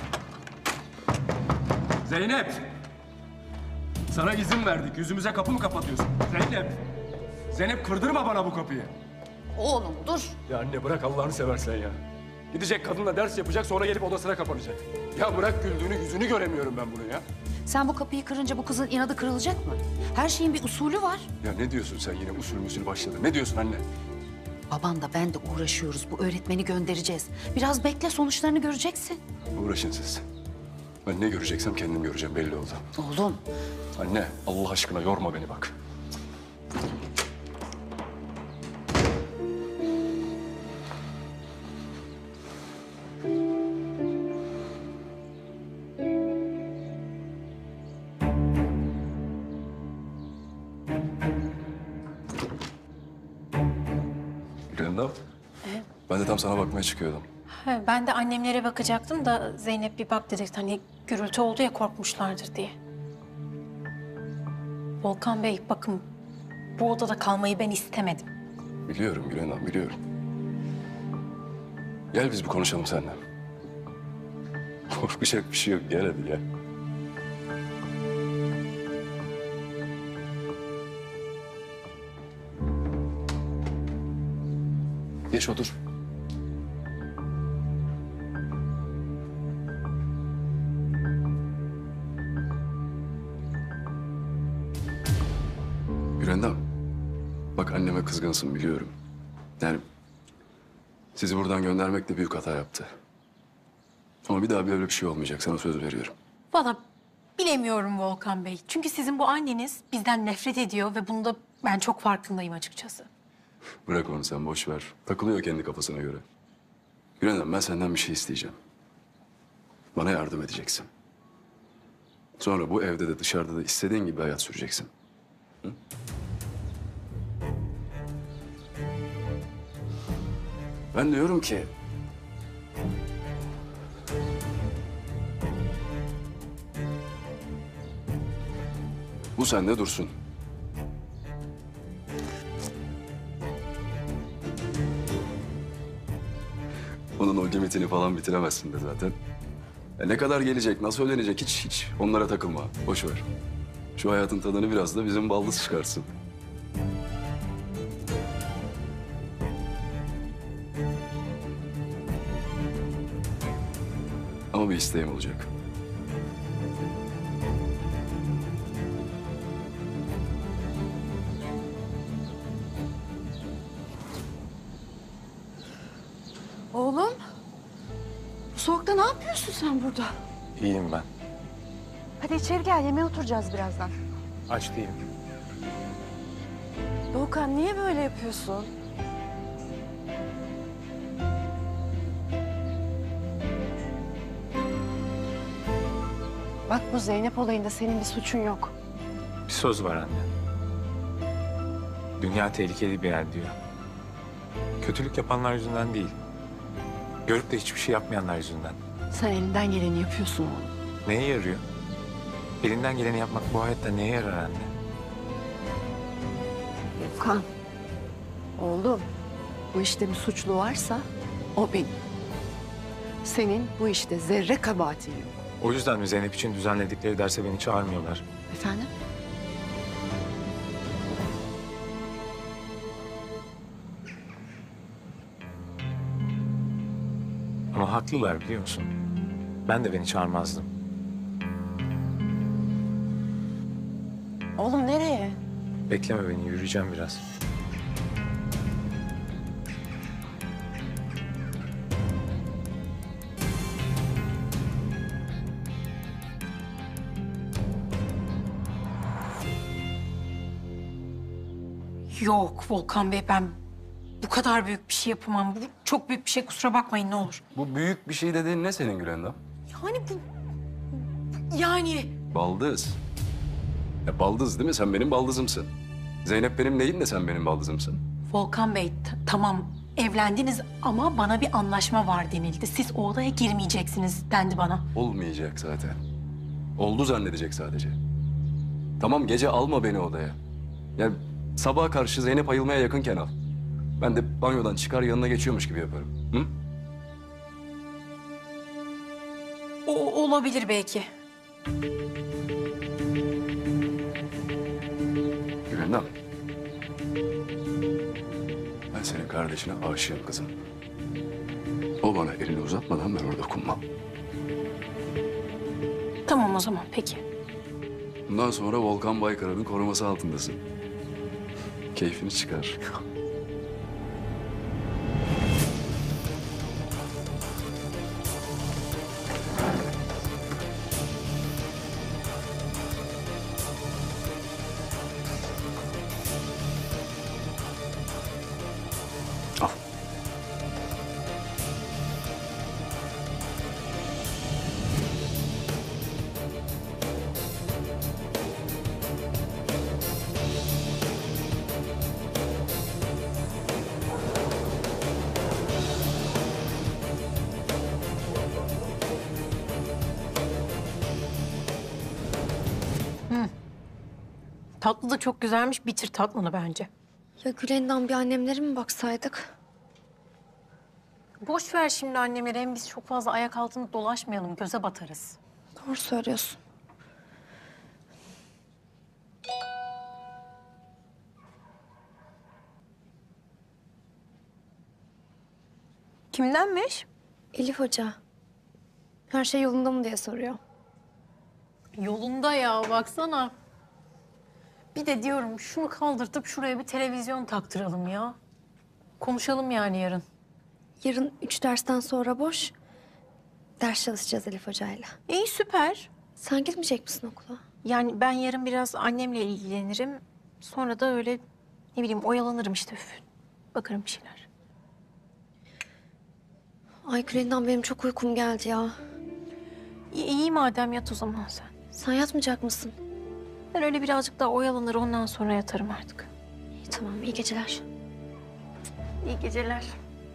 Zeynep. Sana izin verdik. Yüzümüze kapı mı kapatıyorsun? Zeynep. Zeynep kırdırma bana bu kapıyı. Oğlum dur. Ya anne bırak Allah'ını seversen ya. Gidecek kadınla ders yapacak sonra gelip odasına kapanacak. Ya bırak güldüğünü yüzünü göremiyorum ben bunu ya. Sen bu kapıyı kırınca bu kızın inadı kırılacak mı? Her şeyin bir usulü var. Ya ne diyorsun sen yine usul müsul başladı. Ne diyorsun anne? Baban da ben de uğraşıyoruz. Bu öğretmeni göndereceğiz. Biraz bekle, sonuçlarını göreceksin. Uğraşın siz. Ben ne göreceksem kendim göreceğim belli oldu. Oğlum. Anne Allah aşkına yorma beni bak. Gülendam. Ben de tam sana bakmaya çıkıyordum. Ha, ben de annemlere bakacaktım da Zeynep bir bak dedi. Hani gürültü oldu ya korkmuşlardır diye. Volkan Bey bakın bu odada kalmayı ben istemedim. Biliyorum Gülendam biliyorum. Gel biz bir konuşalım seninle. Korkacak bir şey yok. Gel hadi gel. Geç otur. Gülendam, bak anneme kızgınsın biliyorum. Yani sizi buradan göndermek de büyük hata yaptı. Ama bir daha böyle bir şey olmayacak, sana söz veriyorum. Valla bilemiyorum Volkan Bey. Çünkü sizin bu anneniz bizden nefret ediyor ve bunda ben çok farkındayım açıkçası. Bırak onu sen, boş ver. Takılıyor kendi kafasına göre. Gülendam, ben senden bir şey isteyeceğim. Bana yardım edeceksin. Sonra bu evde de dışarıda da istediğin gibi hayat süreceksin. Hı? Ben diyorum ki... Bu sende dursun. Onun o limitini falan bitiremezsin de zaten. Ya ne kadar gelecek, nasıl öğrenecek hiç hiç onlara takılma. Boş ver. Şu hayatın tadını biraz da bizim baldız çıkarsın. Ama bir isteğim olacak. Oğlum. Bu soğukta ne yapıyorsun sen burada? İyiyim ben. Hadi içeri gel, yemeğe oturacağız birazdan. Aç değilim. Doğukan niye böyle yapıyorsun? Bak bu Zeynep olayında senin bir suçun yok. Bir söz var anne. Dünya tehlikeli bir yer diyor. Kötülük yapanlar yüzünden değil. Görüp de hiçbir şey yapmayanlar yüzünden. Sen elinden geleni yapıyorsun oğlum. Neye yarıyor? Elinden geleni yapmak bu hayatta neye yarar anne? Doğukan. Oğlum. Bu işte bir suçlu varsa o benim. Senin bu işte zerre kabahatin yok. O yüzden mi Zeynep için düzenledikleri derse beni çağırmıyorlar? Efendim? Ama haklılar biliyor musun? Ben de beni çağırmazdım. Oğlum nereye? Bekleme beni, yürüyeceğim biraz. Yok Volkan Bey, ben bu kadar büyük bir şey yapamam. Bu çok büyük bir şey, kusura bakmayın ne olur. Bu büyük bir şey dediğin ne senin Gülendam? Yani bu... Yani... Baldız. Ya baldız değil mi? Sen benim baldızımsın. Zeynep benim neyim de sen benim baldızımsın. Volkan Bey, t- tamam evlendiniz ama bana bir anlaşma var denildi. Siz o odaya girmeyeceksiniz dendi bana. Olmayacak zaten. Oldu zannedecek sadece. Tamam gece alma beni odaya. Yani sabaha karşı Zeynep ayılmaya yakınken al. Ben de banyodan çıkar yanına geçiyormuş gibi yaparım. Hı? O olabilir belki. Gülendam. Ben senin kardeşine aşığım kızım. O bana elini uzatmadan ben orada dokunmam. Tamam o zaman, peki. Bundan sonra Volkan Baykara'nın koruması altındasın. Keyfini çıkar. Al. Hı. Tatlı da çok güzelmiş. Bitir tatlını bence. Ya Gülendam, bir annemlere mi baksaydık? Boş ver şimdi annemleri. Hem biz çok fazla ayak altında dolaşmayalım. Göze batarız. Doğru söylüyorsun. Kimdenmiş? Elif Hoca. Her şey yolunda mı diye soruyor. Yolunda ya, baksana. Bir de diyorum şunu kaldırtıp şuraya bir televizyon taktıralım ya. Konuşalım yani yarın. Yarın üç dersten sonra boş. Ders çalışacağız Elif Hoca'yla. İyi, süper. Sen gitmeyecek misin okula? Yani ben yarın biraz annemle ilgilenirim. Sonra da öyle ne bileyim oyalanırım işte. Üf, bakarım bir şeyler. Ay Gülendam, benim çok uykum geldi ya. İyi, iyi madem, yat o zaman sen. Sen yatmayacak mısın? Ben öyle birazcık daha oyalanır, ondan sonra yatarım artık. İyi, tamam, iyi geceler. İyi geceler.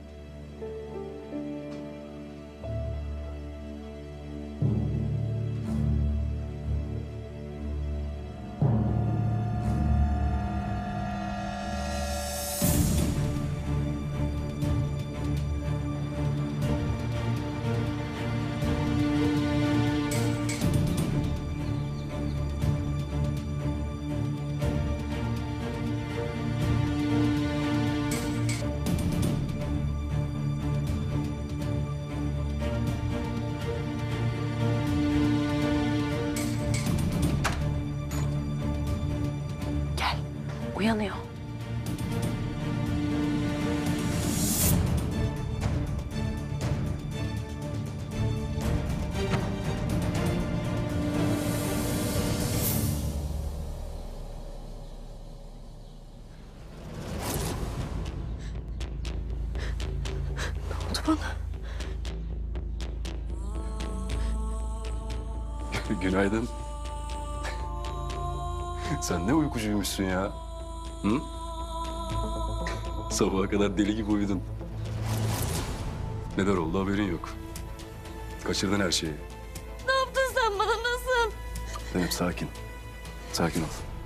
Uyanıyor. Ne oldu bana? Günaydın. Sen ne uykucuymuşsun ya. Hı? Sabaha kadar deli gibi uyudun. Neler oldu haberin yok. Kaçırdın her şeyi. Ne yaptın sen bana, nasıl? Zeynep sakin. Sakin ol.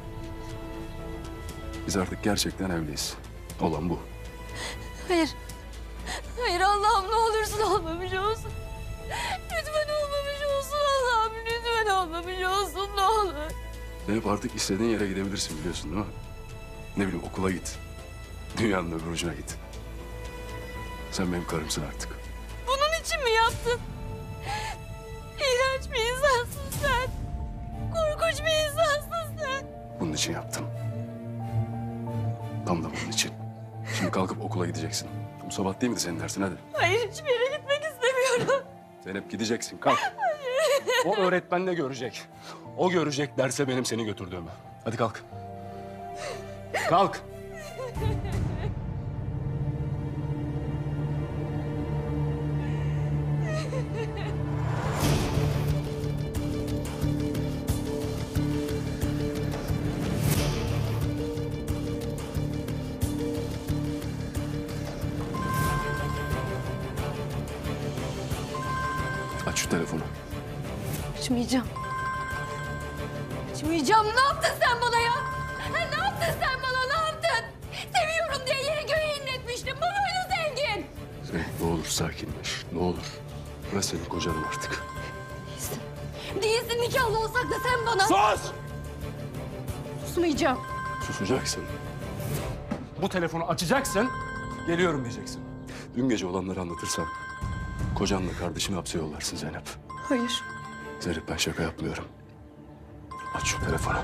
Biz artık gerçekten evliyiz. Olan bu. Hayır. Hayır Allah'ım, ne olursun olmamış olsun. Lütfen olmamış olsun Allah'ım. Lütfen olmamış olsun, ne olur. Zeynep artık istediğin yere gidebilirsin biliyorsun değil mi? Ne bileyim okula git. Dünyanın öbür ucuna git. Sen benim karımsın artık. Bunun için mi yaptın? İğrenç bir insansın sen. Korkunç bir insansın sen. Bunun için yaptım. Tam da bunun için. Şimdi kalkıp okula gideceksin. Bu sabah değil miydi senin dersin hadi. Hayır, hiçbir yere gitmek istemiyorum. Zeynep gideceksin kalk. O öğretmen de görecek. O görecek derse benim seni götürdüğümü. Hadi kalk. Kalk. Aç şu telefonu. Açmayacağım. Açmayacağım. Ne yaptın sen bana ya? Ha, ne yaptın sen bana? Ne yaptın? Seviyorum diye yeri göğe inletmiştin. Bu muydu sevgin? Zeynep ne olur sakinleş. Ne olur. Burası senin kocanın artık. Değilsin, nikahlı olsak da sen bana... Sus! Susmayacağım. Susacaksın. Bu telefonu açacaksın, geliyorum diyeceksin. Dün gece olanları anlatırsan kocanla kardeşini hapse yollarsın Zeynep. Hayır. Zeynep ben şaka yapmıyorum. Aç şu telefonu.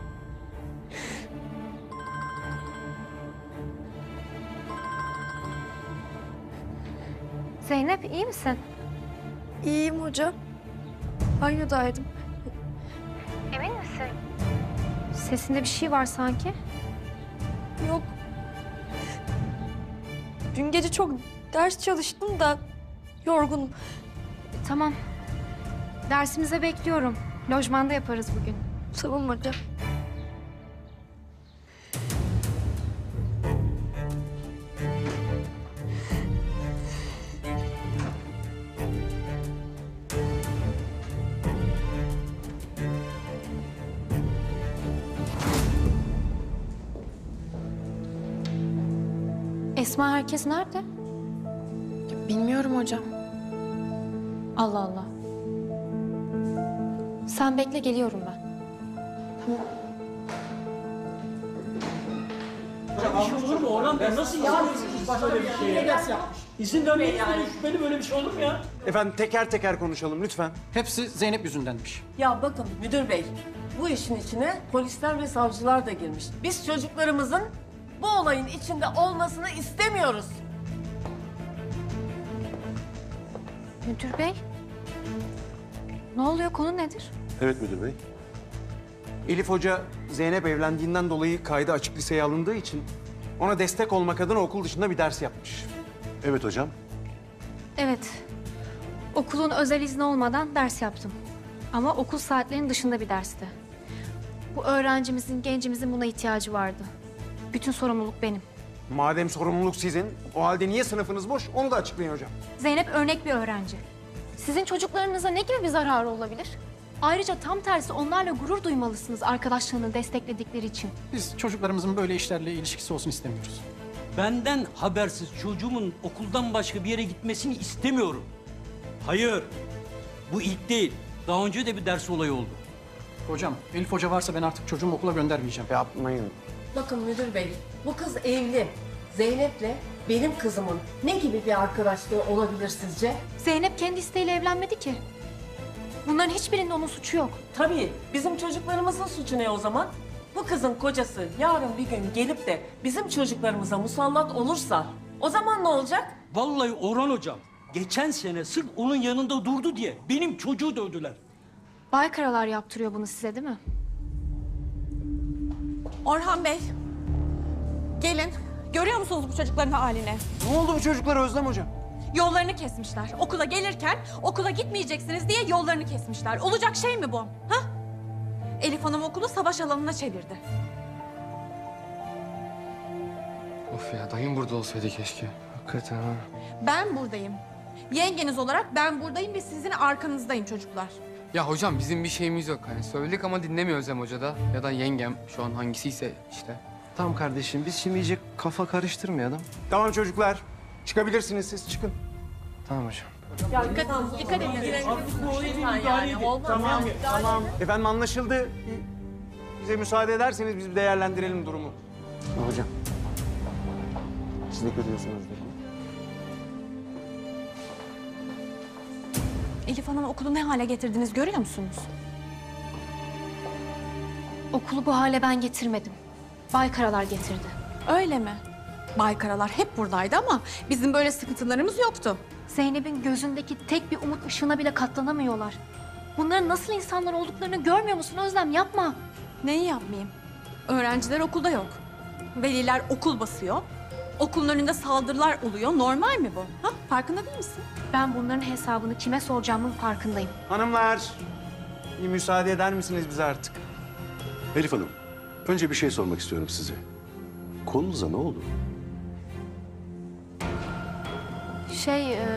Zeynep iyi misin? İyiyim hocam. Banyodaydım. Emin misin? Sesinde bir şey var sanki. Yok. Dün gece çok ders çalıştım da yorgunum. Tamam. Dersimize bekliyorum. Lojmanda yaparız bugün. Tamam hocam. Esma herkes nerede? Bilmiyorum hocam. Allah Allah. Sen bekle geliyorum ben. Bir şey olur mu Orhan Bey? Nasıl izin veriyorsunuz böyle bir şeye? Ders yapmış. İzin vermeyin yani. Şüpheli böyle bir şey olur mu ya? Efendim teker teker konuşalım lütfen. Hepsi Zeynep yüzündenmiş. Ya bakın müdür bey, bu işin içine polisler ve savcılar da girmiş. Biz çocuklarımızın bu olayın içinde olmasını istemiyoruz. Müdür bey. Ne oluyor? Konu nedir? Evet müdür bey. Elif Hoca Zeynep evlendiğinden dolayı kaydı açık liseye alındığı için ona destek olmak adına okul dışında bir ders yapmış. Evet hocam. Evet. Okulun özel izni olmadan ders yaptım. Ama okul saatlerinin dışında bir dersti. Bu öğrencimizin, gencimizin buna ihtiyacı vardı. Bütün sorumluluk benim. Madem sorumluluk sizin, o halde niye sınıfınız boş onu da açıklayın hocam. Zeynep örnek bir öğrenci. Sizin çocuklarınıza ne gibi bir zararı olabilir? Ayrıca tam tersi onlarla gurur duymalısınız arkadaşlarını destekledikleri için. Biz çocuklarımızın böyle işlerle ilişkisi olsun istemiyoruz. Benden habersiz çocuğumun okuldan başka bir yere gitmesini istemiyorum. Hayır. Bu ilk değil. Daha önce de bir ders olayı oldu. Hocam, Elif Hoca varsa ben artık çocuğumu okula göndermeyeceğim. Yapmayın. Bakın müdür bey, bu kız evli. Zeynep'le benim kızımın ne gibi bir arkadaşlığı olabilir sizce? Zeynep kendi isteğiyle evlenmedi ki. Bunların hiçbirinin onun suçu yok. Tabii, bizim çocuklarımızın suçu ne o zaman? Bu kızın kocası yarın bir gün gelip de bizim çocuklarımıza musallat olursa o zaman ne olacak? Vallahi Orhan hocam, geçen sene sırf onun yanında durdu diye benim çocuğu dövdüler. Baykaralar yaptırıyor bunu size değil mi? Orhan Bey, gelin. Görüyor musunuz bu çocukların halini? Ne oldu bu çocuklara Özlem hocam? Yollarını kesmişler. Okula gelirken okula gitmeyeceksiniz diye yollarını kesmişler. Olacak şey mi bu? Ha? Elif Hanım okulu savaş alanına çevirdi. Of ya dayım burada olsaydı keşke. Hakikaten ha. Ben buradayım. Yengeniz olarak ben buradayım ve sizin arkanızdayım çocuklar. Ya hocam bizim bir şeyimiz yok. Hani söyledik ama dinlemiyor Özlem Hoca da. Ya da yengem şu an hangisiyse işte. Tamam kardeşim biz şimdi iyice kafa karıştırmayalım. Tamam çocuklar. Çıkabilirsiniz siz çıkın. Tamam hocam. Ya dikkat, dikkat edin. Yani olmaz. Tamam, ya. tamam. Efendim anlaşıldı. Bize müsaade ederseniz biz bir değerlendirelim durumu. Hocam. Siz ne görüyorsunuz dedi. Elif Hanım okulu ne hale getirdiniz görüyor musunuz? Okulu bu hale ben getirmedim. Baykaralar getirdi. Öyle mi? Baykaralar hep buradaydı ama bizim böyle sıkıntılarımız yoktu. Zeynep'in gözündeki tek bir umut ışığına bile katlanamıyorlar. Bunların nasıl insanlar olduklarını görmüyor musun Özlem? Yapma. Neyi yapmayayım? Öğrenciler okulda yok. Veliler okul basıyor. Okulun önünde saldırılar oluyor. Normal mi bu? Ha? Farkında değil misin? Ben bunların hesabını kime soracağımın farkındayım. Hanımlar, bir müsaade eder misiniz bize artık? Elif Hanım, önce bir şey sormak istiyorum size. Kolunuza ne oldu? Şey... e,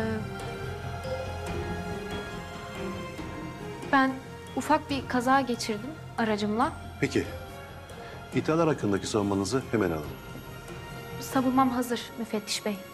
Ben ufak bir kaza geçirdim aracımla. Peki, iddialar hakkındaki savunmanızı hemen alalım. Savunmam hazır müfettiş bey.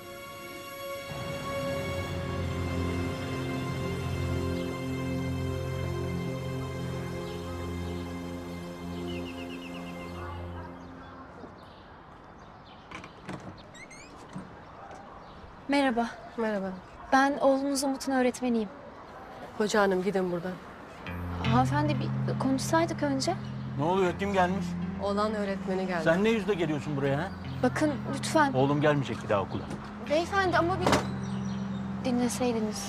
Merhaba. Merhaba. Ben oğlunuz Umut'un öğretmeniyim. Hoca hanım gidin buradan. Hanımefendi bir konuşsaydık önce. Ne oluyor? Kim gelmiş? Olan öğretmeni geldi. Sen ne yüzle geliyorsun buraya ha? Bakın lütfen. Oğlum gelmeyecek bir daha okula. Beyefendi ama bir dinleseydiniz.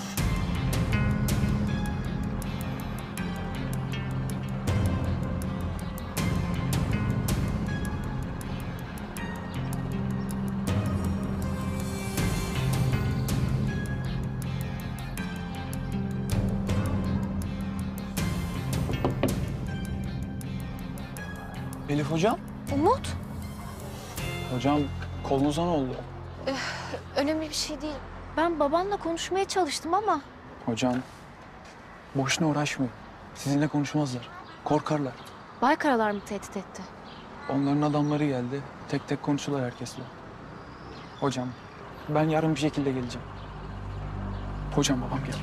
Elif hocam. Umut. Hocam kolunuza ne oldu? Öh, önemli bir şey değil. Ben babanla konuşmaya çalıştım ama. Hocam boşuna uğraşmayın. Sizinle konuşmazlar. Korkarlar. Baykaralar mı tehdit etti? Onların adamları geldi. Tek tek konuştular herkesle. Hocam ben yarın bir şekilde geleceğim. Hocam babam gel.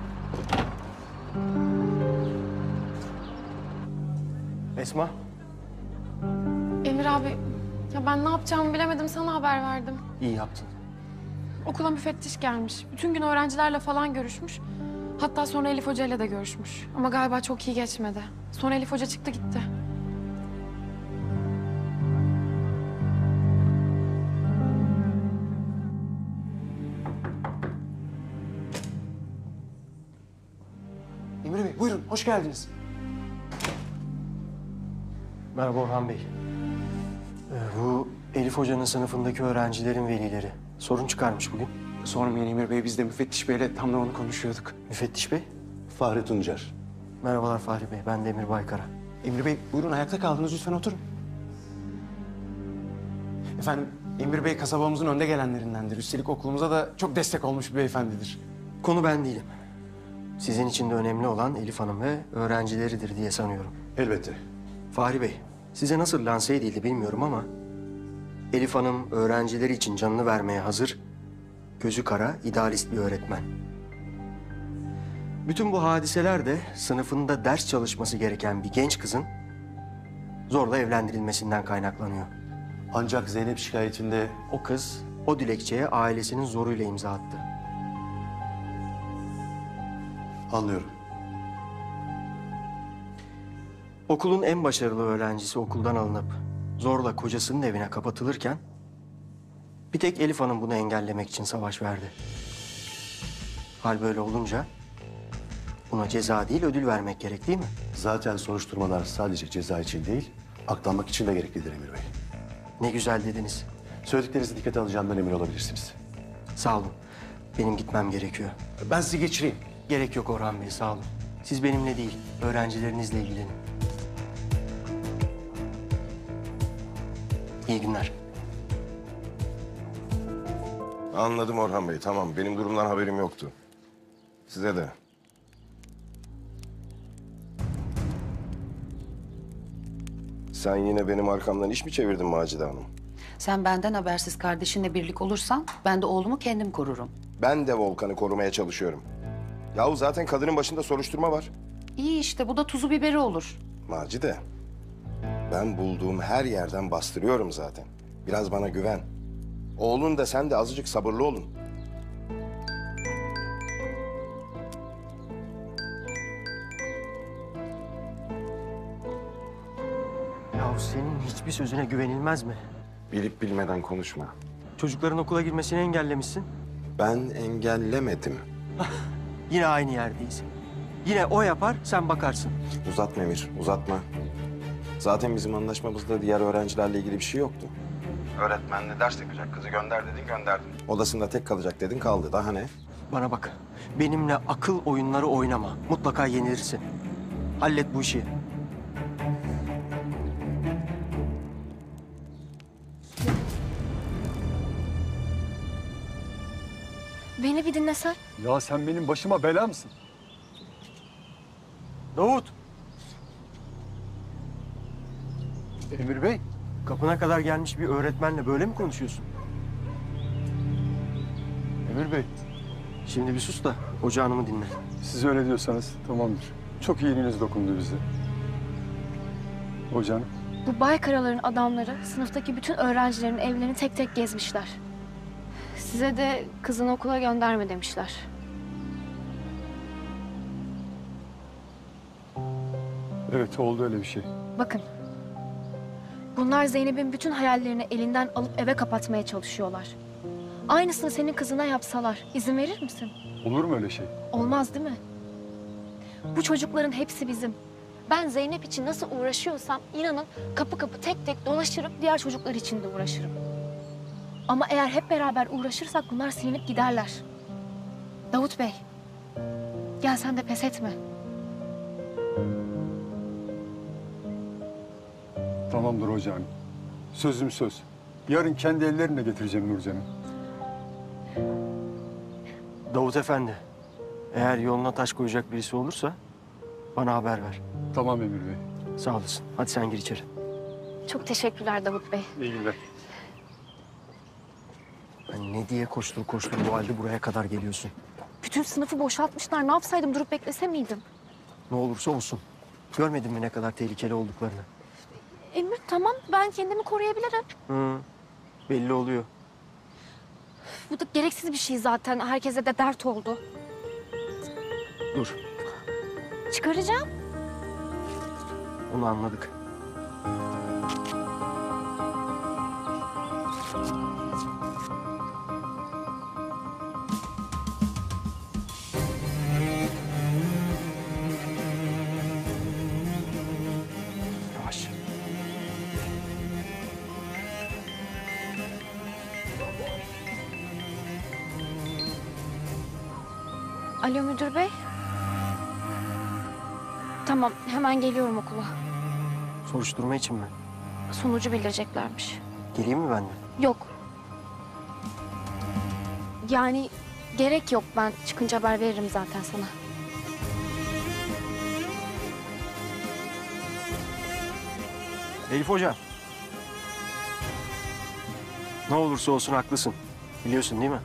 Esma. Emir abi, ya ben ne yapacağımı bilemedim, sana haber verdim. İyi yaptın. Okula müfettiş gelmiş. Bütün gün öğrencilerle falan görüşmüş. Hatta sonra Elif Hoca ile de görüşmüş. Ama galiba çok iyi geçmedi. Sonra Elif Hoca çıktı gitti. Emre Bey, buyurun. Hoş geldiniz. Merhaba Orhan Bey. Ee, bu Elif Hoca'nın sınıfındaki öğrencilerin velileri sorun çıkarmış bugün. Sormayın Emir Bey, biz de müfettiş beyle tam da onu konuşuyorduk. Müfettiş Bey? Fahri Tuncer. Merhabalar Fahri Bey, ben de Emir Baykara. Emir Bey, buyurun ayakta kaldınız, lütfen oturun. Efendim, Emir Bey kasabamızın önde gelenlerindendir. Üstelik okulumuza da çok destek olmuş bir beyefendidir. Konu ben değilim. Sizin için de önemli olan Elif Hanım ve öğrencileridir diye sanıyorum. Elbette. Fahri Bey, size nasıl lanse edildi bilmiyorum ama... Elif Hanım öğrencileri için canını vermeye hazır, gözü kara, idealist bir öğretmen. Bütün bu hadiseler de sınıfında ders çalışması gereken bir genç kızın zorla evlendirilmesinden kaynaklanıyor. Ancak Zeynep şikayetinde... O kız o dilekçeye ailesinin zoruyla imza attı. Anlıyorum. Okulun en başarılı öğrencisi okuldan alınıp zorla kocasının evine kapatılırken bir tek Elif Hanım bunu engellemek için savaş verdi. Hal böyle olunca buna ceza değil ödül vermek gerek değil mi? Zaten soruşturmalar sadece ceza için değil, aklanmak için de gereklidir Emir Bey. Ne güzel dediniz. Söylediklerinizi dikkate alacağımdan emin olabilirsiniz. Sağ olun. Benim gitmem gerekiyor. Ben sizi geçireyim. Gerek yok Orhan Bey, sağ olun. Siz benimle değil, öğrencilerinizle ilgilenin. İyi günler. Anladım Orhan Bey, tamam. Benim durumdan haberim yoktu. Size de. Sen yine benim arkamdan iş mi çevirdin Macide Hanım? Sen benden habersiz kardeşinle birlik olursan ben de oğlumu kendim korurum. Ben de Volkan'ı korumaya çalışıyorum. Yahu zaten kadının başında soruşturma var. İyi işte, bu da tuzu biberi olur. Macide, ben bulduğum her yerden bastırıyorum zaten. Biraz bana güven. Oğlun da sen de azıcık sabırlı olun. Ya senin hiçbir sözüne güvenilmez mi? Bilip bilmeden konuşma. Çocukların okula girmesini engellemişsin. Ben engellemedim. Yine aynı yerdeyiz. Yine o yapar, sen bakarsın. Uzatma Emir, uzatma. Zaten bizim anlaşmamızda diğer öğrencilerle ilgili bir şey yoktu. Öğretmenle ders yapacak kızı gönder dedin gönderdin. Odasında tek kalacak dedin kaldı. Daha ne? Bana bak. Benimle akıl oyunları oynama. Mutlaka yenilirsin. Hallet bu işi. Beni bir dinlesen. Ya sen benim başıma bela mısın? Davut. Emir Bey. Kapına kadar gelmiş bir öğretmenle böyle mi konuşuyorsun? Emir Bey. Şimdi bir sus da hoca hanımı dinle. Siz öyle diyorsanız tamamdır. Çok iyiliğiniz dokundu bize. Hocam. Bu Baykaraların adamları sınıftaki bütün öğrencilerin evlerini tek tek gezmişler. Size de kızını okula gönderme demişler. Evet oldu öyle bir şey. Bakın. Bunlar Zeynep'in bütün hayallerini elinden alıp eve kapatmaya çalışıyorlar. Aynısını senin kızına yapsalar izin verir misin? Olur mu öyle şey? Olmaz değil mi? Bu çocukların hepsi bizim. Ben Zeynep için nasıl uğraşıyorsam inanın kapı kapı tek tek dolaşırım, diğer çocuklar için de uğraşırım. Ama eğer hep beraber uğraşırsak bunlar silinip giderler. Davut Bey, gel sen de pes etme. Tamamdır hocam. Sözüm söz. Yarın kendi ellerimle getireceğim Nurcan'ı. Davut Efendi, eğer yoluna taş koyacak birisi olursa bana haber ver. Tamam Emir Bey. Sağ olasın. Hadi sen gir içeri. Çok teşekkürler Davut Bey. İyi günler. Ben ne diye koştur koştur bu halde buraya kadar geliyorsun? Bütün sınıfı boşaltmışlar. Ne yapsaydım, durup beklese miydim? Ne olursa olsun. Görmedin mi ne kadar tehlikeli olduklarını? Emir tamam, ben kendimi koruyabilirim. Hı, belli oluyor. Bu da gereksiz bir şey zaten. Herkese de dert oldu. Dur, Çıkaracağım. onu anladık. Yavaş. Alo müdür bey. Tamam, hemen geliyorum okula. Soruşturma için mi? Sonucu bildireceklermiş. Geleyim mi ben de? Yok. Yani gerek yok. Ben çıkınca haber veririm zaten sana. Elif Hoca. Ne olursa olsun haklısın. Biliyorsun değil mi?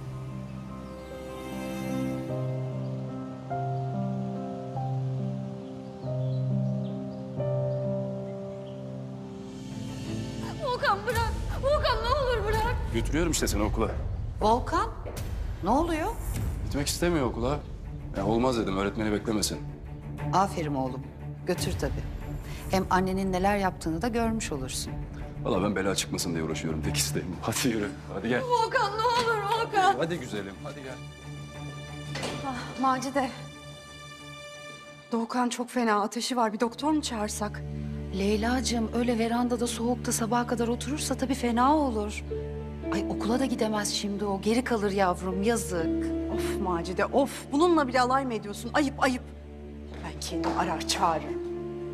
Volkan bırak. Volkan ne olur bırak. Götürüyorum işte seni okula. Volkan, ne oluyor? Gitmek istemiyor okula. Ya olmaz dedim, öğretmeni beklemesin. Aferin oğlum, götür tabii. Hem annenin neler yaptığını da görmüş olursun. Vallahi ben bela çıkmasın diye uğraşıyorum, tek isteğim. Hadi yürü, hadi gel. Volkan ne olur Volkan. Hadi güzelim, hadi gel. Ah, Macide. Doğukan çok fena. Ateşi var. Bir doktor mu çağırsak? Leyla'cığım öyle verandada soğukta sabaha kadar oturursa tabii fena olur. Ay okula da gidemez şimdi o. Geri kalır yavrum, yazık. Of Macide, of. Bununla bile alay mı ediyorsun? Ayıp, ayıp. Ben kendim arar çağırırım.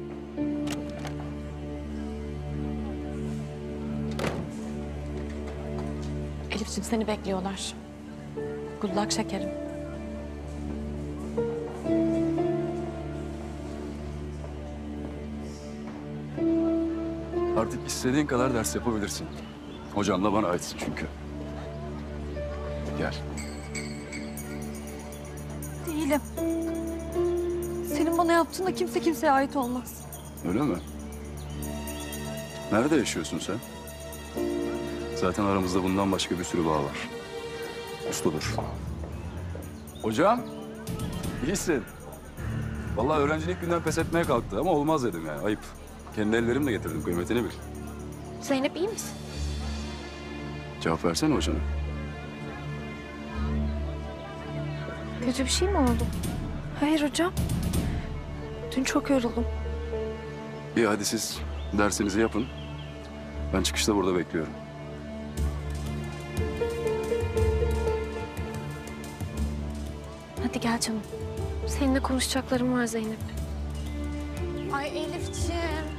Elif'ciğim seni bekliyorlar. Good luck şekerim. Artık istediğin kadar ders yapabilirsin. Hocamla bana aitsin çünkü. Gel. Değilim. Senin bana yaptığında kimse kimseye ait olmaz. Öyle mi? Nerede yaşıyorsun sen? Zaten aramızda bundan başka bir sürü bağ var. Usta dur. Hocam, iyisin. Vallahi öğrencinin ilk günden pes etmeye kalktı ama olmaz dedim yani, ayıp. Kendi ellerimle getirdim, kıymetini bil. Zeynep iyi misin? Cevap versene hocana. Kötü bir şey mi oldu? Hayır hocam. Dün çok yoruldum. İyi hadi siz dersinizi yapın. Ben çıkışta burada bekliyorum. Hadi gel canım. Seninle konuşacaklarım var Zeynep. Ay Elifciğim.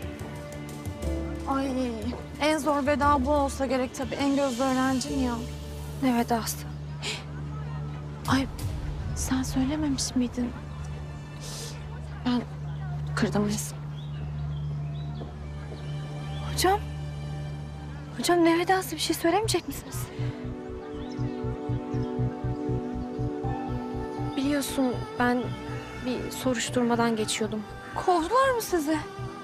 Ay en zor veda bu olsa gerek tabii. En gözde öğrencin ya. Ne vedası? Ay sen söylememiş miydin? Ben kırdım resim. Hocam. Hocam ne vedası, bir şey söylemeyecek misiniz? Biliyorsun ben bir soruşturmadan geçiyordum. Kovdular mı sizi?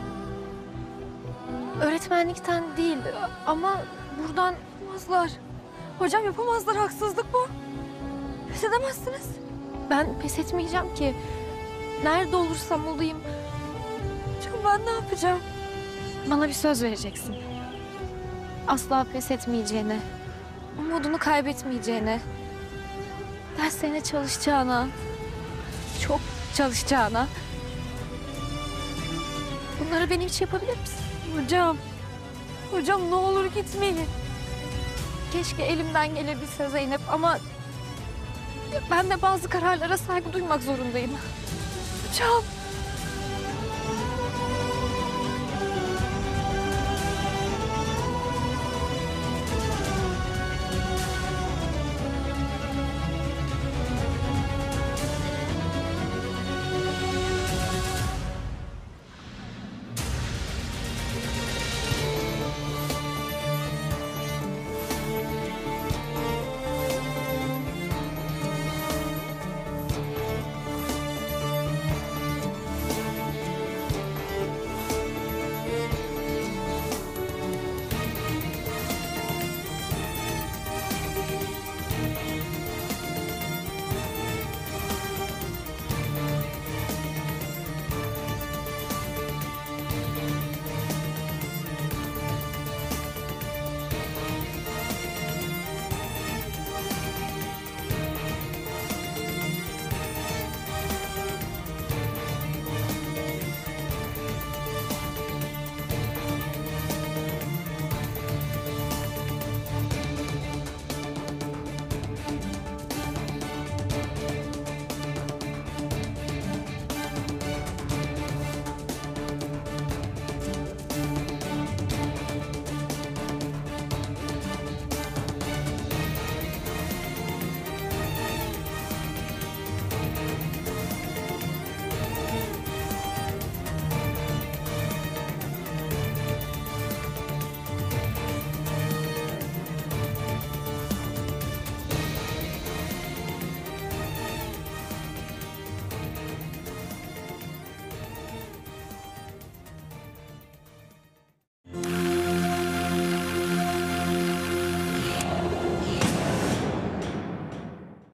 Öğretmenlikten değil ama buradan Yapamazlar. Hocam yapamazlar. Haksızlık bu. Pes edemezsiniz. ben pes etmeyeceğim ki. Nerede olursam olayım. Hocam ben ne yapacağım? Bana bir söz vereceksin. Asla pes etmeyeceğine, umudunu kaybetmeyeceğine, derslerine çalışacağına, çok çalışacağına. Bunları benim için yapabilir misin? Hocam. Hocam ne olur gitmeyin. Keşke elimden gelebilse Zeynep ama ben de bazı kararlara saygı duymak zorundayım. Hocam.